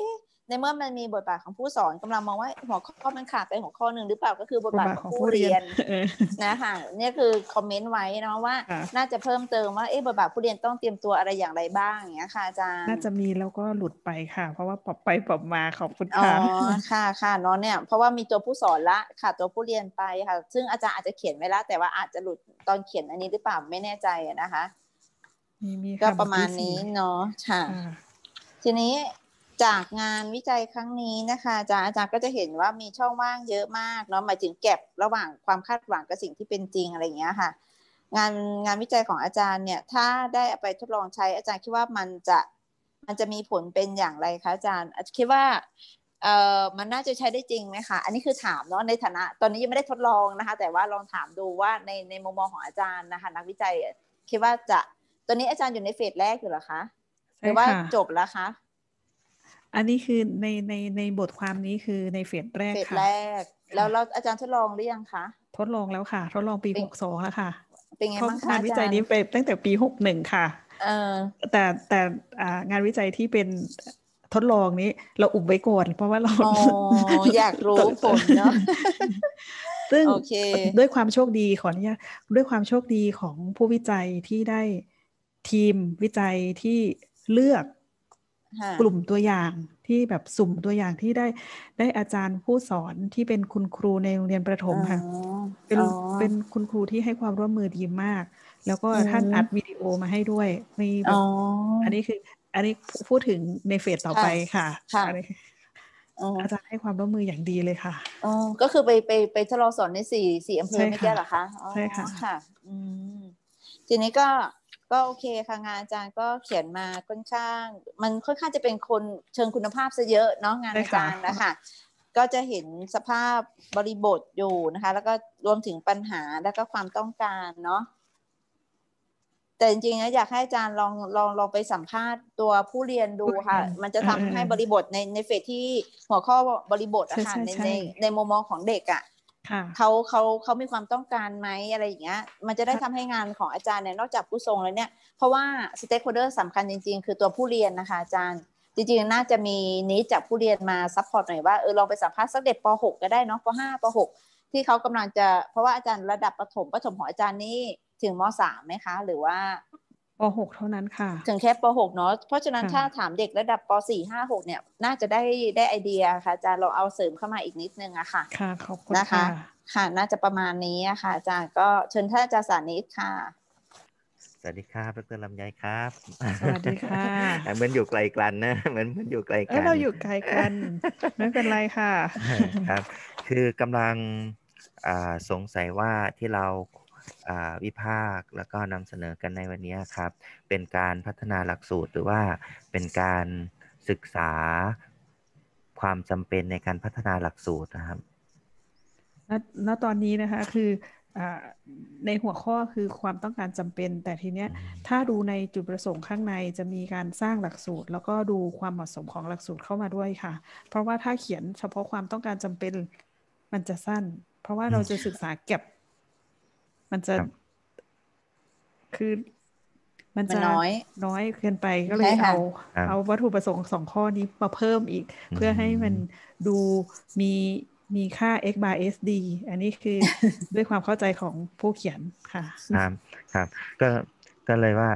ในเมื่อมันมีบทบาทของผู้สอนกำลังมองว่าหัวข้อมันขาดไปหัวข้อหนึ่งหรือเปล่าก็คือบทบาทของผู้เรียนนะคะเนี่ยคือคอมเมนต์ไว้เนาะว่าน่าจะเพิ่มเติมว่าบทบาทผู้เรียนต้องเตรียมตัวอะไรอย่างไรบ้างอย่างเงี้ยค่ะอาจารย์น่าจะมีแล้วก็หลุดไปค่ะเพราะว่าปรับไปปรับมาขอบคุณค่ะค่ะเนาะเนี่ยเพราะว่ามีตัวผู้สอนละค่ะตัวผู้เรียนไปค่ะซึ่งอาจารย์อาจจะเขียนไว้แล้วแต่ว่าอาจจะหลุดตอนเขียนอันนี้หรือเปล่าไม่แน่ใจนะคะก็ประมาณนี้เนาะค่ะทีนี้จากงานวิจัยครั้งนี้นะคะอาจารย์ก็จะเห็นว่ามีช่องว่างเยอะมากเนาะหมายถึงแก็บระหว่างความคาดหวังกับสิ่งที่เป็นจริงอะไรอย่างเงี้ยค่ะงานวิจัยของอาจารย์เนี่ยถ้าได้เอาไปทดลองใช้อาจารย์คิดว่ามันจะมีผลเป็นอย่างไรคะอาจารย์คิดว่ามันน่าจะใช้ได้จริงไหมคะอันนี้คือถามเนาะในฐานะตอนนี้ยังไม่ได้ทดลองนะคะแต่ว่าลองถามดูว่าในมุมมองของอาจารย์นะคะนักวิจัยคิดว่าตอนนี้อาจารย์อยู่ในเฟสแรกอยู่เหรอคะหรือว่าจบแล้วคะอันนี้คือในบทความนี้คือในเฟสแรกค่ะเฟสแรกแล้วอาจารย์ทดลองหรือยังคะทดลองแล้วค่ะทดลองปี62แล้วค่ะเป็นไงบ้างคะงานวิจัยนี้ไปตั้งแต่ปี61ค่ะแต่งานวิจัยที่เป็นทดลองนี้เราอุบไว้ก่อนเพราะว่าเราอยากรู้ผลเนาะซึ่งด้วยความโชคดีขออนุญาตด้วยความโชคดีของผู้วิจัยที่ได้ทีมวิจัยที่เลือกกลุ่มตัวอย่างที่แบบสุ่มตัวอย่างที่ได้อาจารย์ผู้สอนที่เป็นคุณครูในโรงเรียนประถมค่ะเป็นคุณครูที่ให้ความร่วมมือดีมากแล้วก็ท่านอัดวิดีโอมาให้ด้วยมีแบบอันนี้พูดถึงในเฟสต่อไปค่ะอาจารย์ให้ความร่วมมืออย่างดีเลยค่ะก็คือไปทดลองสอนใน4อำเภอไม่ใช่เหรอคะใช่ค่ะค่ะทีนี้ก็โอเคค่ะงานอาจารย์ก็เขียนมาค่อนข้างมันค่อนข้างจะเป็นคนเชิงคุณภาพซะเยอะเนาะงานอาจารย์นะคะก็จะเห็นสภาพบริบทอยู่นะคะแล้วก็รวมถึงปัญหาแล้วก็ความต้องการเนาะแต่จริงๆนะอยากให้อาจารย์ลองไปสัมภาษณ์ตัวผู้เรียนดูค่ะมันจะทำให้บริบทในเฟสที่หัวข้อบริบทอะค่ะในมุมมองของเด็กอะเขามีความต้องการไหมอะไรอย่างเงี้ยมันจะได้ทำให้งานของอาจารย์เนี่ยนอกจากผู้ทรงแล้วเนี่ยเพราะว่าสเต็กโฮลเดอร์สำคัญจริงๆคือตัวผู้เรียนนะคะอาจารย์จริงๆน่าจะมีนี้จากผู้เรียนมาซัพพอร์ตหน่อยว่าลองไปสัมภาษณ์สักเด็กป.6 ก็ได้เนาะป.5 ป.6 ที่เขากำลังจะเพราะว่าอาจารย์ระดับประถมของอาจารย์นี่ถึงม.3 ไหมคะหรือว่าป.6 เท่านั้นค่ะถึงแค่ป.6 เนาะเพราะฉะนั้นถ้าถามเด็กระดับป.4 5 6เนี่ยน่าจะได้ไอเดียค่ะอาจารย์เราเอาเสริมเข้ามาอีกนิดนึงอะค่ะค่ะขอบคุณนะคะค่ะน่าจะประมาณนี้ค่ะอาจารย์ก็เชิญท่านอาจารย์สานิตค่ะสวัสดีครับดร.ลำไยครับสวัสดีค่ะเหมือนอยู่ไกลกันนะเหมือนอยู่ไกลกันเราอยู่ไกลกันไม่เป็นไรค่ะครับคือกำลังสงสัยว่าที่เราวิพากษ์แล้วก็นำเสนอกันในวันนี้ครับเป็นการพัฒนาหลักสูตรหรือว่าเป็นการศึกษาความจำเป็นในการพัฒนาหลักสูตรนะครับณตอนนี้นะคะคือในหัวข้อคือความต้องการจำเป็นแต่ทีเนี้ยถ้าดูในจุดประสงค์ข้างในจะมีการสร้างหลักสูตรแล้วก็ดูความเหมาะสมของหลักสูตรเข้ามาด้วยค่ะเพราะว่าถ้าเขียนเฉพาะความต้องการจำเป็นมันจะสั้นเพราะว่าเราจะศึกษาเก็บมันจะคือมันจะน้อยเกินไปก็เลยเอาวัตถุประสงค์2ข้อนี้มาเพิ่มอีกเพื่อให้มันดูมีค่า x bar sd อันนี้คือด้วยความเข้าใจของผู้เขียนค่ะครับก็เลยว่า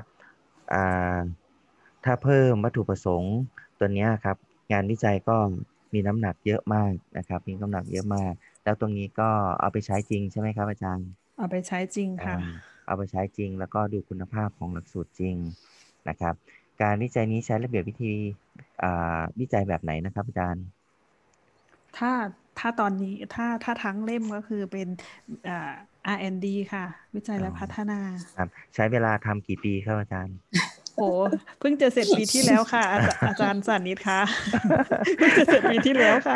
ถ้าเพิ่มวัตถุประสงค์ตัวนี้ครับงานวิจัยก็มีน้ำหนักเยอะมากนะครับมีน้ำหนักเยอะมากแล้วตรงนี้ก็เอาไปใช้จริงใช่ไหมครับอาจารย์เอาไปใช้จริงค่ะเอาไปใช้จริงแล้วก็ดูคุณภาพของหลักสูตรจริงนะครับการวิจัยนี้ใช้ระเบียบวิธีวิจัยแบบไหนนะครับอาจารย์ถ้าตอนนี้ถ้าทั้งเล่มก็คือเป็นR&D ค่ะวิจัยและพัฒนาครับใช้เวลาทำกี่ปีครับอาจารย์โอ้เพิ่งจะเสร็จปีที่แล้วค่ะอาจารย์สานิตค่ะเพิ่งจะเสร็จปีที่แล้วค่ะ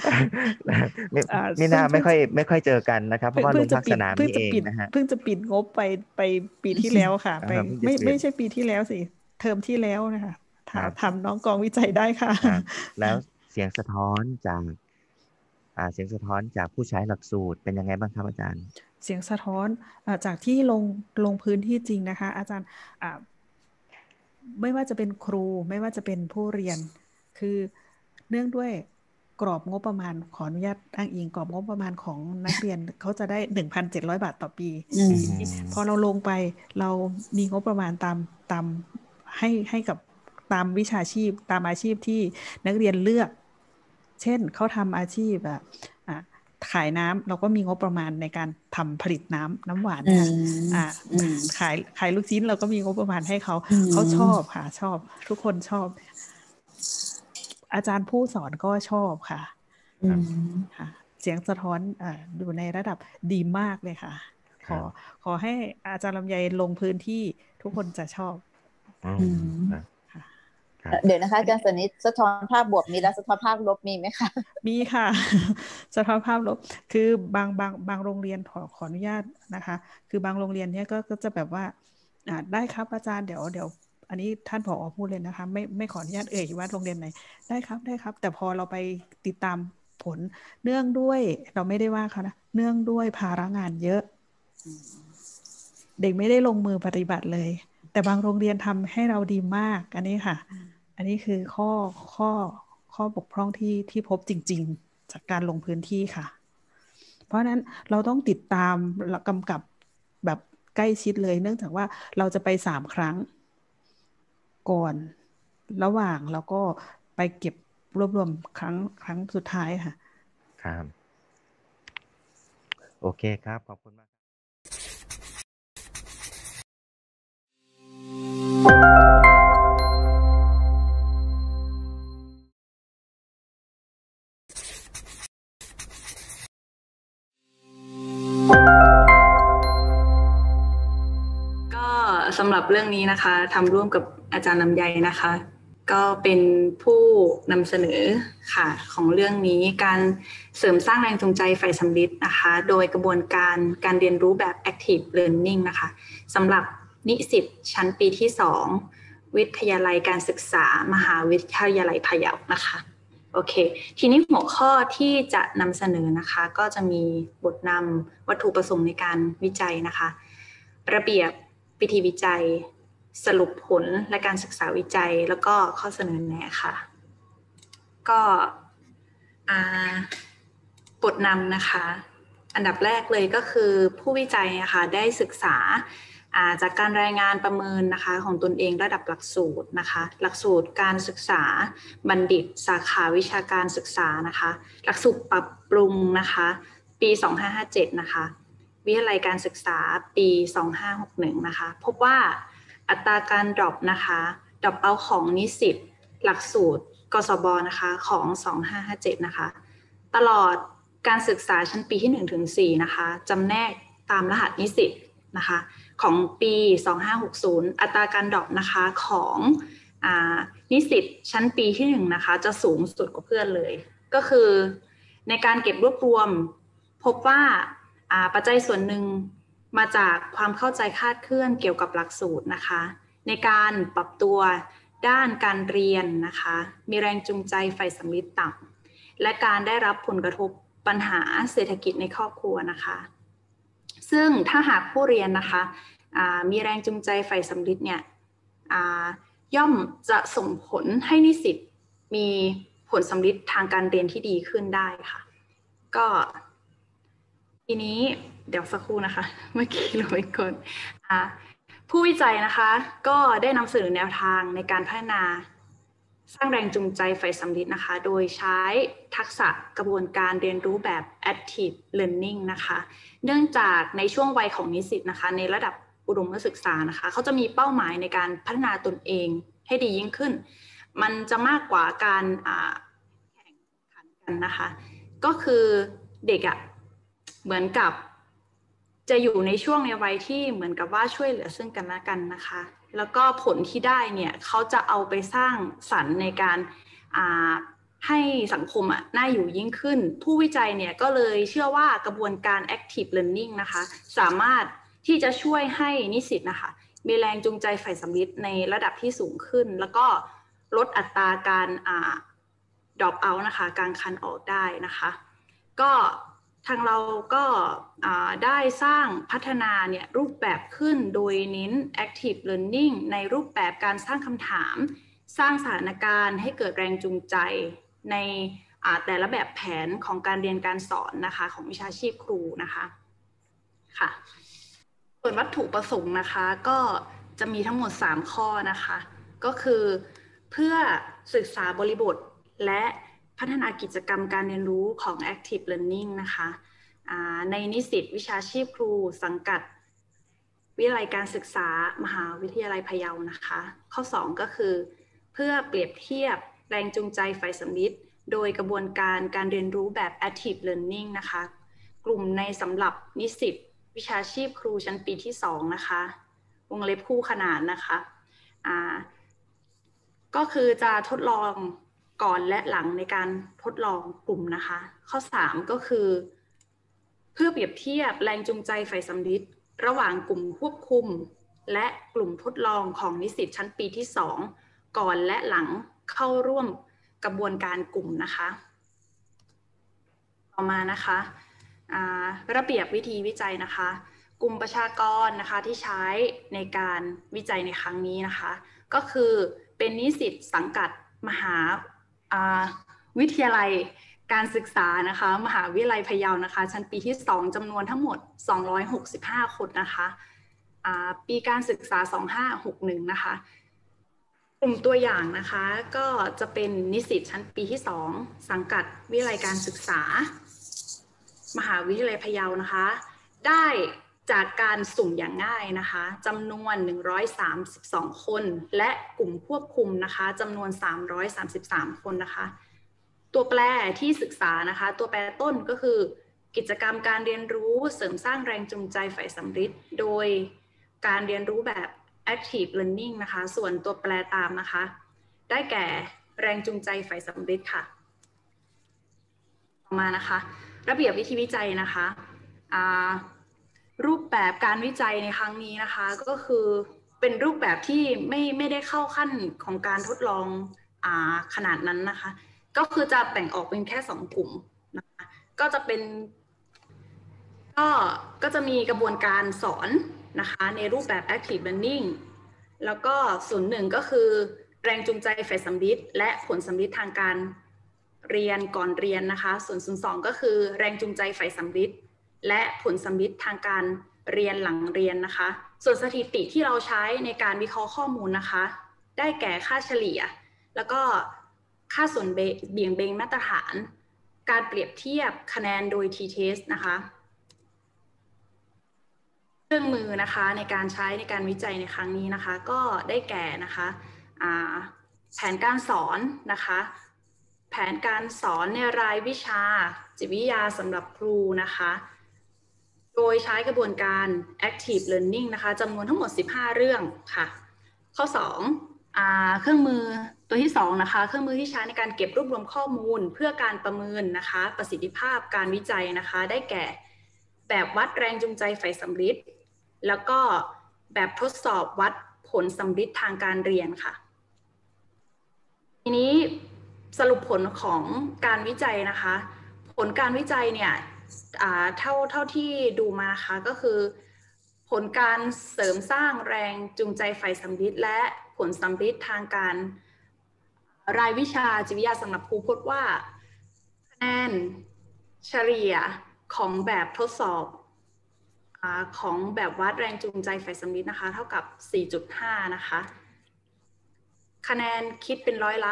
ไม่น่าไม่ค่อยเจอกันนะครับเพราะว่าลงภาคสนามนี่เองนะฮะเพิ่งจะปิดงบไปปีที่แล้วค่ะไปไม่ใช่ปีที่แล้วสิเทอมที่แล้วนะคะทำน้องกองวิจัยได้ค่ะแล้วเสียงสะท้อนจากผู้ใช้หลักสูตรเป็นยังไงบ้างครับอาจารย์เสียงสะท้อนจากที่ลงพื้นที่จริงนะคะอาจารย์ไม่ว่าจะเป็นครูไม่ว่าจะเป็นผู้เรียนคือเนื่องด้วยกรอบงบประมาณขออนุญาตอ้างอิงกรอบงบประมาณของนักเรียนเขาจะได้ 1,700 บาทต่อปีพอเราลงไปเรามีงบประมาณตามให้กับตามวิชาชีพตามอาชีพที่นักเรียนเลือกเช่นเขาทำอาชีพขายน้ำเราก็มีงบประมาณในการทำผลิตน้ำหวานค่ะขายลูกชิ้นเราก็มีงบประมาณให้เขาชอบค่ะชอบทุกคนชอบอาจารย์ผู้สอนก็ชอบค่ะค่ะเสียงสะท้อนอยู่ในระดับดีมากเลยค่ะขอให้อาจารย์ลำไยลงพื้นที่ทุกคนจะชอบเดี๋ยวนะคะอาจารย์สนิทสะท้อนภาพบวกมีแล้วสะท้อนภาพลบมีไหมคะมีค่ะ สะท้อนภาพลบคือบางโรงเรียนขออนุญาตนะคะคือบางโรงเรียนเนี้ยก็จะแบบว่าได้ครับอาจารย์เดี๋ยวอันนี้ท่านผอ.พูดเลยนะคะไม่ขออนุญาตเอ่ยว่าโรงเรียนไหนได้ครับแต่พอเราไปติดตามผลเนื่องด้วยเราไม่ได้ว่าเขานะเนื่องด้วยภาระงานเยอะเด็กไม่ได้ลงมือปฏิบัติเลยแต่บางโรงเรียนทำให้เราดีมากอันนี้ค่ะอันนี้คือข้อบกพร่องที่พบจริงๆจากการลงพื้นที่ค่ะเพราะนั้นเราต้องติดตามกำกับแบบใกล้ชิดเลยเนื่องจากว่าเราจะไป3 ครั้งก่อนระหว่างแล้วก็ไปเก็บรวบรวมครั้งสุดท้ายค่ะครับโอเคครับขอบคุณมากสำหรับเรื่องนี้นะคะทำร่วมกับอาจารย์ลำไยนะคะก็เป็นผู้นำเสนอค่ะของเรื่องนี้การเสริมสร้างแรงจูงใจใฝ่สำลิดนะคะโดยกระบวนการเรียนรู้แบบ active learning นะคะสำหรับนิสิตชั้นปีที่2วิทยาลัยการศึกษามหาวิทยาลัยพะเยานะคะโอเคทีนี้หัวข้อที่จะนำเสนอนะคะก็จะมีบทนำวัตถุประสงค์ในการวิจัยนะคะระเบียบวิธีวิจัยสรุปผลและการศึกษาวิจัยแล้วก็ข้อเสนอแนะค่ะก็บทนำนะคะอันดับแรกเลยก็คือผู้วิจัยนะคะได้ศึกษาจากการรายงานประเมินนะคะของตนเองระดับหลักสูตรนะคะหลักสูตรการศึกษาบัณฑิตสาขาวิชาการศึกษานะคะหลักสูตรปรับปรุงนะคะปี2557นะคะวิทยาลัยการศึกษาปี2561นะคะพบว่าอัตราการดรอปนะคะดรอปเอาของนิสิตหลักสูตรกศบนะคะของ2557นะคะตลอดการศึกษาชั้นปีที่1ถึง4นะคะจำแนกตามรหัสนิสิตนะคะของปี2560อัตราการดรอปนะคะของนิสิตชั้นปีที่1นะคะจะสูงสุดกว่าเพื่อนเลยก็คือในการเก็บรวบรวมพบว่าปัจจัยส่วนหนึ่งมาจากความเข้าใจคลาดเคลื่อนเกี่ยวกับหลักสูตรนะคะในการปรับตัวด้านการเรียนนะคะมีแรงจูงใจใฝ่สำลิดต่ำและการได้รับผลกระทบปัญหาเศรษฐกิจในครอบครัวนะคะซึ่งถ้าหากผู้เรียนนะคะมีแรงจูงใจใฝ่สำลิดเนี่ยย่อมจะส่งผลให้นิสิตมีผลสำลิดทางการเรียนที่ดีขึ้นได้ค่ะก็ทีนี้เดี๋ยวสักครู่นะคะเมื่อกี้เราไปกดผู้วิจัยนะคะก็ได้นำเสนอแนวทางในการพัฒนาสร้างแรงจูงใจใฝ่สำลิดนะคะโดยใช้ทักษะกระบวนการเรียนรู้แบบ active learning นะคะเนื่องจากในช่วงวัยของนิสิตนะคะในระดับอุดมศึกษานะคะเขาจะมีเป้าหมายในการพัฒนาตนเองให้ดียิ่งขึ้นมันจะมากกว่าการแข่งขันกันนะคะก็คือเด็กเหมือนกับจะอยู่ในช่วงในวัยที่เหมือนกับว่าช่วยเหลือซึ่งกันและกันนะคะแล้วก็ผลที่ได้เนี่ยเขาจะเอาไปสร้างสรรค์ในการให้สังคมน่าอยู่ยิ่งขึ้นผู้วิจัยเนี่ยก็เลยเชื่อว่ากระบวนการ active learning นะคะสามารถที่จะช่วยให้นิสิตนะคะมีแรงจูงใจใฝ่สำลิดในระดับที่สูงขึ้นแล้วก็ลดอัตราการdrop out นะคะการคันออกได้นะคะก็ทางเราก็ได้สร้างพัฒนาเนี่ยรูปแบบขึ้นโดยเน้น active learning ในรูปแบบการสร้างคำถามสร้างสถานการณ์ให้เกิดแรงจูงใจในแต่ละแบบแผนของการเรียนการสอนนะคะของวิชาชีพครูนะคะค่ะส่วนวัตถุประสงค์นะคะก็จะมีทั้งหมด3ข้อนะคะก็คือเพื่อศึกษาบริบทและพัฒนากิจกรรมการเรียนรู้ของ Active Learning นะคะในนิสิตวิชาชีพครูสังกัดวิทยาลัยการศึกษามหาวิทยาลัยพะเยานะคะข้อ2ก็คือเพื่อเปรียบเทียบแรงจูงใจใฝ่สำนึกโดยกระบวนการการเรียนรู้แบบ Active Learning นะคะกลุ่มในสำหรับนิสิตวิชาชีพครูชั้นปีที่2นะคะวงเล็บคู่ขนานนะคะก็คือจะทดลองก่อนและหลังในการทดลองกลุ่มนะคะข้อ3ก็คือเพื่อเปรียบเทียบแรงจูงใจใฝ่สำนึกระหว่างกลุ่มควบคุมและกลุ่มทดลองของนิสิตชั้นปีที่2ก่อนและหลังเข้าร่วมกระบวนการกลุ่มนะคะต่อมานะคะระเบียบวิธีวิจัยนะคะกลุ่มประชากรนะคะที่ใช้ในการวิจัยในครั้งนี้นะคะก็คือเป็นนิสิตสังกัดมหาวิทยาลัยการศึกษานะคะมหาวิทยาลัยพะเยานะคะชั้นปีที่2จำนวนทั้งหมด265คนนะคะปีการศึกษา2561นะคะกลุ่มตัวอย่างนะคะก็จะเป็นนิสิตชั้นปีที่2สังกัดวิทยาลัยการศึกษามหาวิทยาลัยพะเยานะคะได้จากการสุ่มอย่างง่ายนะคะจำนวน132คนและกลุ่มควบคุมนะคะจำนวน333คนนะคะตัวแปรที่ศึกษานะคะตัวแปรต้นก็คือกิจกรรมการเรียนรู้เสริมสร้างแรงจูงใจใฝ่สำนึกโดยการเรียนรู้แบบ Active Learning นะคะส่วนตัวแปรตามนะคะได้แก่แรงจูงใจใฝ่สำนึกค่ะต่อมานะคะระเบียบวิธีวิจัยนะคะรูปแบบการวิจัยในครั้งนี้นะคะก็คือเป็นรูปแบบที่ไม่ได้เข้าขั้นของการทดลองขนาดนั้นนะคะก็คือจะแบ่งออกเป็นแค่2กลุ่มนะคะก็จะเป็นก็จะมีกระบวนการสอนนะคะในรูปแบบ Active Learning แล้วก็ส่วนหนึ่งก็คือแรงจูงใจใฝ่สำนึกและผลสำนึกทางการเรียนก่อนเรียนนะคะส่วน2ก็คือแรงจูงใจใฝ่สำนึกและผลสำนึกทางการเรียนหลังเรียนนะคะส่วนสถิติที่เราใช้ในการวิเคราะห์ข้อมูลนะคะได้แก่ค่าเฉลี่ยแล้วก็ค่าส่วนเบี่ยงเบนมาตรฐานการเปรียบเทียบคะแนนโดย t-test นะคะเครื่องมือนะคะในการใช้ในการวิจัยในครั้งนี้นะคะก็ได้แก่นะคะแผนการสอนนะคะแผนการสอนในรายวิชาจิตวิทยาสำหรับครูนะคะโดยใช้กระบวนการ Active Learning นะคะจำนวนทั้งหมด15เรื่องค่ะข้อ2เครื่องมือตัวที่2นะคะเครื่องมือที่ใช้ในการเก็บรวบรวมข้อมูลเพื่อการประเมินนะคะประสิทธิภาพการวิจัยนะคะได้แก่แบบวัดแรงจูงใจใฝ่สำนึกแล้วก็แบบทดสอบวัดผลสำนึกทางการเรียนค่ะทีนี้สรุปผลของการวิจัยนะคะผลการวิจัยเนี่ยเท่าที่ดูมานะคะก็คือผลการเสริมสร้างแรงจูงใจใฝ่สำนึกและผลสำนึกทางการรายวิชาจิตวิทยาสำหรับครูพบว่าคะแนนเฉลี่ยของแบบทดสอบของแบบวัดแรงจูงใจใฝ่สำนึกนะคะเท่ากับ 4.5 นะคะคะแนนคิดเป็นร้อยละ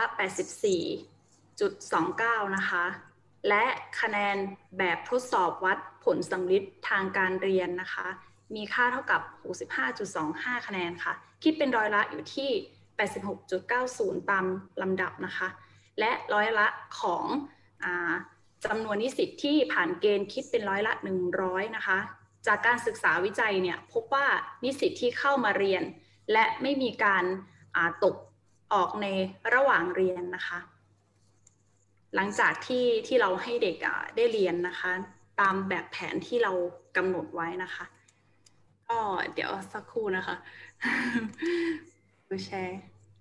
84.29 นะคะและคะแนนแบบทดสอบวัดผลสำนึกทางการเรียนนะคะมีค่าเท่ากับ 65.25 คะแนนค่ะคิดเป็นร้อยละอยู่ที่ 86.90 ตามลำดับนะคะและร้อยละของจำนวนนิสิตที่ผ่านเกณฑ์คิดเป็นร้อยละ100นะคะจากการศึกษาวิจัยเนี่ยพบว่านิสิตที่เข้ามาเรียนและไม่มีการตกออกในระหว่างเรียนนะคะหลังจากที่เราให้เด็กได้เรียนนะคะตามแบบแผนที่เรากำหนดไว้นะคะก็เดี๋ยวสักครู่นะคะดูแชร์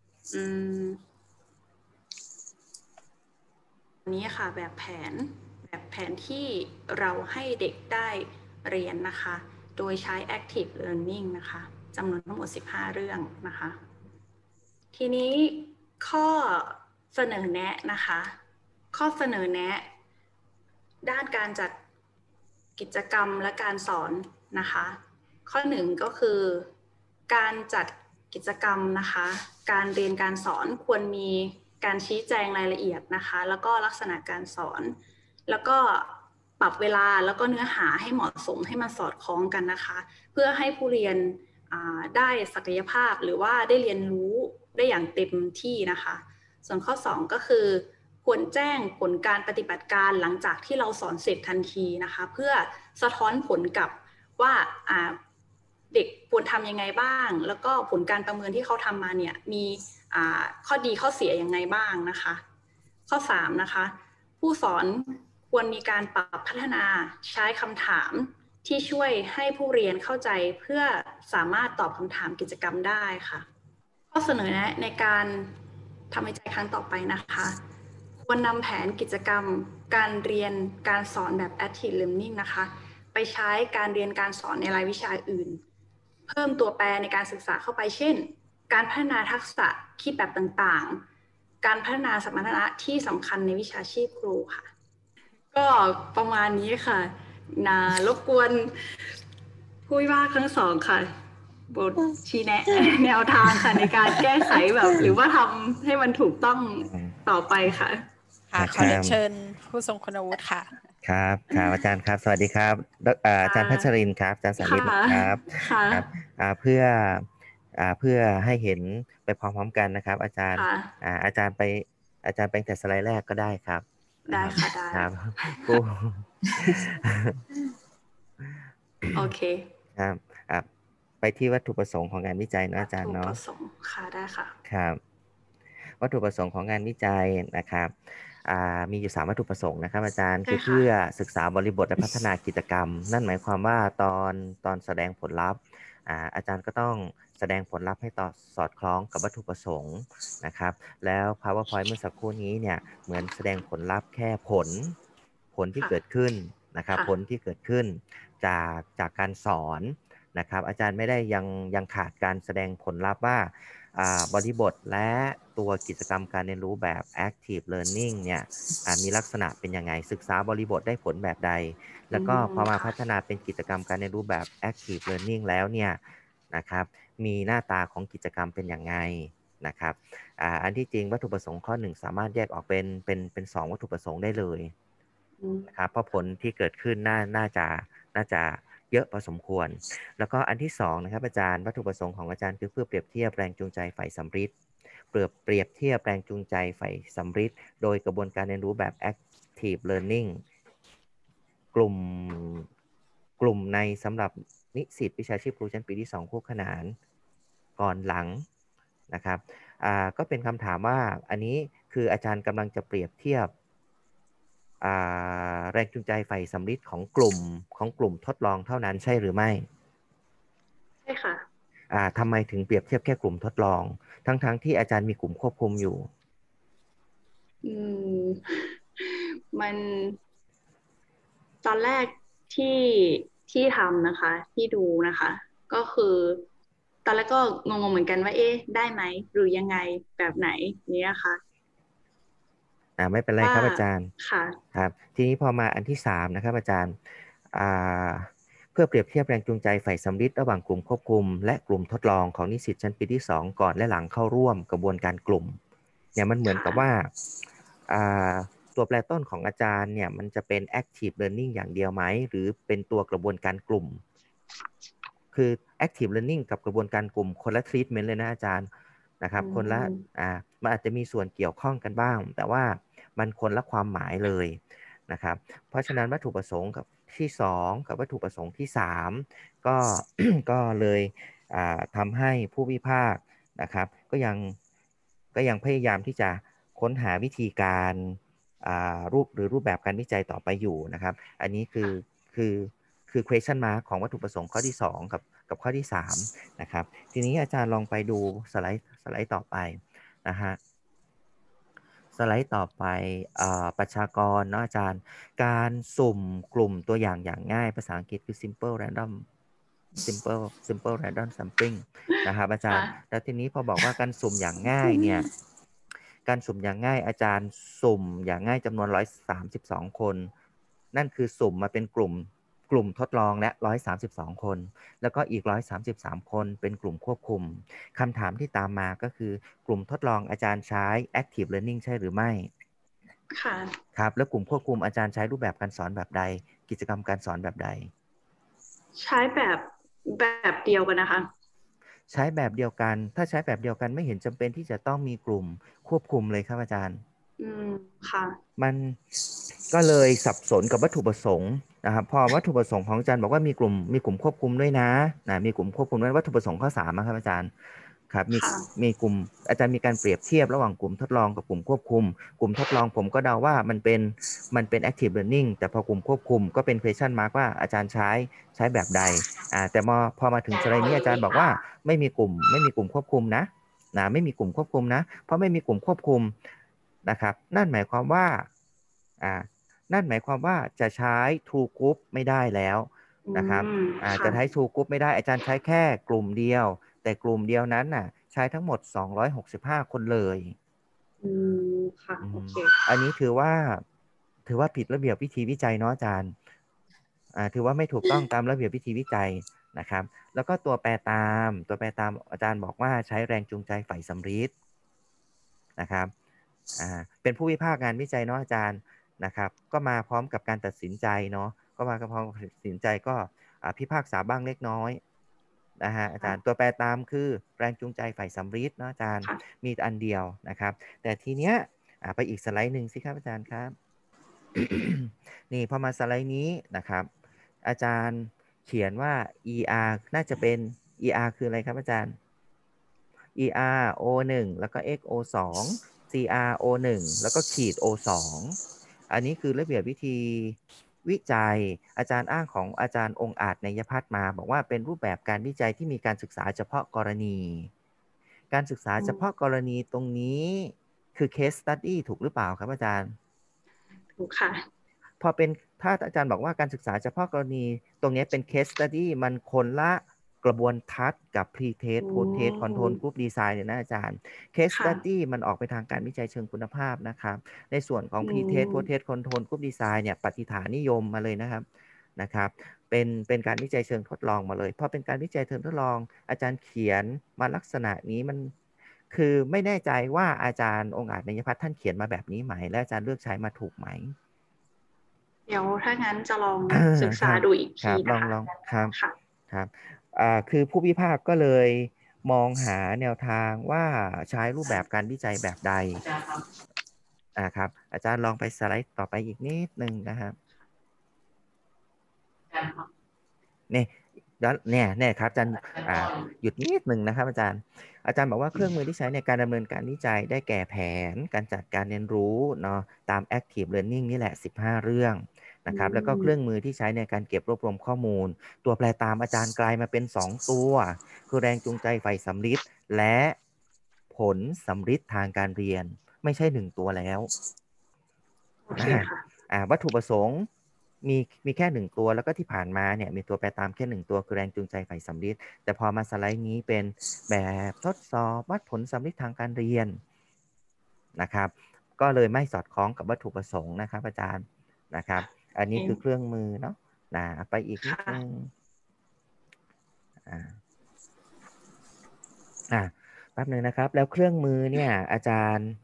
นี้ค่ะแบบแผนที่เราให้เด็กได้เรียนนะคะโดยใช้ Active Learning นะคะจำนวนทั้งหมด15เรื่องนะคะทีนี้ข้อเสนอแนะนะคะข้อเสนอแนะด้านการจัดกิจกรรมและการสอนนะคะข้อหนึ่งก็คือการจัดกิจกรรมนะคะการเรียนการสอนควรมีการชี้แจงรายละเอียดนะคะแล้วก็ลักษณะการสอนแล้วก็ปรับเวลาแล้วก็เนื้อหาให้เหมาะสมให้มันสอดคล้องกันนะคะเพื่อให้ผู้เรียนได้ศักยภาพหรือว่าได้เรียนรู้ได้อย่างเต็มที่นะคะส่วนข้อ2ก็คือควรแจ้งผลการปฏิบัติการหลังจากที่เราสอนเสร็จทันทีนะคะเพื่อสะท้อนผลกับว่าเด็กควรทำยังไงบ้างแล้วก็ผลการประเมินที่เขาทำมาเนี่ยมีข้อดีข้อเสียยังไงบ้างนะคะข้อ3นะคะผู้สอนควรมีการปรับพัฒนาใช้คำถามที่ช่วยให้ผู้เรียนเข้าใจเพื่อสามารถตอบคำถามกิจกรรมได้ค่ะข้อเสนอแนะในการทำวิจัยครั้งต่อไปนะคะควรนำแผนกิจกรรมการเรียนการสอนแบบ active learning นะคะไปใช้การเรียนการสอนในรายวิชาอื่นเพิ่มตัวแปรในการศึกษาเข้าไปเช่นการพัฒนาทักษะคิดแบบต่างๆการพัฒนาสมรรถนะที่สำคัญในวิชาชีพครูค่ะก็ประมาณนี้ค่ะรบกวนผู้วิพากษ์ทั้งสองค่ะบทชี้แนะแนวทางค่ะในการแก้ไขแบบหรือว่าทำให้มันถูกต้องต่อไปค่ะขอเชิญผู้ทรงคุณวุฒิค่ะครับอาจารย์ครับสวัสดีครับอาจารย์พัชรินทร์ครับอาจารย์สานิทครับครับเพื่อให้เห็นไปพร้อมๆกันนะครับอาจารย์ไปแต่สไลด์แรกก็ได้ครับได้ค่ะได้ครับโอเคครับไปที่วัตถุประสงค์ของงานวิจัยนะอาจารย์เนาะวัตถุประสงค์ค่ะได้ค่ะครับวัตถุประสงค์ของงานวิจัยนะครับมีอยู่3วัตถุประสงค์นะครับอาจารย์คือเพื่อศึกษาบริบทและพัฒนากิจกรรมนั่นหมายความว่าตอนแสดงผลลัพธ์อาจารย์ก็ต้องแสดงผลลัพธ์ให้สอดคล้องกับวัตถุประสงค์นะครับแล้ว PowerPoint เมื่อสักครู่นี้เนี่ยเหมือนแสดงผลลัพธ์แค่ผลที่เกิดขึ้นนะครับผลที่เกิดขึ้นจากการสอนนะครับอาจารย์ไม่ได้ยังขาดการแสดงผลลัพธ์ว่าบริบทและตัวกิจกรรมการเรียนรู้แบบ active learning เนี่ยมีลักษณะเป็นยังไงศึกษาบริบทได้ผลแบบใดแล้วก็พอมาพัฒนาเป็นกิจกรรมการเรียนรู้แบบ active learning แล้วเนี่ยนะครับมีหน้าตาของกิจกรรมเป็นยังไงนะครับอันที่จริงวัตถุประสงค์ข้อ1สามารถแยกออกเป็น2วัตถุประสงค์ได้เลยนะครับเพราะผลที่เกิดขึ้นน่าจะเยอะพอสมควรแล้วก็อันที่2นะครับอาจารย์วัตถุประสงค์ของอาจารย์คือเพื่อเปรียบเทียบแรงจูงใจฝ่ายสัมฤทธิ์เปรียบเทียบแรงจูงใจฝ่ายสัมฤทธิ์โดยกระบวนการเรียนรู้แบบ active learning กลุ่มในสำหรับนิสิตวิชาชีพครูชั้นปีที่2คู่ขนานก่อนหลังนะครับก็เป็นคำถามว่าอันนี้คืออาจารย์กำลังจะเปรียบเทียบแรงจูงใจฝ่ายสัมฤทธิ์ของกลุ่มทดลองเท่านั้นใช่หรือไม่ใช่ค่ะทำไมถึงเปรียบเทียบแค่กลุ่มทดลองทั้งที่อาจารย์มีกลุ่มควบคุมอยู่มันตอนแรกที่ทำนะคะที่ดูนะคะก็คือตอนแรกก็งงๆเหมือนกันว่าได้ไหมหรือยังไงแบบไหนนี้ค่ะไม่เป็นไรครับอาจารย์ค่ะครับทีนี้พอมาอันที่3นะครับอาจารย์เพื่อเปรียบเทียบแรงจูงใจฝ่ายสัมฤทธิ์ระหว่างกลุ่มควบคุมและกลุ่มทดลองของนิสิตชั้นปีที่2ก่อนและหลังเข้าร่วมกระบวนการกลุ่มเนี่ยมันเหมือนกับว่าตัวแปรต้นของอาจารย์เนี่ยมันจะเป็น active learning อย่างเดียวไหมหรือเป็นตัวกระบวนการกลุ่มคือ active learning กับกระบวนการกลุ่มคนละ treatment เลยนะอาจารย์นะครับคนละมันอาจจะมีส่วนเกี่ยวข้องกันบ้างแต่ว่ามันคนละความหมายเลยนะครับเพราะฉะนั้นวัตถุประสงค์กับที่2กับวัตถุประสงค์ที่3ก็เลยทำให้ผู้วิพากษ์นะครับก็ยังพยายามที่จะค้นหาวิธีการรูปแบบการวิจัยต่อไปอยู่นะครับอันนี้คือ question mark ของวัตถุประสงค์ข้อที่2กับข้อที่3นะครับทีนี้อาจารย์ลองไปดูสไลด์ต่อไปนะฮะสไลด์ต่อไปประชากรเนาะอาจารย์การสุ่มกลุ่มตัวอย่างง่ายภาษาอังกฤษคือ simple random sampling นะครับอาจารย์แล้วทีนี้พอบอกว่าการสุ่มอย่างง่ายเนี่ยการสุ่มอย่างง่ายอาจารย์สุ่มอย่างง่ายจำนวน132คนนั่นคือสุ่มมาเป็นกลุ่มทดลองและ132คนแล้วก็อีก133คนเป็นกลุ่มควบคุมคำถามที่ตามมาก็คือกลุ่มทดลองอาจารย์ใช้ active learning ใช่หรือไม่ค่ะครับแล้วกลุ่มควบคุมอาจารย์ใช้รูปแบบการสอนแบบใดกิจกรรมการสอนแบบใดใช้แบบเดียวกันนะคะใช้แบบเดียวกันถ้าใช้แบบเดียวกันไม่เห็นจำเป็นที่จะต้องมีกลุ่มควบคุมเลยครับอาจารย์ค่ะมันก็เลยสับสนกับวัตถุประสงค์นะครับพอวัตถุประสงค์ของอาจารย์บอกว่ามีกลุ่มควบคุมด้วยนะมีกลุ่มควบคุมด้วยวัตถุประสงค์ข้อ3นะครับอาจารย์ครับมีกลุ่มอาจารย์มีการเปรียบเทียบระหว่างกลุ่มทดลองกับกลุ่มควบคุมกลุ่มทดลองผมก็เดาว่ามันเป็น active learning แต่พอกลุ่มควบคุมก็เป็น question mark ว่าอาจารย์ใช้แบบใดแต่พอมาถึงสไลด์นี้อาจารย์บอกว่าไม่มีกลุ่มควบคุมนะไม่มีกลุ่มควบคุมนะเพราะไม่มีกลุ่มควบคุมนะครับนั่นหมายความว่าจะใช้ True Group ไม่ได้แล้วนะครับจะใช้ True Group ไม่ได้อาจารย์ใช้แค่กลุ่มเดียวแต่กลุ่มเดียวนั้นน่ะใช้ทั้งหมด265คนเลยค่ะโอเคอันนี้ถือว่าผิดระเบียบวิธีวิจัยเนาะอาจารย์ถือว่าไม่ถูกต้องตามระเบียบวิธีวิจัยนะครับแล้วก็ตัวแปรตามอาจารย์บอกว่าใช้แรงจูงใจฝ่ายสำริดนะครับเป็นผู้วิพากษ์งานวิจัยเนาะอาจารย์นะครับก็มาพร้อมกับการตัดสินใจเนาะก็มาพร้อมกับตัดสินใจก็พิพากษาบ้างเล็กน้อยนะฮะอาจารย์ตัวแปรตามคือแรงจูงใจฝ่ายสำริดเนาะอาจารย์มีอันเดียวนะครับแต่ทีเนี้ยไปอีกสไลด์หนึ่งสิครับอาจารย์ครับ นี่พอมาสไลด์นี้นะครับอาจารย์เขียนว่า ER น่าจะเป็น ER คืออะไรครับอาจารย์ ER O1 แล้วก็ X O2 CR O1 แล้วก็ขีด O2 อันนี้คือระเบียบวิธีวิจัยอาจารย์อ้างของอาจารย์องค์อาจเนยพัฒน์มาบอกว่าเป็นรูปแบบการวิจัยที่มีการศึกษาเฉพาะกรณีการศึกษาเฉพาะกรณีตรงนี้คือ case study ถูกหรือเปล่าครับอาจารย์ถูกค่ะถ้าอาจารย์บอกว่าการศึกษาเฉพาะกรณีตรงนี้เป็น case study มันคนละกระบวนทัศน์กับ pre-test post-test control group design เนี่ยนะอาจารย์ case study มันออกไปทางการวิจัยเชิงคุณภาพนะครับในส่วนของ pre-test post-test control group design เนี่ยปฏิฐานนิยมมาเลยนะครับเป็นการวิจัยเชิงทดลองมาเลยพอเป็นการวิจัยเชิงทดลองอาจารย์เขียนมาลักษณะนี้มันคือไม่แน่ใจว่าอาจารย์องค์อาจเนยพัฒน์ท่านเขียนมาแบบนี้ไหมและอาจารย์เลือกใช้มาถูกไหมเดี๋ยวถ้างั้นจะลองศึกษาดูอีกทีนะคะลองครับคือผู้วิพากษ์ก็เลยมองหาแนวทางว่าใช้รูปแบบการวิจัยแบบใดครับอาจารย์ลองไปสไลด์ต่อไปอีกนิดนึงนะครับเนี่ยครับอาจารย์หยุดนิดนึงนะครับอาจารย์บอกว่าเครื่องมือที่ใช้ในการดำเนินการวิจัยได้แก่แผนการจัดการเรียนรู้เนาะตาม active learning นี่แหละ15เรื่องนะครับแล้วก็เครื่องมือที่ใช้ในการเก็บรวบรวมข้อมูลตัวแปรตามอาจารย์กลายมาเป็น2ตัวคือแรงจูงใจฝ่ายสำริดและผลสำริดทางการเรียนไม่ใช่1ตัวแล้ววัตถุประสงค์มีแค่1ตัวแล้วก็ที่ผ่านมาเนี่ยมีตัวแปรตามแค่1ตัวคือแรงจูงใจฝ่ายสำริดแต่พอมาสไลด์นี้เป็นแบบทดสอบวัดผลสำริดทางการเรียนนะครับก็เลยไม่สอดคล้องกับวัตถุประสงค์นะครับอาจารย์นะครับอันนี้คือเครื่องมือเนาะไปอีกนิดนึงแป๊บนึงนะครับแล้วเครื่องมือเนี่ยอาจารย์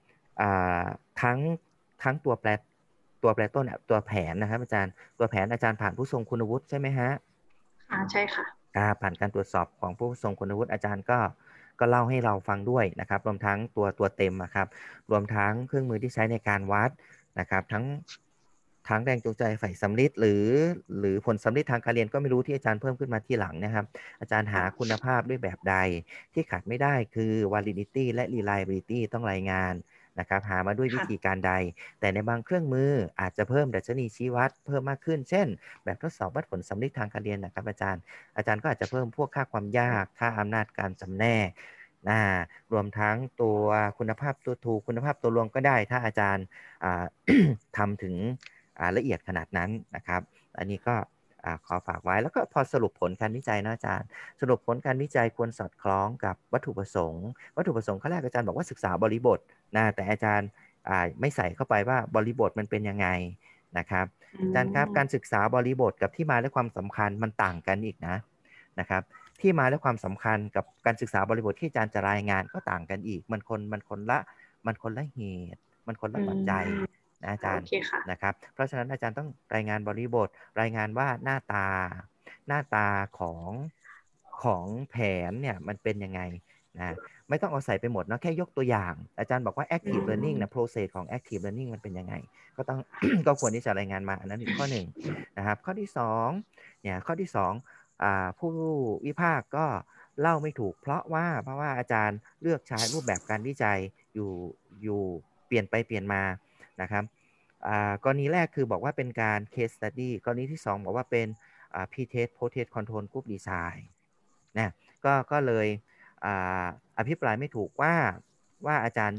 ทั้งตัวแปรต้นตัวแผนนะครับอาจารย์ตัวแผนอาจารย์ผ่านผู้ทรงคุณวุฒิใช่ไหมฮะใช่ค่ะผ่านการตรวจสอบของผู้ทรงคุณวุฒิอาจารย์ก็เล่าให้เราฟังด้วยนะครับรวมทั้งตัวเต็มนะครับรวมทั้งเครื่องมือที่ใช้ในการวัดนะครับทั้งแรงจูงใจฝ่ายสำริดหรือผลสำริดทางการเรียนก็ไม่รู้ที่อาจารย์เพิ่มขึ้นมาที่หลังนะครับอาจารย์หาคุณภาพด้วยแบบใดที่ขาดไม่ได้คือ validity และ reliability ต้องรายงานนะครับหามาด้วยวิธีการใดแต่ในบางเครื่องมืออาจจะเพิ่มดัชนีชี้วัดเพิ่มมากขึ้นเช่นแบบทดสอบวัดผลสำริดทางการเรียนนะครับอาจารย์ก็อาจจะเพิ่มพวกค่าความยากค่าอำนาจการจำแนกรวมทั้งตัวคุณภาพตัวถูกคุณภาพตัวรวมก็ได้ถ้าอาจารย์ทำถึงละเอียดขนาดนั้นนะครับอันนี้ก็ขอฝากไว้แล้วก็พอสรุปผลการวิจัยนะอาจารย์สรุปผลการวิจัยควรสอดคล้องกับวัตถุประสงค์ข้อแรกอาจารย์บอกว่าศึกษาบริบทนะแต่อาจารย์ไม่ใส่เข้าไปว่าบริบทมันเป็นยังไงนะครับอาจารย์ครับการศึกษาบริบทกับที่มาและความสำคัญมันต่างกันอีกนะครับที่มาและความสำคัญกับการศึกษาบริบทที่อาจารย์จะรายงานก็ต่างกันอีกมันคนละเหตุมันคนละปัจจัยนะอาจารย์นะครับเพราะฉะนั้นอาจารย์ต้องรายงานบริบทรายงานว่าหน้าตาของแผนเนี่ยมันเป็นยังไงนะไม่ต้องเอาใส่ไปหมดนะแค่ยกตัวอย่างอาจารย์บอกว่า active learning นะ process ของ active learning มันเป็นยังไงก็ต้อง ก็ควรที่จะรายงานมาอันนั้นอีกข้อหนึ่งนะครับข้อที่2เนี่ยข้อที่2ผู้วิพากษ์ก็เล่าไม่ถูกเพราะว่าอาจารย์เลือกใช้รูปแบบการวิจัยอยู่เปลี่ยนไปเปลี่ยนมานะครับกรณีแรกคือบอกว่าเป็นการ case study กรณีที่2บอกว่าเป็นpre-test post-test control group design นะก็เลยอภิปรายไม่ถูกว่าอาจารย์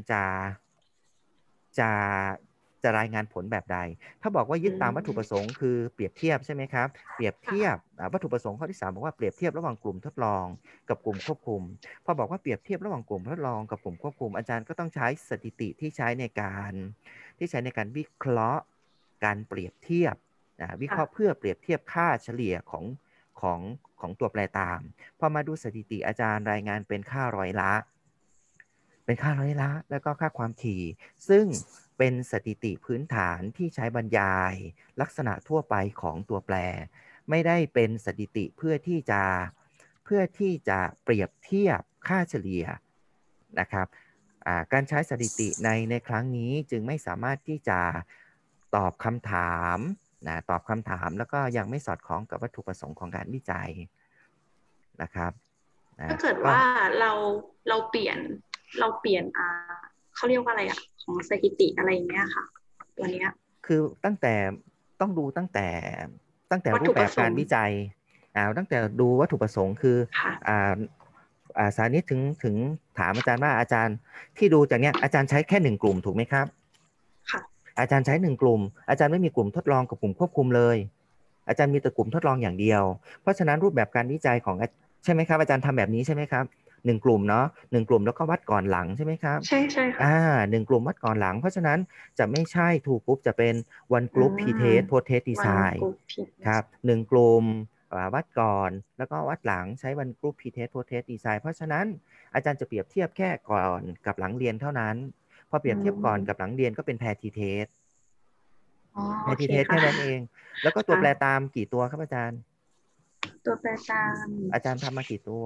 จะรายงานผลแบบใดถ้าบอกว่ายึดตามวัตถุประสงค์คือเปรียบเทียบใช่ไหมครับเปรียบเทียบวัตถุประสงค์ข้อที่3บอกว่าเปรียบเทียบระหว่างกลุ่มทดลองกับกลุ่มควบคุมพอบอกว่าเปรียบเทียบระหว่างกลุ่มทดลองกับกลุ่มควบคุมอาจารย์ก็ต้องใช้สถิติที่ใช้ในการวิเคราะห์การเปรียบเทียบวิเคราะห์เพื่อเปรียบเทียบค่าเฉลี่ยของตัวแปรตามพอมาดูสถิติอาจารย์รายงานเป็นค่าร้อยละแล้วก็ค่าความถี่ซึ่งเป็นสถิติพื้นฐานที่ใช้บรรยายลักษณะทั่วไปของตัวแปรไม่ได้เป็นสถิติเพื่อที่จะเปรียบเทียบค่าเฉลี่ยนะครับการใช้สถิติในครั้งนี้จึงไม่สามารถที่จะตอบคำถามแล้วก็ยังไม่สอดคล้องกับวัตถุประสงค์ของการวิจัยนะครับถ้าเกิดว่าเราเปลี่ยนเขาเรียกว่าอะไรของสถิติอะไรอย่างเงี้ยค่ะตัวเนี้ยคือต้องดูตั้งแต่รูปแบบการวิจัยตั้งแต่ดูวัตถุประสงค์คือสานิตถึงถามอาจารย์ว่าอาจารย์ที่ดูจากเนี้ยอาจารย์ใช้แค่1กลุ่มถูกไหมครับค่ะอาจารย์ใช้1กลุ่มอาจารย์ไม่มีกลุ่มทดลองกับกลุ่มควบคุมเลยอาจารย์มีแต่กลุ่มทดลองอย่างเดียวเพราะฉะนั้นรูปแบบการวิจัยของใช่ไหมครับอาจารย์ทำแบบนี้ใช่ไหมครับ1กลุ่มเนาะ1กลุ่มแล้วก็วัดก่อนหลังใช่ไหมครับใช่ค่ะ 1กลุ่มวัดก่อนหลังเพราะฉะนั้นจะไม่ใช่2 กลุ่มจะเป็น1 กลุ่ม pre-test post-test design ครับ1กลุ่มวัดก่อนแล้วก็วัดหลังใช้1 กลุ่ม pre-test post-test design เพราะฉะนั้นอาจารย์จะเปรียบเทียบแค่ก่อนกับหลังเรียนเท่านั้นพอเปรียบเทียบก่อนกับหลังเรียนก็เป็น pair t-test แค่นั้นเองแล้วก็ตัวแปรตามกี่ตัวครับอาจารย์ตัวแปรตามอาจารย์ทำมากี่ตัว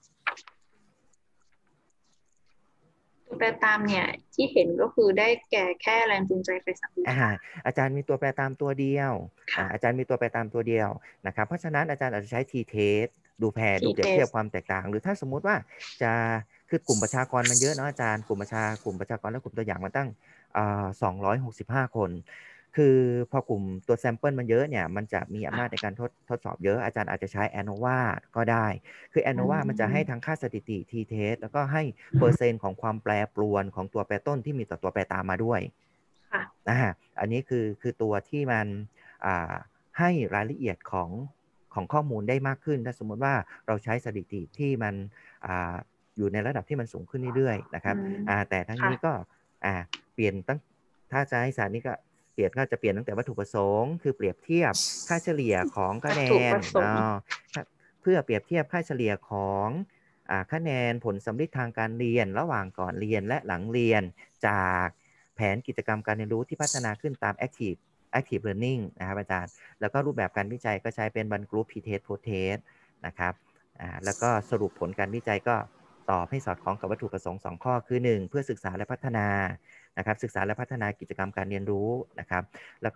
ตัวแปรตามเนี่ยที่เห็นก็คือได้แก่แค่แรงจูงใจไฟสัมพันธ์อาจารย์มีตัวแปรตามตัวเดียวอาจารย์มีตัวแปรตามตัวเดียวนะครับเพราะฉะนั้นอาจารย์อาจจะใช้ t-test ดูแพรดูเปรียบเทียบความแตกต่างหรือถ้าสมมุติว่าคือกลุ่มประชากรมันเยอะเนาะอาจารย์กลุ่มประชากรและกลุ่มตัวอย่างมันตั้ง265 คนคือพอกลุ่มตัวแซมเปิลมันเยอะเนี่ยมันจะมีอำนาจในการทดสอบเยอะอาจารย์อาจจะใช้ ANOVA ก็ได้คือ ANOVA มันจะให้ทั้งค่าสถิติ t-test แล้วก็ให้เปอร์เซ็นต์ของความแปรปรวนของตัวแปรต้นที่มีต่อตัวแปรตามมาด้วยอันนี้คือตัวที่มันให้รายละเอียดของข้อมูลได้มากขึ้นถ้าสมมติว่าเราใช้สถิติที่มันอยู่ในระดับที่มันสูงขึ้นเรื่อยๆนะครับแต่ทั้งนี้ก็เปลี่ยนถ้าจะให้สารนี้ก็จะเปลี่ยนตั้งแต่วัตถุประสงค์คือเปรียบเทียบค่าเฉลี่ยของคะแนนเพื่อเปรียบเทียบค่าเฉลี่ยของคะแนนผลสำลิดทางการเรียนระหว่างก่อนเรียนและหลังเรียนจากแผนกิจกรรมการเรียนรู้ที่พัฒนาขึ้นตาม active learning นะครับอาจารย์แล้วก็รูปแบบการวิจัยก็ใช้เป็น1 กลุ่ม pre-test post-test นะครับแล้วก็สรุปผลการวิจัยก็ตอบให้สอดคล้องกับวัตถุประสงค์2 ข้อคือ1เพื่อศึกษาและพัฒนานะครับศึกษาและพัฒนากิจกรรมการเรียนรู้นะครับแล้วก็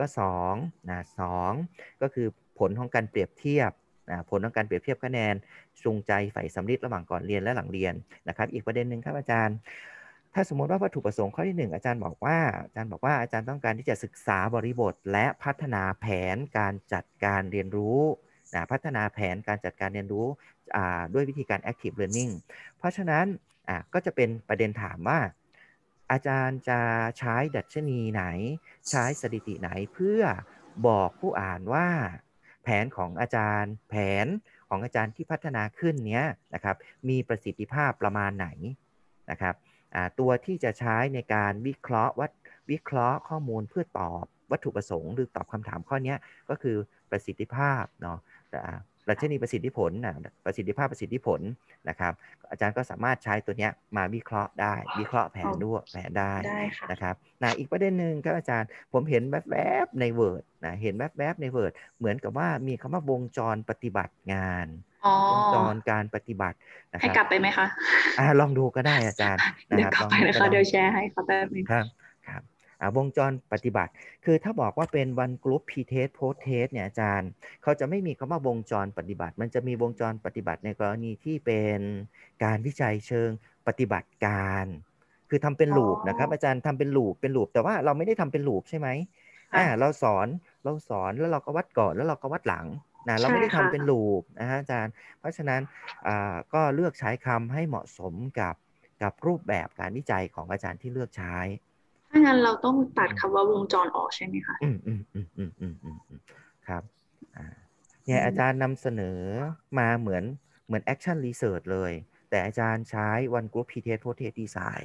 2ก็คือผลของการเปรียบเทียบผลของการเปรียบเทียบคะแนนจูงใจใฝ่สำลิดระหว่างก่อนเรียนและหลังเรียนนะครับอีกประเด็นหนึ่งครับอาจารย์ถ้าสมมติว่าวัตถุประสงค์ข้อที่1อาจารย์บอกว่าอาจารย์ต้องการที่จะศึกษาบริบทและพัฒนาแผนการจัดการเรียนรู้พัฒนาแผนการจัดการเรียนรู้ด้วยวิธีการ active learning เพราะฉะนั้นก็จะเป็นประเด็นถามว่าอาจารย์จะใช้ดัชนีไหนใช้สถิติไหนเพื่อบอกผู้อ่านว่าแผแผนของอาจารย์ที่พัฒนาขึ้นเนี้ยนะครับมีประสิทธิภาพประมาณไหนนะครับตัวที่จะใช้ในการวิเคราะห์ข้อมูลเพื่อตอบวัตถุประสงค์หรือตอบคำถามข้อนี้ก็คือประสิทธิภาพเนาะดัชนีประสิทธิผลประสิทธิภาพประสิทธิผลนะครับอาจารย์ก็สามารถใช้ตัวนี้มาวิเคราะห์ได้วิเคราะห์แผนได้นะครับอีกประเด็นหนึ่งครับอาจารย์ผมเห็นแวบๆใน Word เห็นแวบๆใน Word เหมือนกับว่ามีคำว่าวงจรปฏิบัติงานวงจรการปฏิบัตินะครับให้กลับไปไหมคะลองดูก็ได้อาจารย์นะครับลองดูก็ได้เดี๋ยวแชร์ให้ค่ะแป๊บนึงครับวงจรปฏิบัติคือถ้าบอกว่าเป็น one group pre-test post-test เนี่ยอาจารย์เขาจะไม่มีคำว่าวงจรปฏิบัติมันจะมีวงจรปฏิบัติในกรณีที่เป็นการวิจัยเชิงปฏิบัติการคือทำเป็นลูปนะครับอาจารย์ทำเป็นลูปแต่ว่าเราไม่ได้ทำเป็นลูปใช่ไหมเราสอนแล้วเราก็วัดก่อนแล้วเราก็วัดหลังนะเราไม่ได้ทำเป็นลูปนะฮะอาจารย์เพราะฉะนั้นก็เลือกใช้คำให้เหมาะสมกับรูปแบบการวิจัยของอาจารย์ที่เลือกใช้ถ้างั้นเราต้องตัดคำว่าวงจรออกใช่ไหมคะครับเนี่ยอาจารย์นำเสนอมาเหมือน action research เลยแต่อาจารย์ใช้ one group pre-test post-test design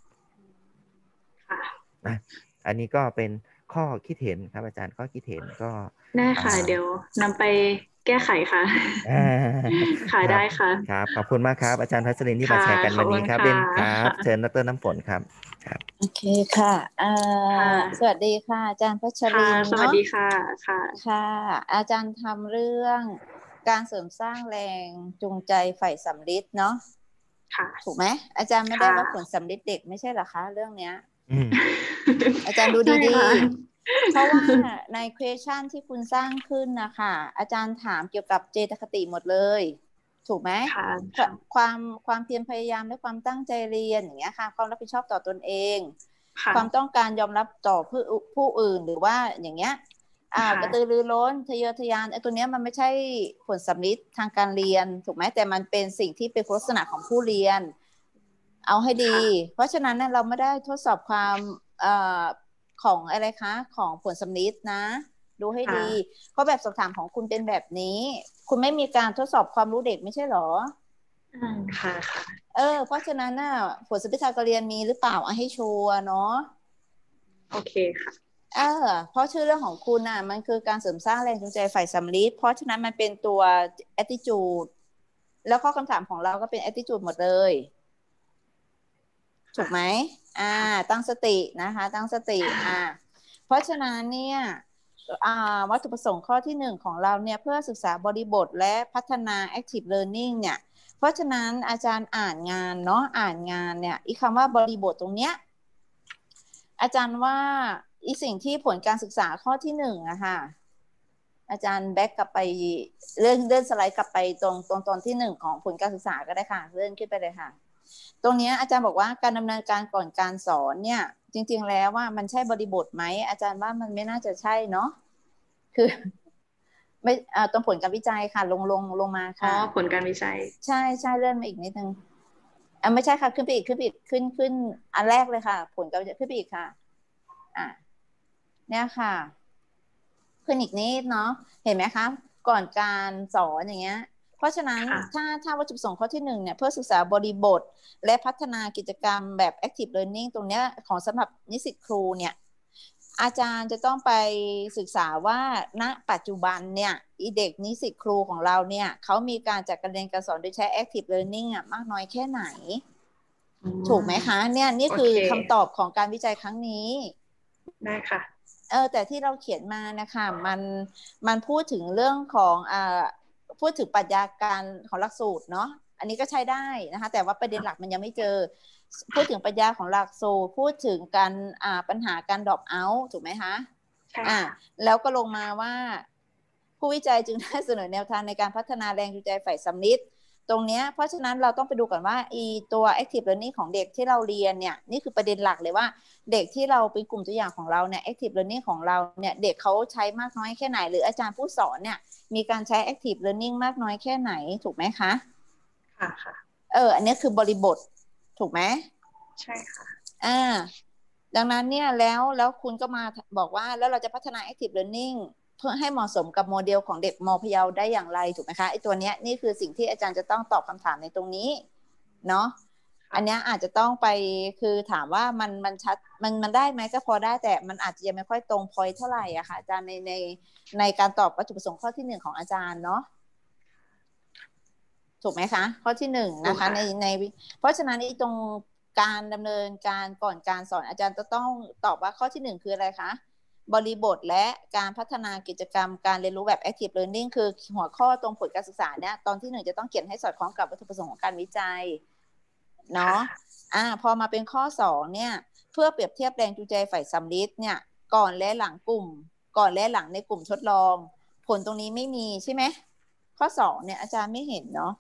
อันนี้ก็เป็นข้อคิดเห็นครับอาจารย์ข้อคิดเห็นก็ได้ค่ะเดี๋ยวนำไปแก้ไขค่ะค่ะได้ค่ะครับขอบคุณมากครับอาจารย์พัชรินที่มาแชร์กันวันนี้ครับเบนครับเชิญดร.น้ำฝนครับโอเคค่ะสวัสดีค่ะอาจารย์พัชรินสวัสดีค่ะค่ะอาจารย์ทำเรื่องการเสริมสร้างแรงจูงใจใฝ่สำลิดเนาะค่ะถูกไหมอาจารย์ไม่ได้ว่าผลสำลิดเด็กไม่ใช่หรอคะเรื่องเนี้ยอาจารย์ดูดีๆเพราะว่าใน question ที่คุณสร้างขึ้นนะคะอาจารย์ถามเกี่ยวกับเจตคติหมดเลยถูกไหมความเพียรพยายามและความตั้งใจเรียนอย่างเงี้ยค่ะความรับผิดชอบต่อตนเองความต้องการยอมรับต่อผู้อื่นหรือว่าอย่างเงี้ยกระตือรือร้นทะเยอทะยานไอ้ตัวเนี้ยมันไม่ใช่ผลสำลิดทางการเรียนถูกไหมแต่มันเป็นสิ่งที่เป็นลักษณะของผู้เรียนเอาให้ดีเพราะฉะนั้นเราไม่ได้ทดสอบความของอะไรคะของผลสำลิดนะดูให้ดีเพราะแบบสอบถามของคุณเป็นแบบนี้คุณไม่มีการทดสอบความรู้เด็กไม่ใช่หรอค่ะเพราะฉะนั้นน่ะผลสำลิดทางการเรียนมีหรือเปล่าให้ชัวร์เนาะโอเคค่ะเพราะชื่อเรื่องของคุณน่ะมันคือการเสริมสร้างแรงจูงใจฝ่ายสำลิดเพราะฉะนั้นมันเป็นตัว attitude แล้วข้อคำถามของเราก็เป็น attitude หมดเลยถูกไหมตั้งสตินะคะตั้งสติเพราะฉะนั้นเนี่ยวัตถุประสงค์ข้อที่1ของเราเนี่ยเพื่อศึกษาบริบทและพัฒนา active learning เนี่ยเพราะฉะนั้นอาจารย์อ่านงานเนาะอ่านงานเนี่ยอีกคำว่าบริบทตรงเนี้ยอาจารย์ว่าอีสิ่งที่ผลการศึกษาข้อที่1อะค่ะอาจารย์แบ็กกลับไปเลื่อนสไลด์กลับไปตรงตอนที่1ของผลการศึกษาก็ได้ค่ะเลื่อนขึ้นไปเลยค่ะตรงนี้อาจารย์บอกว่าการดำเนินการก่อนการสอนเนี่ยจริงๆแล้วว่ามันใช่บริบทไหมอาจารย์ว่ามันไม่น่าจะใช่เนาะคือไม่ตรงผลการวิจัยค่ะลงมาค่ะผลการวิจัยใช่เลื่อนมาอีกนิดนึงไม่ใช่ค่ะขึ้นไปอีกขึ้นอันแรกเลยค่ะผลการวิจัยขึ้นไปอีกค่ะเนี่ยค่ะขึ้นอีกนิดเนาะเห็นไหมคะก่อนการสอนอย่างเงี้ยเพราะฉะนั้นถ้าวัตถุประสงค์ข้อที่1เนี่ยเพื่อศึกษาบริบทและพัฒนากิจกรรมแบบ active learning ตรงเนี้ยของสำหรับนิสิตครูเนี่ยอาจารย์จะต้องไปศึกษาว่าณปัจจุบันเนี่ยเด็กนิสิตครูของเราเนี่ยเขามีการจัดการเรียนการสอนโดยใช้ active learning มากน้อยแค่ไหนถูกไหมคะเนี่ยนี่คือคำตอบของการวิจัยครั้งนี้ได้ค่ะแต่ที่เราเขียนมานะคะมันพูดถึงเรื่องของพูดถึงปรัชญาการของหลักสูตรเนาะอันนี้ก็ใช้ได้นะคะแต่ว่าประเด็นหลักมันยังไม่เจอพูดถึงปรัชญาของหลักสูตรพูดถึงการปัญหาการดรอปเอาท์ถูกไหมคะแล้วก็ลงมาว่าผู้วิจัยจึงได้เสนอแนวทางในการพัฒนาแรงจูงใจฝ่ายสำลิดตรงนี้เพราะฉะนั้นเราต้องไปดูก่อนว่าตัว active learning ของเด็กที่เราเรียนเนี่ยนี่คือประเด็นหลักเลยว่าเด็กที่เราเป็นกลุ่มตัวอย่างของเราเนี่ย active learning ของเราเนี่ยเด็กเขาใช้มากน้อยแค่ไหนหรืออาจารย์ผู้สอนเนี่ยมีการใช้ active learning มากน้อยแค่ไหนถูกไหมคะค่ะอันนี้คือบริบทถูกไหมใช่ค่ะดังนั้นเนี่ยแล้วคุณก็มาบอกว่าแล้วเราจะพัฒนา active learning เพื่อให้เหมาะสมกับโมเดลของเด็กม.พะเยาได้อย่างไรถูกไหมคะไอ้ตัวเนี้ยนี่คือสิ่งที่อาจารย์จะต้องตอบคำถามในตรงนี้เนาะอันนี้อาจจะต้องไปคือถามว่ามันชัดมันได้ไหมก็พอได้แต่มันอาจจะยังไม่ค่อยตรงพอยต์เท่าไหร่อะค่ะอาจารย์ในการตอบวัตถุประสงค์ข้อที่1ของอาจารย์เนาะถูกไหมคะข้อที่1นะคะในเพราะฉะนั้นตรงการดำเนินการก่อนการสอนอาจารย์จะต้องตอบว่าข้อที่1คืออะไรคะบริบทและการพัฒนากิจกรรมการเรียนรู้แบบ active learning คือหัวข้อตรงผลการศึกษาเนี่ยตอนที่1จะต้องเขียนให้สอดคล้องกับวัตถุประสงค์ของการวิจัยเนาะพอมาเป็นข้อ2เนี่ยเพื่อเปรียบเทียบแรงจูงใจฝ่ายสำลิดเนี่ยก่อนและหลังในกลุ่มทดลองผลตรงนี้ไม่มีใช่ไหมข้อ2เนี่ยอาจารย์ไม่เห็นเนาะ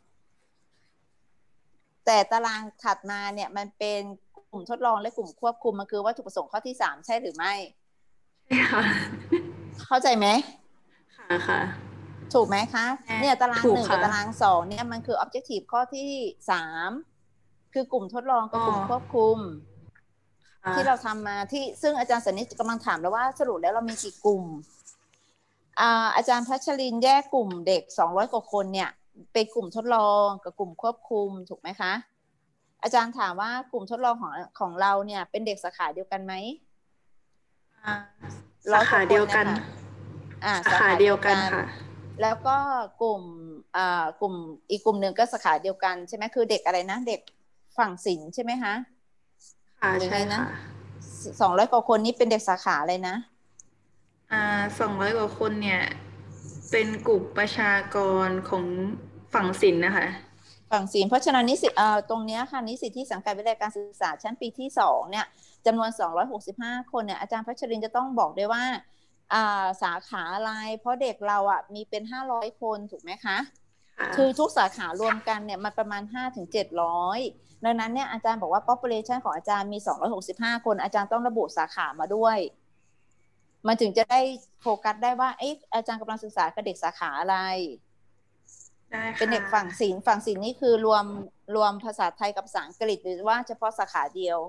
แต่ตารางถัดมาเนี่ยมันเป็นกลุ่มทดลองและกลุ่มควบคุมมันคือวัตถุประสงค์ข้อที่3ใช่หรือไม่ค่ะเข้าใจไหมค่ะถูกไหมคะเนี่ยตาราง1กับตาราง2เนี่ยมันคือ objective ข้อที่3คือกลุ่มทดลองกับกลุ่มควบคุมที่เราทำมาที่ซึ่งอาจารย์สนิทกำลังถามแล้วว่าสรุปแล้วเรามีกี่กลุ่มอาจารย์พัชรินแยกกลุ่มเด็ก200กว่าคนเนี่ยเป็นกลุ่มทดลองกับกลุ่มควบคุมถูกไหมคะอาจารย์ถามว่ากลุ่มทดลองของเราเนี่ยเป็นเด็กสาขาเดียวกันไหมสาขาเดียวกันสาขาเดียวกันค่ะแล้วก็กลุ่มอีกกลุ่มหนึ่งก็สาขาเดียวกันใช่ไหมคือเด็กอะไรนะเด็กฝั่งศิลป์ใช่ไหมคะใช่นะ 200กว่าคนนี้เป็นเด็กสาขาอะไรนะ 200กว่าคนเนี่ยเป็นกลุ่มประชากรของฝั่งศิลป์นะคะฝั่งศิลป์เพราะฉะนั้นนิสิตตรงนี้ค่ะนิสิตที่สังกัดวิทยาลัยการศึกษาชั้นปีที่2เนี่ยจำนวน265คนเนี่ยอาจารย์พัชรินจะต้องบอกด้วยว่าสาขาอะไรเพราะเด็กเรามีเป็น500คนถูกไหมคะคือทุกสาขารวมกันเนี่ยมันประมาณ 5-700 ดังนั้นเนี่ยอาจารย์บอกว่า population ของอาจารย์มี265คนอาจารย์ต้องระบุสาขามาด้วยมันถึงจะได้โฟกัสได้ว่าอาจารย์กำลังศึกษากับเด็กสาขาอะไรเป็นเด็กฝั่งศิลป์นี่คือรวมภาษาไทยกับภาษาอังกฤษหรือว่าเฉพาะสาขาเดียว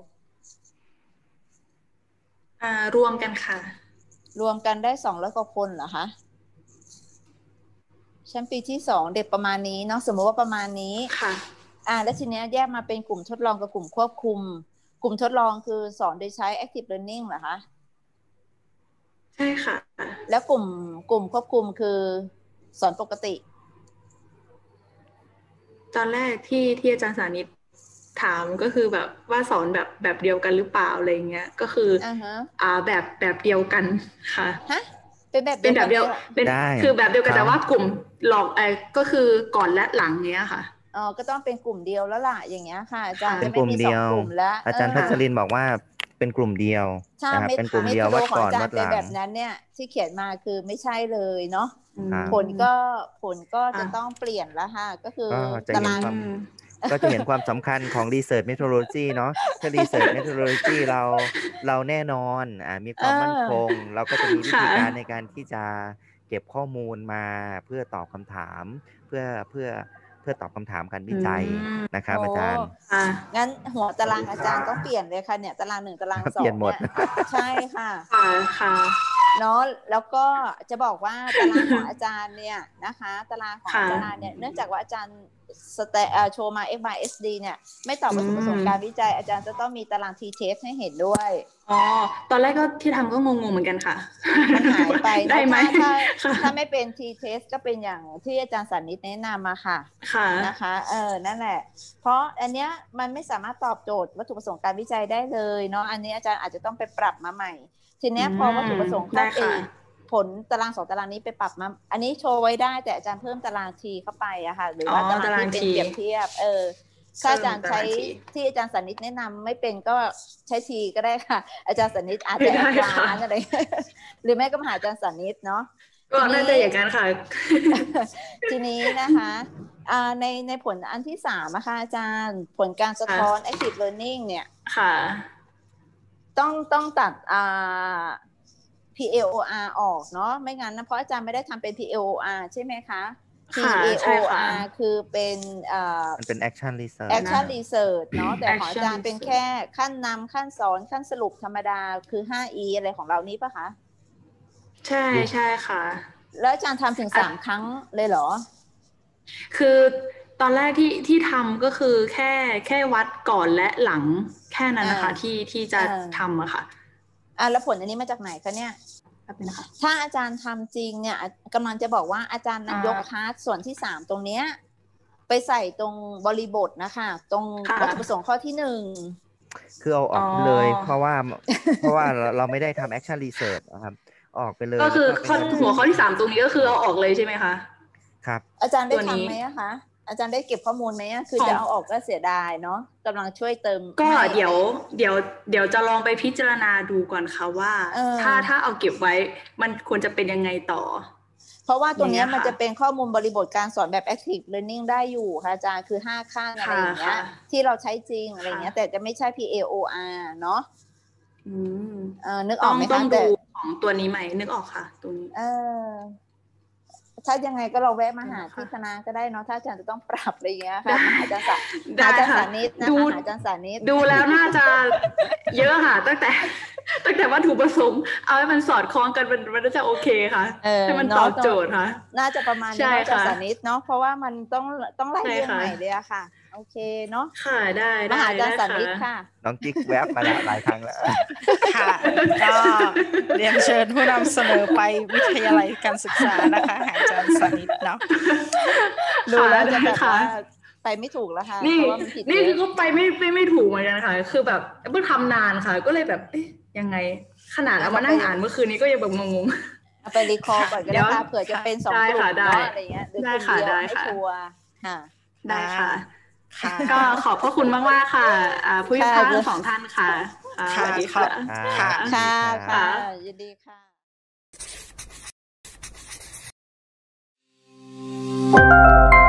รวมกันค่ะรวมกันได้200กว่าคนเหรอคะชั้นปีที่2เด็กประมาณนี้เนาะสมมติว่าประมาณนี้ค่ะแล้วทีนี้แยกมาเป็นกลุ่มทดลองกับกลุ่มควบคุมกลุ่มทดลองคือสอนโดยใช้ active learning เหรอคะใช่ค่ะแล้วกลุ่มควบคุมคือสอนปกติตอนแรกที่อาจารย์สานิตถามก็คือแบบว่าสอนแบบเดียวกันหรือเปล่าอะไรเงี้ยก็คือแบบเดียวกันค่ะเป็นแบบเดียวเป็นคือแบบเดียวกันแต่ว่ากลุ่มหลอกก็คือก่อนและหลังเงี้ยค่ะก็ต้องเป็นกลุ่มเดียวแล้วล่ะอย่างเงี้ยค่ะอาจารย์จะไม่มี2กลุ่มแล้วอาจารย์พัชรินบอกว่าเป็นกลุ่มเดียวนะครับเป็นกลุ่มเดียววัดก่อนวัดหลังแบบนั้นเนี่ยที่เขียนมาคือไม่ใช่เลยเนาะผลก็จะต้องเปลี่ยนแล้วค่ะก็คือตารางก็จะเห็นความสำคัญของ research methodology เนาะถ้า research methodology เราแน่นอนมีความมั่นคงเราก็จะมีวิธีการในการที่จะเก็บข้อมูลมาเพื่อตอบคำถามเพื่อตอบคำถามการวิจัยนะครับอาจารย์งั้นหัวตารางอาจารย์ต้องเปลี่ยนเลยค่ะเนี่ยตาราง1ตาราง2 เปลี่ยนหมดใช่ค่ะค่ะเนาะแล้วก็จะบอกว่าตารางของอาจารย์เนี่ยนะคะตารางของอาจารย์เนี่ยเนื่องจากว่าอาจารย์โชว์มา X by SD เนี่ยไม่ตอบวัตถุประสงค์การวิจัยอาจารย์จะต้องมีตาราง T-test ให้เห็นด้วยตอนแรกก็ที่ทำก็งงๆเหมือนกันค่ะมันหายไปได้ไหมถ้าไม่เป็น T-test ก็เป็นอย่างที่อาจารย์สานิตแนะนำมาค่ะนะคะนั่นแหละเพราะอันเนี้ยมันไม่สามารถตอบโจทย์วัตถุประสงค์การวิจัยได้เลยเนาะอันนี้อาจารย์อาจจะต้องไปปรับมาใหม่ทีนี้พอวัตถุประสงค์ข้อผลตาราง2ตารางนี้ไปปรับมาอันนี้โชว์ไว้ได้แต่อาจารย์เพิ่มตาราง T เข้าไปอะค่ะหรือว่าตารางที่เป็นเปรียบเทียบถ้าอาจารย์ใช้ที่อาจารย์สานิตแนะนำไม่เป็นก็ใช้ T ก็ได้ค่ะอาจารย์สานิตอาจจะร้านอะไรหรือไม่ก็มาหาอาจารย์สานิตเนาะก็น่าจะอย่างนั้นค่ะทีนี้นะคะในผลอันที่3นะคะอาจารย์ผลการสะท้อน active learning เนี่ยค่ะต้องตัดPAOR ออกเนาะไม่งั้นนะเพราะอาจารย์ไม่ได้ทำเป็น PAOR ใช่ไหมคะ PAOR คือเป็นมันเป็น action research เนาะแต่ของอาจารย์เป็นแค่ขั้นนำขั้นสอนขั้นสรุปธรรมดาคือ5E อะไรของเรานี้ปะคะใช่ค่ะแล้วอาจารย์ทำถึง3 ครั้งเลยเหรอคือตอนแรกที่ทำก็คือแค่วัดก่อนและหลังแค่นั้นนะคะที่จะทำอะค่ะแล้วผลอันนี้มาจากไหนคะเนี่ยถ้าอาจารย์ทำจริงเนี่ยกำลังจะบอกว่าอาจารย์ยกพาร์ทส่วนที่3ตรงเนี้ยไปใส่ตรงบริบทนะคะตรงวัตถุประสงค์ข้อที่1 คือเอาออกเลย เพราะว่าเราไม่ได้ทำ action research นะครับออกไปเลยก็คือหัวข้อที่3ตรงนี้ก็คือเอาออกเลยใช่ไหมคะครับอาจารย์ได้ทำไหมคะอาจารย์ได้เก็บข้อมูลไหมคือจะเอาออกก็เสียดายเนาะกำลังช่วยเติมก็เดี๋ยวจะลองไปพิจารณาดูก่อนค่ะว่าถ้าเอาเก็บไว้มันควรจะเป็นยังไงต่อเพราะว่าตรงนี้มันจะเป็นข้อมูลบริบทการสอนแบบ active learning ได้อยู่ค่ะอาจารย์คือ5 ขั้นอะไรอย่างเงี้ยที่เราใช้จริงอะไรเงี้ยแต่จะไม่ใช่ PAOR เนาะนึกออกไหมคะต้องดูของตัวนี้ไหมนึกออกค่ะตัวนี้ถ้ายังไงก็เราแวะมาหาที่คณะก็ได้เนาะถ้าอาจารย์จะต้องปรับอะไรเงี้ยค่ะหาอาจารย์สานิตนะคะอาจารย์สานิตดูแล้วน่าจะเยอะค่ะตั้งแต่วัตถุประสงค์เอาให้มันสอดคล้องกันมันน่าจะโอเคค่ะให้มันตอบโจทย์ค่ะน่าจะประมาณนี้อาจารย์สานิตเนาะเพราะว่ามันต้องไล่เรียงใหม่เลยอะค่ะโอเคเนาะค่ะได้มาหาอาจารย์สานิตค่ะน้องกิ๊กแวบมาหลายครั้งแล้วค่ะก็เรียนเชิญผู้นำเสนอไปวิทยาลัยการศึกษานะคะหาอาจารย์สานิตเนาะดูแล้วจะแบบว่าไปไม่ถูกแล้วค่ะนี่คือก็ไปไม่ถูกเหมือนกันค่ะคือแบบเพิ่งทำนานค่ะก็เลยแบบยังไงขนาดเอามานั่งอ่านเมื่อคืนนี้ก็ยังแบบงงๆเอาไปรีคอร์ก่อนก็ได้ค่ะเผื่อจะเป็น2 กลุ่มอะไรเงี้ยได้ค่ะได้ค่ะได้ค่ะก็ขอบพระคุณมากๆค่ะผู้พิพากษาทั้ง2 ท่านค่ะสวัสดีค่ะค่ะยินดีค่ะ